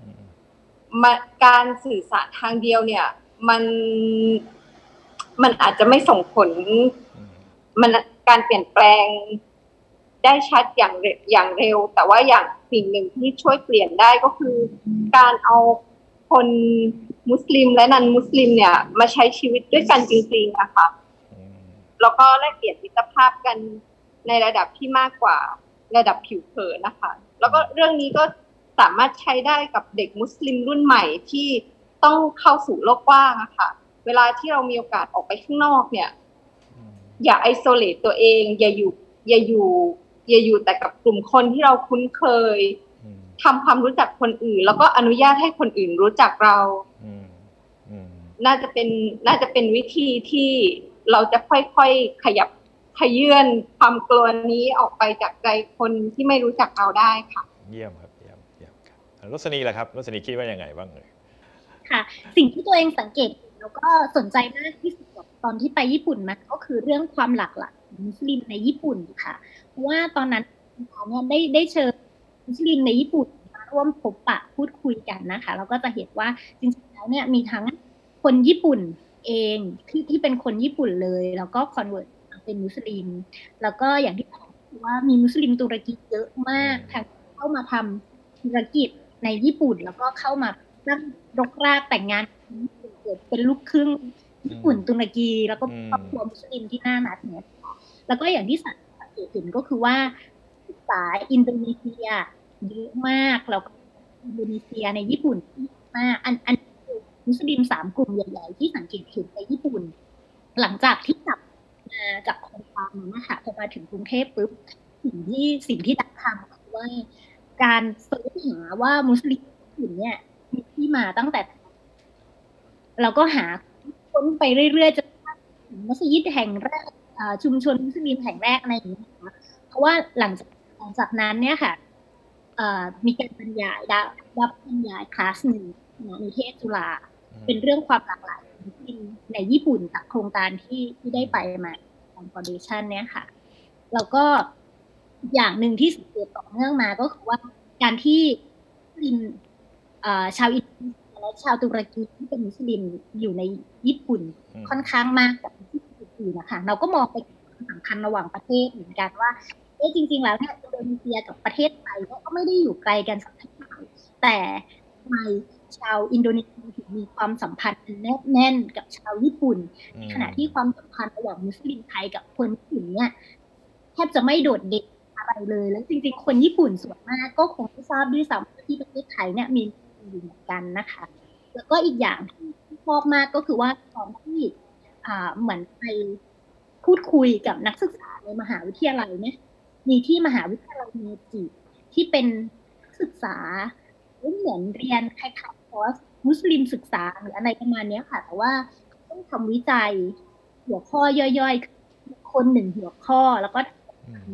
การสื่อสารทางเดียวเนี่ยมันมันอาจจะไม่ส่งผลมันการเปลี่ยนแปลงได้ชัดอย่างอย่างเร็วแต่ว่าอย่างสิ่งหนึ่งที่ช่วยเปลี่ยนได้ก็คือการเอาคนมุสลิมและนันมุสลิมเนี่ยมาใช้ชีวิตด้วยกันจริงๆนะคะแล้วก็แลกเปลี่ยนมิตรภาพกันในระดับที่มากกว่าระดับผิวเผินนะคะแล้วก็เรื่องนี้ก็สามารถใช้ได้กับเด็กมุสลิมรุ่นใหม่ที่ต้องเข้าสู่โลกกว้างอะค่ะเวลาที่เรามีโอกาสออกไปข้างนอกเนี่ยอย่าไอโซเลตตัวเองอย่าอยู่อย่าอยู่อย่าอยู่แต่กับกลุ่มคนที่เราคุ้นเคยทำความรู้จักคนอื่นแล้วก็อนุญาตให้คนอื่นรู้จักเราน่าจะเป็นน่าจะเป็นวิธีที่เราจะค่อยๆขยับขยื่นความกลัวนี้ออกไปจากใจคนที่ไม่รู้จักเราได้ค่ะเยี่ยมครับเยี่ยมเยี่ยมครับรสนีล่ะครับรสนีคิดว่ายังไงบ้างเลยค่ะสิ่งที่ตัวเองสังเกตแล้วก็สนใจมากที่สุดตอนที่ไปญี่ปุ่นมันก็คือเรื่องความหลากหลายมุสลิมในญี่ปุ่นค่ะเพราะว่าตอนนั้นเนี่ยได้ได้เชิญมุสลิมในญี่ปุ่นมาร่วมพบปะพูดคุยกันนะคะแล้วก็จะเห็นว่าจริงๆแล้วเนี่ยมีทั้งคนญี่ปุ่นเองที่ที่เป็นคนญี่ปุ่นเลยแล้วก็คอนเวิร์ตเป็นมุสลิมแล้วก็อย่างที่บอกว่ามีมุสลิมตุรกีเยอะมากทั้งเข้ามาทำธุรกิจในญี่ปุ่นแล้วก็เข้ามาตั้งรกรากแต่งงานเกิดเป็นลูกครึ่งญี่ปุ่นตุรกีแล้วก็ครอบครัวมุสลิมที่น่ารักเนี่ยแล้วก็อย่างที่สังเกตเห็นก็คือว่าศึกษาอินโดนีเซียเยอะมากแล้วก็อินโดนีเซียในญี่ปุ่นมากอันอันมุสลิมสามกลุ่มใหญ่ๆที่สังเกตเห็นในญี่ปุ่นหลังจากที่กลับมาจากโครงการนั้นนะคะพอมาถึงกรุงเทพปุ๊บสิ่งที่สิ่งที่ดักทำคือว่าการเสิร์ชหาว่ามุสลิมอื่นเนี่ยมีที่มาตั้งแต่เราก็หาค้นไปเรื่อยๆจนถึงมัสยิดแห่งแรกชุมชนมุสลิมแห่งแรกในนี้นะคะเพราะว่าหลังจากหลังจากนั้นเนี่ยค่ะมีการบรรยายได้รับบรรยายคลาสหนึ่งนิเทศจุฬาเป็นเรื่องความหลากหลายมุสลิมในญี่ปุ่นจากโครงการที่ที่ได้ไปมาของฟาวเดชั่นเนี่ยค่ะแล้วก็อย่างหนึ่งที่สังเกตต่อเนื่องมาก็คือว่าการที่มุสลิมชาวอินเดียและชาวตุรกีที่เป็นมุสลิมอยู่ในญี่ปุ่นค่อนข้างมากกับที่อื่นๆนะคะเราก็มองไปความสำคัญระหว่างประเทศเหมือนกันว่าเอ๊ะจริงๆแล้วเนี่ยอินโดนีเซียกับประเทศไทยก็ไม่ได้อยู่ไกลกันสักเท่าไหร่แต่ทำไมชาวอินโดนีเซียถึงมีความสัมพันธ์แนบแน่นกับชาวญี่ปุ่นในขณะที่ความสัมพันธ์ระหว่างมุสลิมไทยกับคนญี่ปุ่นเนี่ยแทบจะไม่โดดเด่นอะไรเลยแล้วจริงๆคนญี่ปุ่นส่วนมากก็คงไม่ทราบด้วยซ้ำที่ประเทศไทยเนี่ยมีอยู่เหมือนกันนะคะแล้วก็อีกอย่างที่ชอบมากก็คือว่าตอนที่อ่าเหมือนไปพูดคุยกับนักศึกษาในมหาวิทยาลัยเนี่ยมีที่มหาวิทยาลัยเมจิที่เป็นนักศึกษาเหมือนเรียนคล้ายๆคอร์สมุสลิมศึกษาหรืออะไรประมาณนี้ค่ะแต่ว่าต้องทำวิจัยหัวข้อย่อยๆคนหนึ่งหัวข้อแล้วก็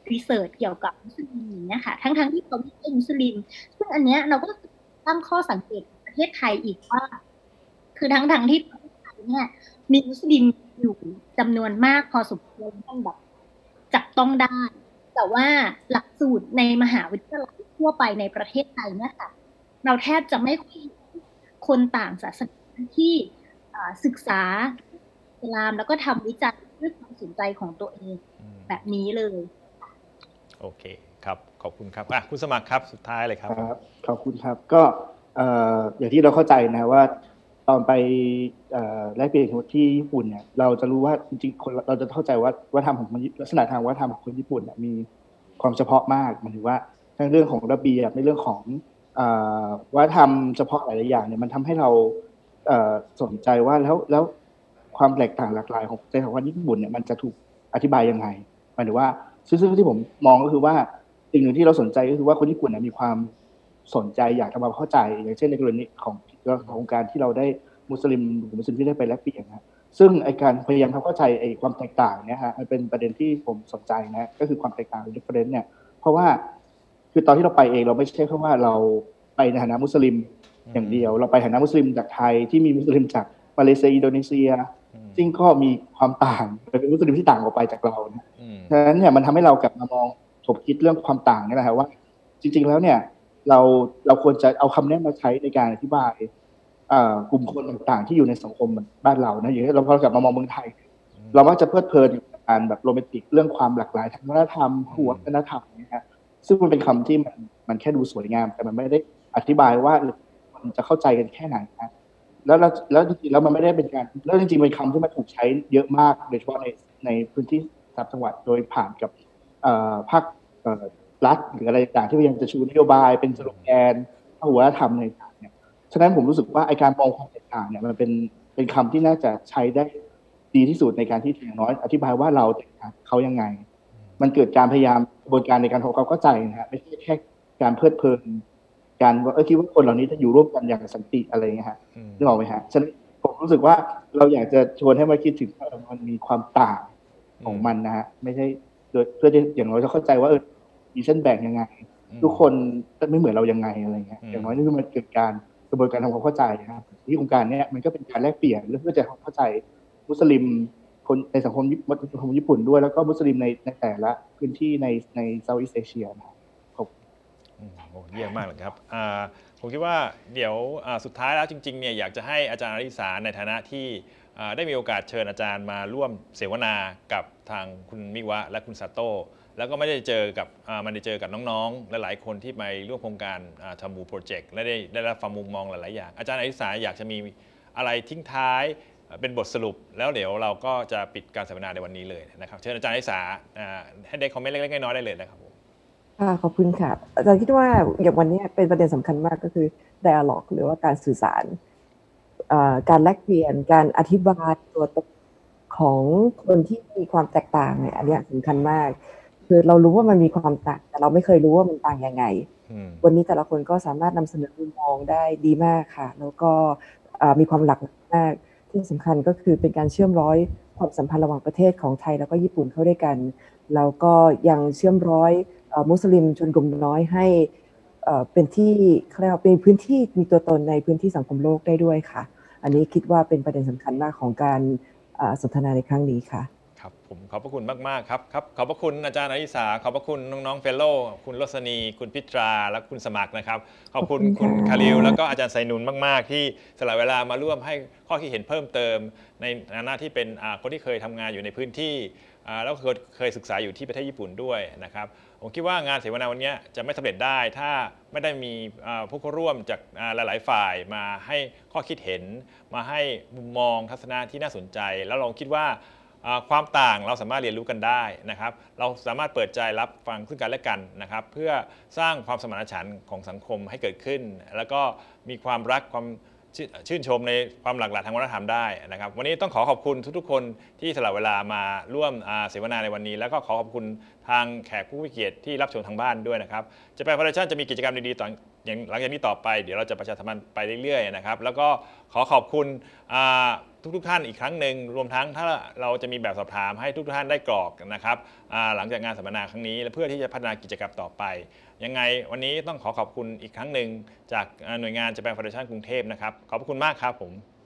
รีเสิร์ชเกี่ยวกับมุสลิมเนี่ยค่ะทั้งๆที่เขาไม่ใช่มุสลิมซึ่งอันเนี้ยเราก็ตั้งข้อสังเกตประเทศไทยอีกว่าคือทั้งๆที่ประเทศไทยเนี่ยมีมุสลิมอยู่จำนวนมากพอสมควรที่แบบจับต้องได้แต่ว่าหลักสูตรในมหาวิทยาลัยทั่วไปในประเทศไทยเนี่ยค่ะเราแทบจะไม่ค่อยเห็นคนต่างศาสนาที่ศึกษาอิสลามแล้วก็ทำวิจัยด้วยความสนใจของตัวเองแบบนี้เลยโอเคครับขอบคุณครับอ่ะคุณสมัครครับสุดท้ายเลยครับครับขอบคุณครับก็อย่างที่เราเข้าใจนะว่าตอนไปแลกเปลี่ยนที่ญี่ปุ่นเนี่ยเราจะรู้ว่าจริงๆคนเราจะเข้าใจว่าวัฒนธรรมของลักษณะทางวัฒนธรรมของคนญี่ปุ่นมีความเฉพาะมากหมายถึงว่าทั้งเรื่องของระเบียบในเรื่องของวัฒนธรรมเฉพาะหลายๆอย่างเนี่ยมันทำให้เราสนใจว่าแล้วแล้วความแตกต่างหลากหลายของใจของคนญี่ปุ่นเนี่ยมันจะถูกอธิบายยังไงหมายถึงว่าซึ่งที่ผมมองก็คือว่าสิ่งหนึ่งที่เราสนใจก็คือว่าคนญี่ปุ่นมีความสนใจอยากทำความเข้าใจอย่างเช่นในกรณีของของการที่เราได้มุสลิมหรือมุสลิมที่ได้ไปแลกเปลี่ยนนะซึ่งไอการพยายามทำเข้าใจไอความแตกต่างเนี่ยฮะมันเป็นประเด็นที่ผมสนใจนะก็คือความแตกต่างหรือ difference เนี่ยเพราะว่าคือตอนที่เราไปเองเราไม่ใช่แค่ว่าเราไปในฐานะมุสลิมอย่างเดียวเราไปฐานะมุสลิมจากไทยที่มีมุสลิมจากมาเลเซียอินโดนีเซียซึ่งก็มีความต่างเป็นมุสลิมที่ต่างออกไปจากเรานะฉะนั้นเนี่ยมันทำให้เรากลับมามองถกคิดเรื่องความต่างนี่แหละครับว่าจริงๆแล้วเนี่ยเราเราควรจะเอาคำนี้มาใช้ในการอธิบายกลุ่มคนต่างๆที่อยู่ในสังคมบ้านเรานะอย่างที่เราพอกลับมามองเมืองไทยเรามักจะเพลิดเพลินกับการแบบโรแมนติกเรื่องความหลากหลายทางวัฒนธรรมวัฒนธรรมนะฮะซึ่งมันเป็นคำที่มันมันแค่ดูสวยงามแต่มันไม่ได้อธิบายว่ามันจะเข้าใจกันแค่ไหนนะแล้วแล้วจริงๆแล้วมันไม่ได้เป็นการแล้วจริงๆเป็นคำที่มันถูกใช้เยอะมากโดยเฉพาะในในพื้นที่สามจังหวัดโดยผ่านกับภาครัฐหรืออะไรต่างๆที่พยายามจะชูนโยบายเป็นสโลแกนวัฒนธรรมในต่างเนี่ยฉะนั้นผมรู้สึกว่าไอการมองความแตกต่างเนี่ยมันเป็นเป็นคำที่น่าจะใช้ได้ดีที่สุดในการที่อย่างน้อยอธิบายว่าเราแตกต่างเขายังไงมันเกิดการพยายามกระบวนการในการทำความเข้าใจนะฮะไม่ใช่แค่การเพลิดเพลินการว่าเออคิดว่าคนเหล่านี้จะอยู่ร่วมกันอย่างสันติอะไรเงี้ยฮะนึกออกไหมฮะฉะนั้นผมรู้สึกว่าเราอยากจะชวนให้มาคิดถึงว่ามันมีความต่างของมันนะฮะไม่ใช่โดยเพื่อที่อย่างน้อยจะเข้าใจว่าเออมีเส้นแบ่งยังไงทุกคนไม่เหมือนเรายังไงอะไรเงี้ยอย่างน้อยนี่คือมันเกิดการกระบวนการทำความเข้าใจนะครับที่โครงการนี้มันก็เป็นการแลกเปลี่ยนเพื่อจะเข้าใจมุสลิมคนในสังคมสังคมญี่ปุ่นด้วยแล้วก็มุสลิมในในแต่ละพื้นที่ในในเซาท์อีสต์เอเชียนะครับโอ้เยี่ยมมากเลยครับผมคิดว่าเดี๋ยวสุดท้ายแล้วจริงๆเนี่ยอยากจะให้อาจารย์อริสาในฐานะที่ได้มีโอกาสเชิญอาจารย์มาร่วมเสวนากับทางคุณมิวะและคุณซาโต้แล้วก็ไม่ได้เจอกับมันได้เจอกับน้องๆและหลายคนที่ไปร่วมโครงการทามูโปรเจกต์และได้ได้รับฟังมุมมองหลายๆอย่างอาจารย์อริสาอยากจะมีอะไรทิ้งท้ายเป็นบทสรุปแล้วเดี๋ยวเราก็จะปิดการเสวนาในวันนี้เลยนะครับเชิญอาจารย์อริสาให้ได้คอมเมนต์เล็กๆน้อยๆได้เลยนะครับผมค่ะขอบคุณค่ะอาจารย์คิดว่าอย่างวันนี้เป็นประเด็นสำคัญมากก็คือ dialogue หรือว่าการสื่อสารการแลกเปลี่ยนการอธิบายตัวตนของคนที่มีความแตกต่างเนี่ยอันนี้สำคัญมากคือเรารู้ว่ามันมีความต่างแต่เราไม่เคยรู้ว่ามันต่างยังไงวันนี้แต่ละคนก็สามารถนำเสนอมุมมองได้ดีมากค่ะแล้วก็มีความหลากหลายมากที่สำคัญก็คือเป็นการเชื่อมร้อยความสัมพันธ์ระหว่างประเทศของไทยแล้วก็ญี่ปุ่นเข้าด้วยกันแล้วก็ยังเชื่อมร้อยมุสลิมชนกลุ่มน้อยให้เป็นที่เขาเรียกว่าเป็นพื้นที่มีตัวตนในพื้นที่สังคมโลกได้ด้วยค่ะอันนี้คิดว่าเป็นประเด็นสำคัญมากของการสนทนาในครั้งนี้ค่ะครับผมขอบพระคุณมากๆครับครับขอบพระคุณอาจารย์อริสาขอบพระคุณน้องๆเฟลโลคุณรสนีคุณพิตราและคุณสมัครนะครับขอบคุณคุณคาริลแล้วก็อาจารย์ไซนุนมากๆที่สละเวลามาร่วมให้ข้อคิดเห็นเพิ่มเติมในหน้าที่เป็นคนที่เคยทำงานอยู่ในพื้นที่แล้วเคยศึกษาอยู่ที่ประเทศญี่ปุ่นด้วยนะครับผมคิดว่างานเสวนาวันนี้จะไม่สำเร็จได้ถ้าไม่ได้มีผู้เข้าร่วมจากหลายๆฝ่ายมาให้ข้อคิดเห็นมาให้มุมมองทัศนะที่น่าสนใจแล้วลองคิดว่าความต่างเราสามารถเรียนรู้กันได้นะครับเราสามารถเปิดใจรับฟังซึ่งกันและกันนะครับเพื่อสร้างความสมานฉันท์ของสังคมให้เกิดขึ้นแล้วก็มีความรักความชื่นชมในความหลากหลายทางวัฒนธรรมได้นะครับวันนี้ต้องขอขอบคุณทุกๆคนที่สละเวลามาร่วมเสวนาในวันนี้แล้วก็ขอขอบคุณทางแขกผู้มีเกียรติที่รับชมทางบ้านด้วยนะครับจะไปฟาวเดชั่นจะมีกิจกรรมดีๆต่ออย่างหลังจากนี้ต่อไปเดี๋ยวเราจะประชาสัมพันธ์ไปเรื่อยๆนะครับแล้วก็ขอขอบคุณทุกๆท่านอีกครั้งหนึ่งรวมทั้งถ้าเราจะมีแบบสอบถามให้ทุกท่านได้กรอกนะครับหลังจากงานสัมมนาครั้งนี้และเพื่อที่จะพัฒนากิจกรรมต่อไปยังไงวันนี้ต้องขอขอบคุณอีกครั้งหนึ่งจากหน่วยงาน Japan Foundation กรุงเทพนะครับขอบคุณมากครับผม